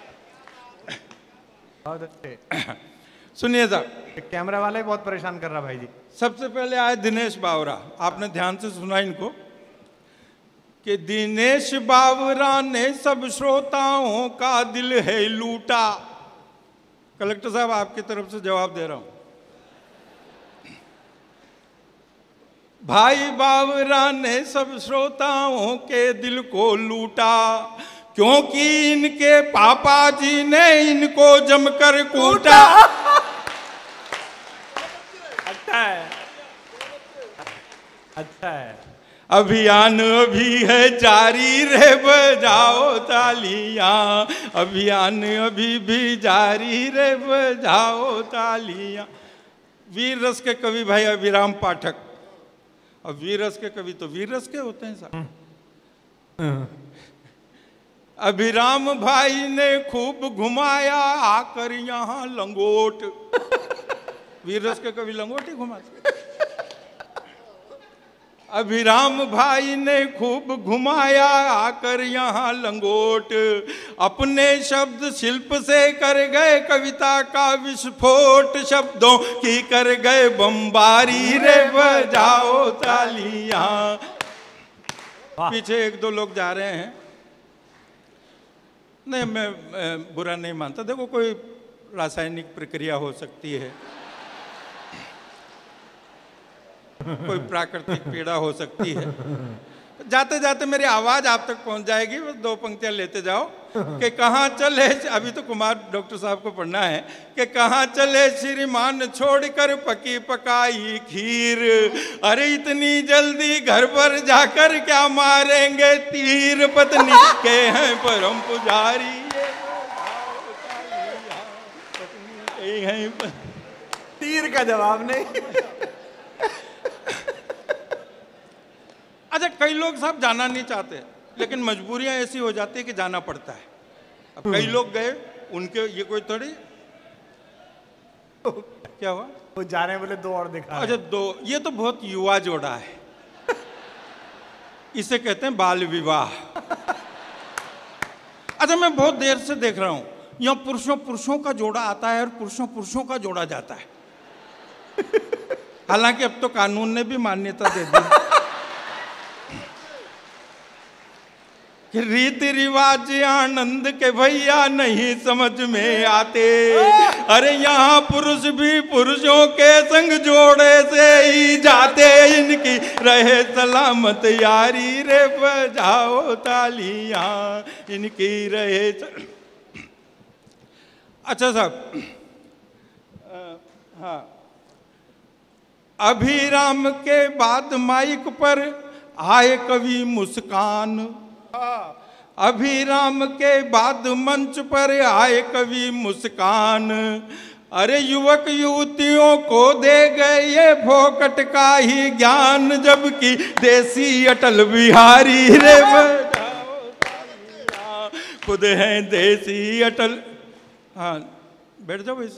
बहुत अच्छे।
सुनिए साहब,
कैमरा वाला ही बहुत परेशान कर रहा भाई जी।
सबसे पहले आए दिनेश बावरा, आपने ध्यान से सुना इनको कि दिनेश बावरा ने सब श्रोताओं का दिल है लूटा। कलेक्टर साहब आपकी तरफ से जवाब दे रहा हूं। भाई बावरा ने सब श्रोताओं के दिल को लूटा, क्योंकि इनके पापा जी ने इनको जमकर कूटा।
अच्छा है, अच्छा है।
अभियान अभी है जारी रे बजाओ तालियां, अभियान अभी भी जारी रे बजाओ तालियां। वीर रस के कवि भाई अभिराम पाठक, और वीर रस के कवि तो वीर रस के होते हैं साहब। अभिराम भाई ने खूब घुमाया आकर यहाँ लंगोट। वीर रस के कवि लंगोट ही घुमाते। अभिराम भाई ने खूब घुमाया आकर यहाँ लंगोट, अपने शब्द शिल्प से कर गए कविता का विस्फोट, शब्दों की कर गए बम्बारी रे बजाओ तालियां। पीछे एक दो लोग जा रहे हैं, नहीं मैं बुरा नहीं मानता, देखो कोई रासायनिक प्रक्रिया हो सकती है, कोई प्राकृतिक पीड़ा हो सकती है। जाते जाते मेरी आवाज आप तक पहुंच जाएगी, बस दो पंक्तियां लेते जाओ कि कहाँ चले, अभी तो कुमार डॉक्टर साहब को पढ़ना है, कि कहाँ चले श्रीमान छोड़कर पकी पकाई खीर, अरे इतनी जल्दी घर पर जाकर क्या मारेंगे तीर, पत्नी के हैं परम पुजारी
तीर का जवाब नहीं।
अच्छा, कई लोग साहब जाना नहीं चाहते, लेकिन मजबूरियां ऐसी हो जाती है कि जाना पड़ता है। अब कई लोग गए, उनके ये कोई थोड़ी क्या हुआ,
वो जा रहे हैं बोले दो और दिखा।
अच्छा दो, ये तो बहुत युवा जोड़ा है, इसे कहते हैं बाल विवाह। अच्छा, मैं बहुत देर से देख रहा हूं, यहाँ पुरुषों पुरुषों का जोड़ा आता है और पुरुषों पुरुषों का जोड़ा जाता है। हालांकि अब तो कानून ने भी मान्यता दे दी कि रीति रिवाज आनंद के भैया नहीं समझ में आते, अरे यहाँ पुरुष भी पुरुषों के संग जोड़े से ही जाते, इनकी रहे सलामत यारी रे बजाओ तालियां, इनकी रहे अच्छा साहब, हाँ, अभिराम के बाद माइक पर आए कवि मुस्कान, अभिराम के बाद मंच पर आए कवि मुस्कान, अरे युवक युवतियों को दे गए ये फोकट का ही ज्ञान, जबकि देसी अटल बिहारी रे बजाओ तालियां, खुद हैं देसी अटल। हाँ बैठ जाओ वैसे,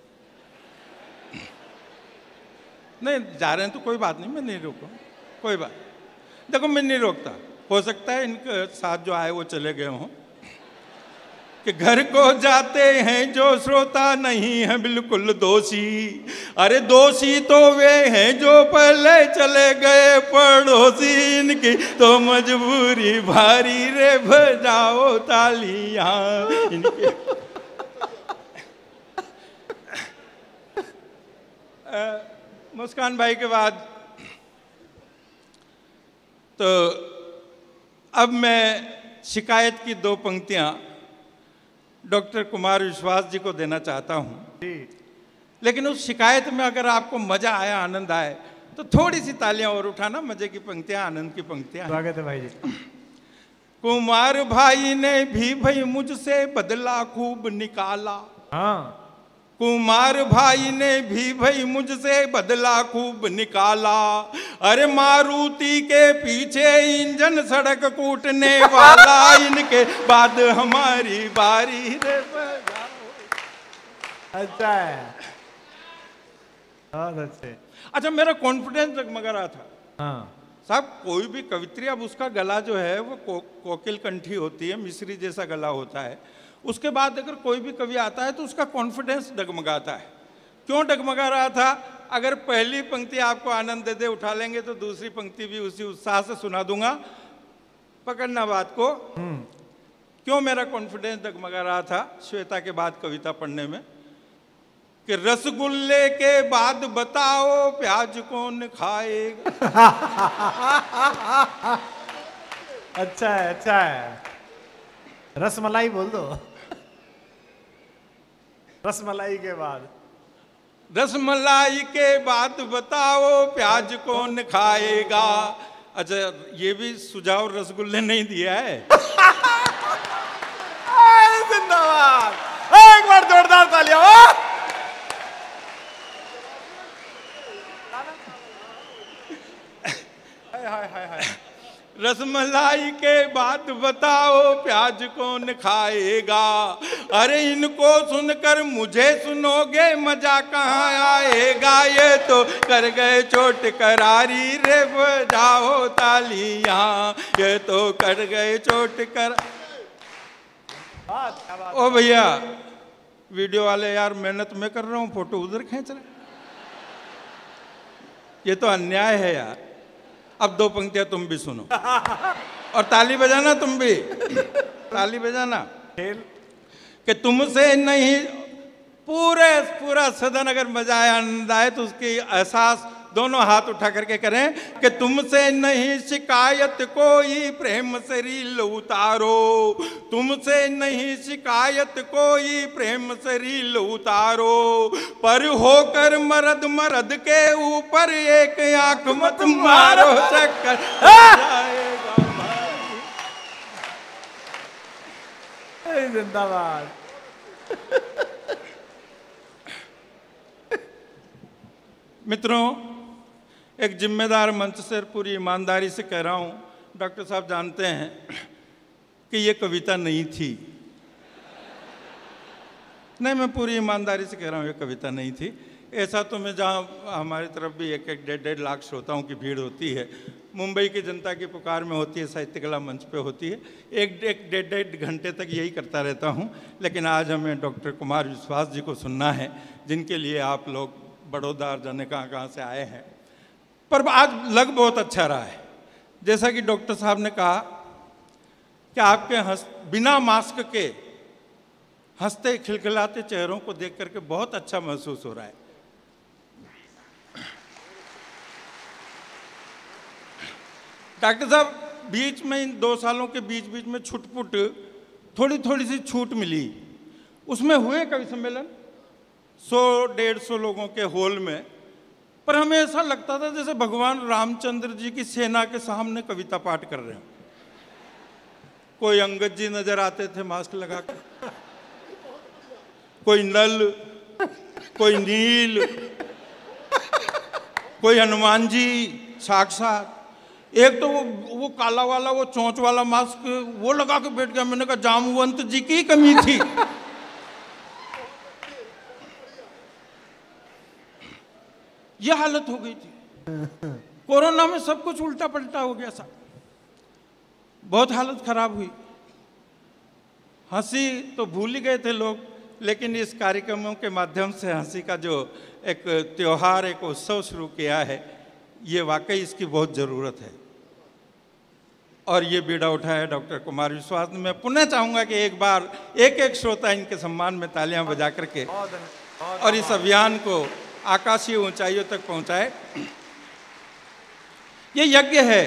नहीं जा रहे हैं तो कोई बात नहीं, मैं नहीं रोकूं, कोई बात, देखो मैं नहीं रोकता, हो सकता है इनके साथ जो आए वो चले गए हों, कि घर को जाते हैं जो श्रोता नहीं है बिल्कुल दोषी, अरे दोषी तो वे हैं जो पहले चले गए पड़ोसी, इनकी तो मजबूरी भारी रे बजाओ तालियां, इनके मुस्कान भाई के बाद तो अब मैं शिकायत की दो पंक्तियां डॉक्टर कुमार विश्वास जी को देना चाहता हूं, लेकिन उस शिकायत में अगर आपको मजा आया, आनंद आए, तो थोड़ी सी तालियां और उठाना, मजे की पंक्तियां, आनंद की पंक्तियां।
स्वागत है भाई जी।
कुमार भाई ने भी भाई मुझसे बदला खूब निकाला,
हाँ,
कुमार भाई ने भी भाई मुझसे बदला खूब निकाला, अरे मारुति के पीछे इंजन सड़क कूटने वाला, इनके बाद हमारी बारी रे बजाओ।
अच्छा है, बहुत अच्छे।
अच्छा, मेरा कॉन्फिडेंस जगमगा रहा था।
हाँ
साहब, कोई भी कवित्री, अब उसका गला जो है वो कोकिल कंठी होती है, मिश्री जैसा गला होता है, उसके बाद अगर कोई भी कवि आता है तो उसका कॉन्फिडेंस डगमगाता है। क्यों डगमगा रहा था? अगर पहली पंक्ति आपको आनंद दे दे, उठा लेंगे, तो दूसरी पंक्ति भी उसी उत्साह से सुना दूंगा। पकड़ना बात को। क्यों मेरा कॉन्फिडेंस डगमगा रहा था श्वेता के बाद कविता पढ़ने में? कि रसगुल्ले के बाद बताओ प्याज कौन खाएगा।
अच्छा है, अच्छा है। रसमलाई बोल दो। रसमलाई के बाद,
रसमलाई के बाद बताओ प्याज कौन खाएगा। अच्छा, ये भी सुझाव रसगुल्ले नहीं दिया है।
जिंदाबाद, एक बार जोरदार तालियां। हाय हाय हाय।
रसमलाई के बाद बताओ प्याज कौन खाएगा? अरे इनको सुनकर मुझे सुनोगे मजा कहाँ आएगा? ये तो कर गए चोट करारी रे बजाओ तालियां, ये तो कर गए चोट कर। ओ भैया वीडियो वाले यार, मेहनत मैं कर रहा हूँ, फोटो उधर खींच रहे, ये तो अन्याय है यार। अब 2 पंक्तियां तुम भी सुनो और ताली बजाना, तुम भी ताली बजाना। कि तुमसे नहीं, पूरा सदन अगर मजा आए, आनंद आए तो उसकी एहसास दोनों हाथ उठा करके करें कि तुमसे नहीं शिकायत कोई प्रेम से रील उतारो, तुमसे नहीं शिकायत कोई प्रेम से रील उतारो, पर होकर मर्द मर्द के ऊपर एक आंख मत मारो, चक्कर
जिंदाबाद।
मित्रों, एक जिम्मेदार मंच से पूरी ईमानदारी से कह रहा हूँ, डॉक्टर साहब जानते हैं कि ये कविता नहीं थी। नहीं, मैं पूरी ईमानदारी से कह रहा हूँ, ये कविता नहीं थी। ऐसा तो मैं जहाँ हमारी तरफ भी 1-1 लाख श्रोताओं की भीड़ होती है, मुंबई की जनता की पुकार में होती है, साहित्य कला मंच पे होती है, 1-1 घंटे तक यही करता रहता हूँ। लेकिन आज हमें डॉक्टर कुमार विश्वास जी को सुनना है, जिनके लिए आप लोग बड़ौदा जाने कहाँ से आए हैं। पर आज लग बहुत अच्छा रहा है। जैसा कि डॉक्टर साहब ने कहा कि आपके बिना मास्क के हंसते खिलखिलाते चेहरों को देख करके बहुत अच्छा महसूस हो रहा है। डॉक्टर साहब, बीच में इन 2 सालों के बीच में छुटपुट थोड़ी सी छूट मिली, उसमें हुए कवि सम्मेलन 100-150 लोगों के हॉल में, पर हमें ऐसा लगता था जैसे भगवान रामचंद्र जी की सेना के सामने कविता पाठ कर रहे हैं। कोई अंगद जी नजर आते थे मास्क लगाकर, कोई नल, कोई नील, कोई हनुमान जी साक्षात। एक तो वो काला वाला, वो चोंच वाला मास्क वो लगा के बैठ गया। मैंने कहा जामवंत जी की कमी थी। यह हालत हो गई थी। कोरोना में सब कुछ उल्टा पलटा हो गया साहब, बहुत हालत खराब हुई। हंसी तो भूल ही गए थे लोग, लेकिन इस कार्यक्रमों के माध्यम से हंसी का जो एक त्योहार, एक उत्सव शुरू किया है, ये वाकई इसकी बहुत ज़रूरत है। और ये बीड़ा उठाया डॉक्टर कुमार विश्वास ने। मैं पुनः चाहूँगा कि एक बार एक श्रोता इनके सम्मान में तालियां बजा करके और इस अभियान को आकाशीय ऊंचाइयों तक पहुंचाए। ये यज्ञ है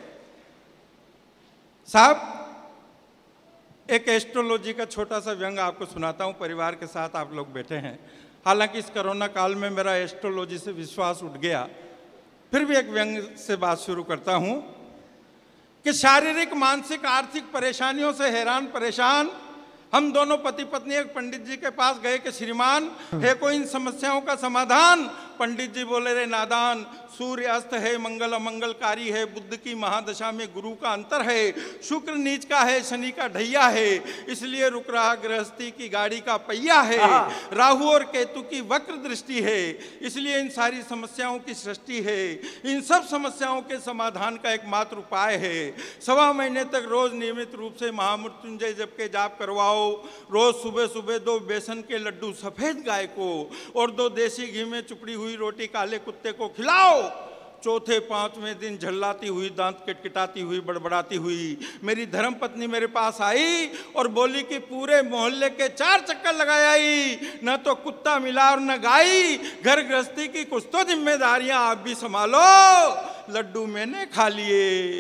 साहब। एक एस्ट्रोलॉजी का छोटा सा व्यंग आपको सुनाता हूं। परिवार के साथ आप लोग बैठे हैं, हालांकि इस कोरोना काल में मेरा एस्ट्रोलॉजी से विश्वास उठ गया, फिर भी एक व्यंग से बात शुरू करता हूं कि शारीरिक, मानसिक, आर्थिक परेशानियों से हैरान परेशान हम दोनों पति पत्नी एक पंडित जी के पास गए कि श्रीमान है कोई इन समस्याओं का समाधान? पंडित जी बोले, रे नादान, सूर्य अस्त है, मंगल अमंगलकारी है, बुध की महादशा में गुरु का अंतर है, शुक्र नीच का है, शनि का ढैया है, इसलिए रुक रहा गृहस्थी की गाड़ी का पहिया है, राहु और केतु की वक्र दृष्टि है, इसलिए इन सारी समस्याओं की सृष्टि है। इन सब समस्याओं के समाधान का एकमात्र उपाय है 1.25 महीने तक रोज नियमित रूप से महामृत्युंजय जप के जाप करवाओ। रोज सुबह सुबह 2 बेसन के लड्डू सफेद गाय को और 2 देसी घी में चुपड़ी हुई रोटी काले कुत्ते को खिलाओ। चौथे 5वें दिन झल्लाती हुई, दांत किटकिटाती हुई, बड़बड़ाती हुई मेरी धर्म पत्नी मेरे पास आई और बोली कि पूरे मोहल्ले के 4 चक्कर लगाए आई, न तो कुत्ता मिला और न गाई, घर गृहस्थी की कुछ तो जिम्मेदारियां आप भी संभालो। लड्डू मैंने खा लिए।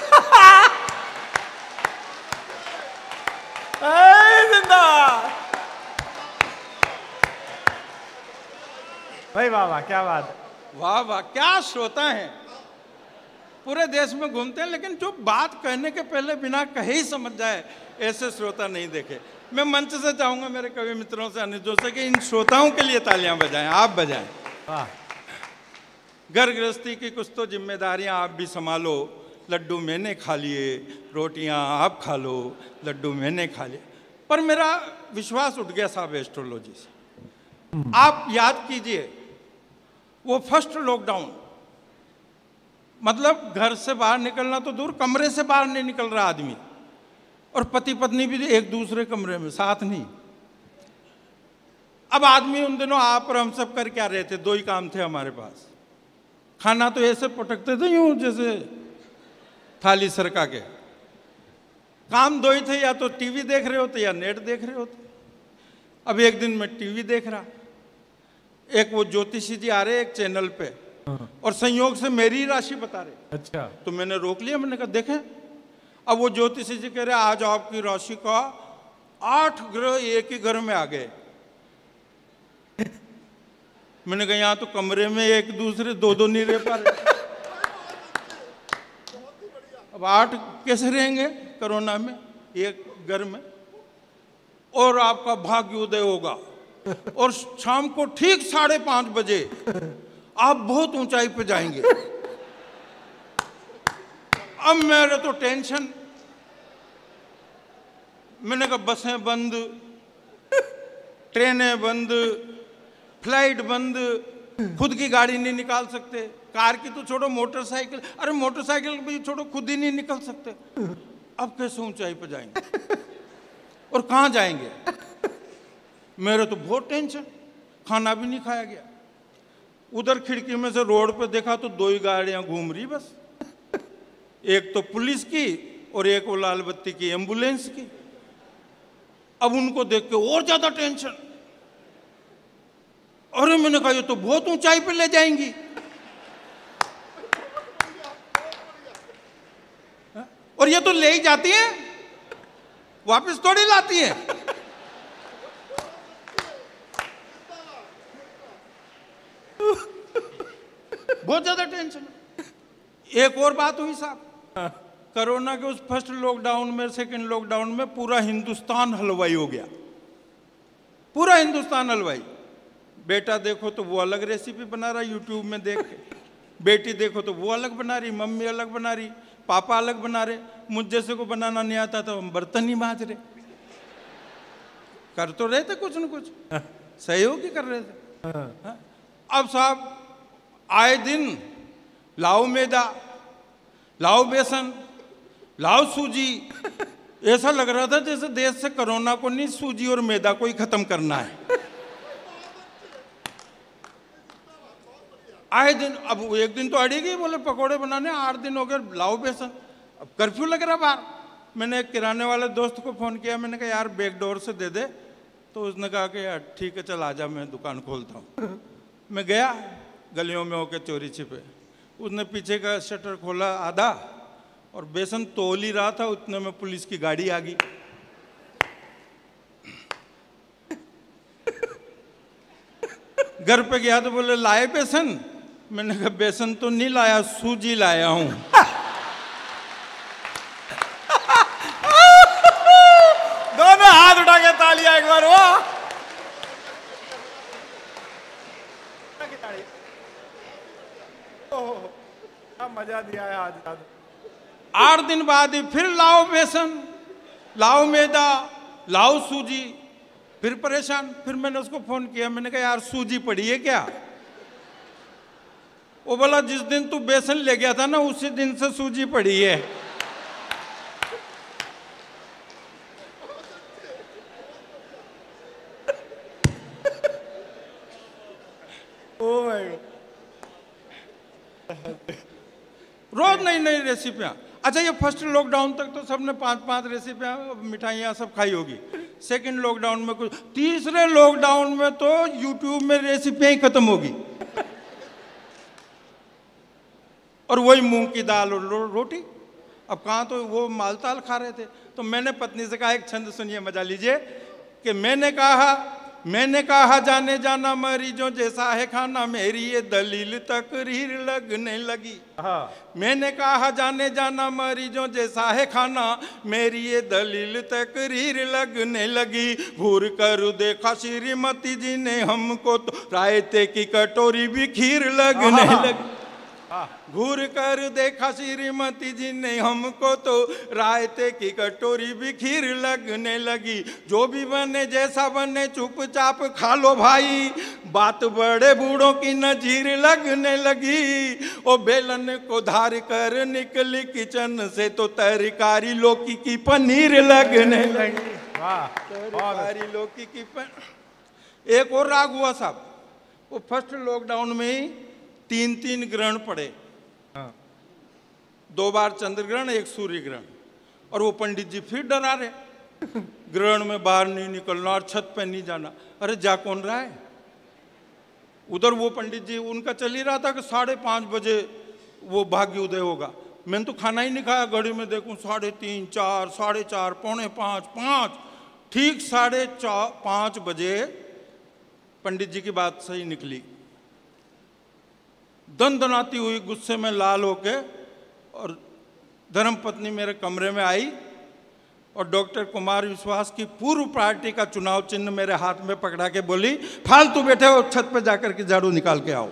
जिंदाबाद भाई, वाह वाह, क्या बात है।
वाह वाह, क्या श्रोता हैं। पूरे देश में घूमते हैं, लेकिन जो बात कहने के पहले बिना कहे ही समझ जाए ऐसे श्रोता नहीं देखे। मैं मंच से चाहूंगा मेरे कवि मित्रों से, अनुजों से कि इन श्रोताओं के लिए तालियां बजाएं, आप बजाएं। घर गृहस्थी की कुछ तो जिम्मेदारियां आप भी संभालो, लड्डू मैंने खा लिए, रोटियां आप खा लो, लड्डू मैंने खा लिए। पर मेरा विश्वास उठ गया साहब एस्ट्रोलॉजी से। आप याद कीजिए वो फर्स्ट लॉकडाउन, मतलब घर से बाहर निकलना तो दूर, कमरे से बाहर नहीं निकल रहा आदमी, और पति पत्नी भी एक दूसरे कमरे में, साथ नहीं। अब आदमी उन दिनों आप और हम सब कर क्या रहे थे? दो ही काम थे हमारे पास। खाना तो ऐसे पटकते थे यूं जैसे थाली सरका के। काम दो ही थे, या तो टीवी देख रहे होते या नेट देख रहे होते। अब एक दिन मैं टीवी देख रहा, एक वो ज्योतिषी जी आ रहे एक चैनल पे, और संयोग से मेरी राशि बता रहे।
अच्छा।
तो मैंने रोक लिया, मैंने कहा देखें। अब वो ज्योतिषी जी कह रहे आज आपकी राशि का 8 ग्रह एक ही घर में आ गए। मैंने कहा यहाँ तो कमरे में एक दूसरे दो नहीं रह पा रहे, अब 8 कैसे रहेंगे कोरोना में एक घर में? और आपका भाग्योदय होगा, और शाम को ठीक 5:30 बजे आप बहुत ऊंचाई पे जाएंगे। अब मेरे तो टेंशन, मैंने कहा बसें बंद, ट्रेनें बंद, फ्लाइट बंद, खुद की गाड़ी नहीं निकाल सकते, कार की तो छोड़ो, मोटरसाइकिल, अरे मोटरसाइकिल भी छोड़ो, खुद ही नहीं निकल सकते। अब कैसे ऊंचाई पे जाएंगे और कहाँ जाएंगे? मेरे तो बहुत टेंशन, खाना भी नहीं खाया गया। उधर खिड़की में से रोड पे देखा तो 2 ही गाड़ियां घूम रही बस, एक तो पुलिस की और एक वो लाल बत्ती की एम्बुलेंस की। अब उनको देख के और ज्यादा टेंशन, अरे मैंने कहा ये तो बहुत ऊंचाई पे ले जाएंगी। और ये तो ले ही जाती हैं, वापस थोड़ी लाती है। बहुत ज्यादा टेंशन। एक और बात हुई साहब, कोरोना के उस फर्स्ट लॉकडाउन में, सेकंड लॉकडाउन में पूरा हिंदुस्तान हलवाई हो गया, पूरा हिंदुस्तान हलवाई। बेटा देखो तो वो अलग रेसिपी बना रहा यूट्यूब में देख के, बेटी देखो तो वो अलग बना रही, मम्मी अलग बना रही, पापा अलग बना रहे। मुझ जैसे को बनाना नहीं आता तो हम बर्तन ही मांज रहे। कर तो रहे थे कुछ न कुछ, सहयोग ही कर रहे थे। अब साहब आए दिन लाओ मैदा, लाओ बेसन, लाओ सूजी। ऐसा लग रहा था जैसे देश से कोरोना को नहीं, सूजी और मैदा को ही खत्म करना है। आए दिन, अब एक दिन तो अड़ी गई, बोले पकोड़े बनाने, 8 दिन हो गए, लाओ बेसन। अब कर्फ्यू लग रहा बाहर। मैंने एक किराने वाले दोस्त को फ़ोन किया, मैंने कहा यार बैक डोर से दे दे। तो उसने कहा कि यार ठीक है चल आजा, मैं दुकान खोलता हूँ। मैं गया गलियों में होके चोरी छिपे, उसने पीछे का शटर खोला आधा, और बेसन तोल ही रहा था, उतने में पुलिस की गाड़ी आ गई। घर पे गया तो बोले लाए बेसन? मैंने कहा बेसन तो नहीं लाया, सूजी लाया हूं।
दोनों हाथ उठा के तालियां एक बार वो। क्या मजा दिया है आज।
8 दिन बाद ही फिर लाओ बेसन, लाओ मैदा, लाओ सूजी, फिर परेशान। फिर मैंने उसको फोन किया, मैंने कहा यार सूजी पड़ी है क्या? वो बोला जिस दिन तू बेसन ले गया था ना उसी दिन से सूजी पड़ी है।
Oh my God.
रोज नई नई रेसिपियाँ। अच्छा ये फर्स्ट लॉकडाउन तक तो सबने 5-5 रेसिपियाँ मिठाइयाँ सब खाई होगी। सेकंड लॉकडाउन में कुछ, तीसरे लॉकडाउन में तो यूट्यूब में रेसिपियाँ ही खत्म होगी, और वही मूंग की दाल और रोटी। अब कहाँ तो वो मालताल खा रहे थे। तो मैंने पत्नी से कहा, एक छंद सुनिए मजा लीजिए, कि मैंने कहा मैंने कहा जाने जाना मरीजों जैसा है खाना, मेरी ये दलील तकरीर लगने लगी। मैंने कहा जाने जाना मरीजों जैसा है खाना, मेरी ये दलील तकरीर लगने लगी। घूर कर देखा श्रीमती जी ने हमको तो रायते की कटोरी भी खीर लगने लगी। घूर कर देखा श्रीमती जी ने हमको तो रायते की कटोरी भी खीर लगने लगी। जो भी बने जैसा बने चुपचाप खा लो भाई, बात बड़े बूढ़ों की नजीर लगने लगी। ओ बेलन को धार कर निकली किचन से तो तरकारी लौकी की पनीर लगने लगी। तरकारी लौकी की एक और राग हुआ साहब, वो फर्स्ट लॉकडाउन में ही 3 ग्रहण पड़े। 2 बार चंद्र ग्रहण, 1 सूर्य ग्रहण। और वो पंडित जी फिर डरा रहे, ग्रहण में बाहर नहीं निकलना और छत पे नहीं जाना। अरे जा कौन रहा है? उधर वो पंडित जी उनका चल ही रहा था कि 5:30 बजे वो भाग्य उदय होगा। मैंने तो खाना ही नहीं खाया, घड़ी में देखूं 3:30, 4, 4:30, 4:45, 5। ठीक 5:30 बजे पंडित जी की बात सही निकली। दनदनाती हुई गुस्से में लाल होके और धर्मपत्नी मेरे कमरे में आई और डॉक्टर कुमार विश्वास की पूर्व पार्टी का चुनाव चिन्ह मेरे हाथ में पकड़ा के बोली, फालतू बैठे हो, छत पे जाकर के झाड़ू निकाल के आओ।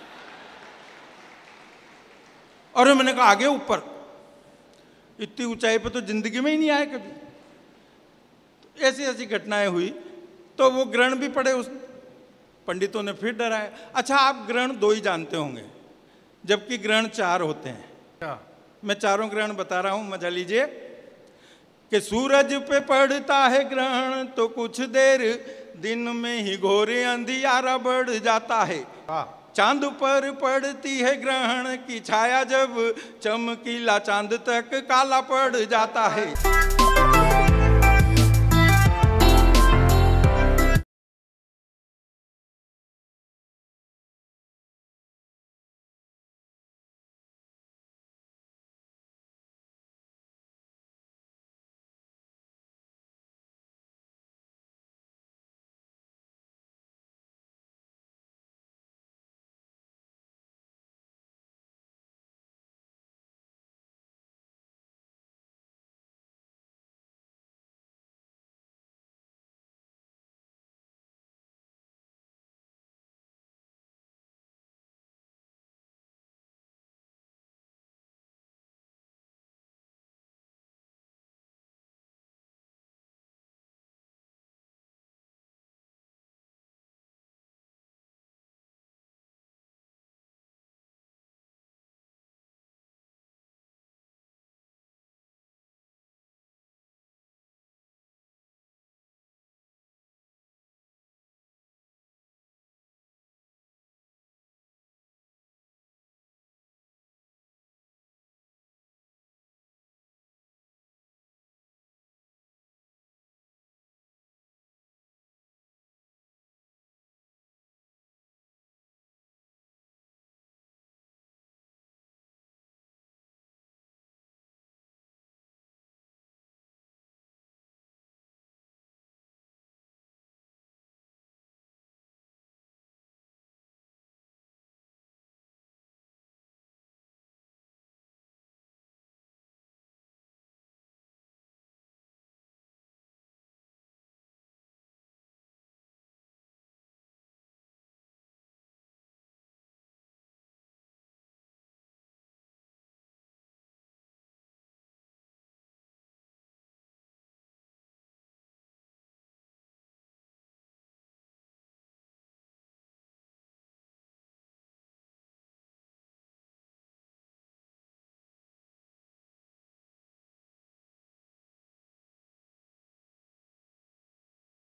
और मैंने कहा आगे ऊपर, इतनी ऊंचाई पे तो जिंदगी में ही नहीं आए कभी। तो ऐसी ऐसी घटनाएं हुई। तो वो ग्रहण भी पड़े, उस पंडितों ने फिर डराया। अच्छा, आप ग्रहण 2 ही जानते होंगे, जबकि ग्रहण 4 होते हैं। मैं चारों ग्रहण बता रहा हूं, मजा लीजिए। कि सूरज पे पड़ता है ग्रहण तो कुछ देर दिन में ही घोर अंधियारा बढ़ जाता है। चांद पर पड़ती है ग्रहण की छाया, जब चमकीला चांद तक काला पड़ जाता है।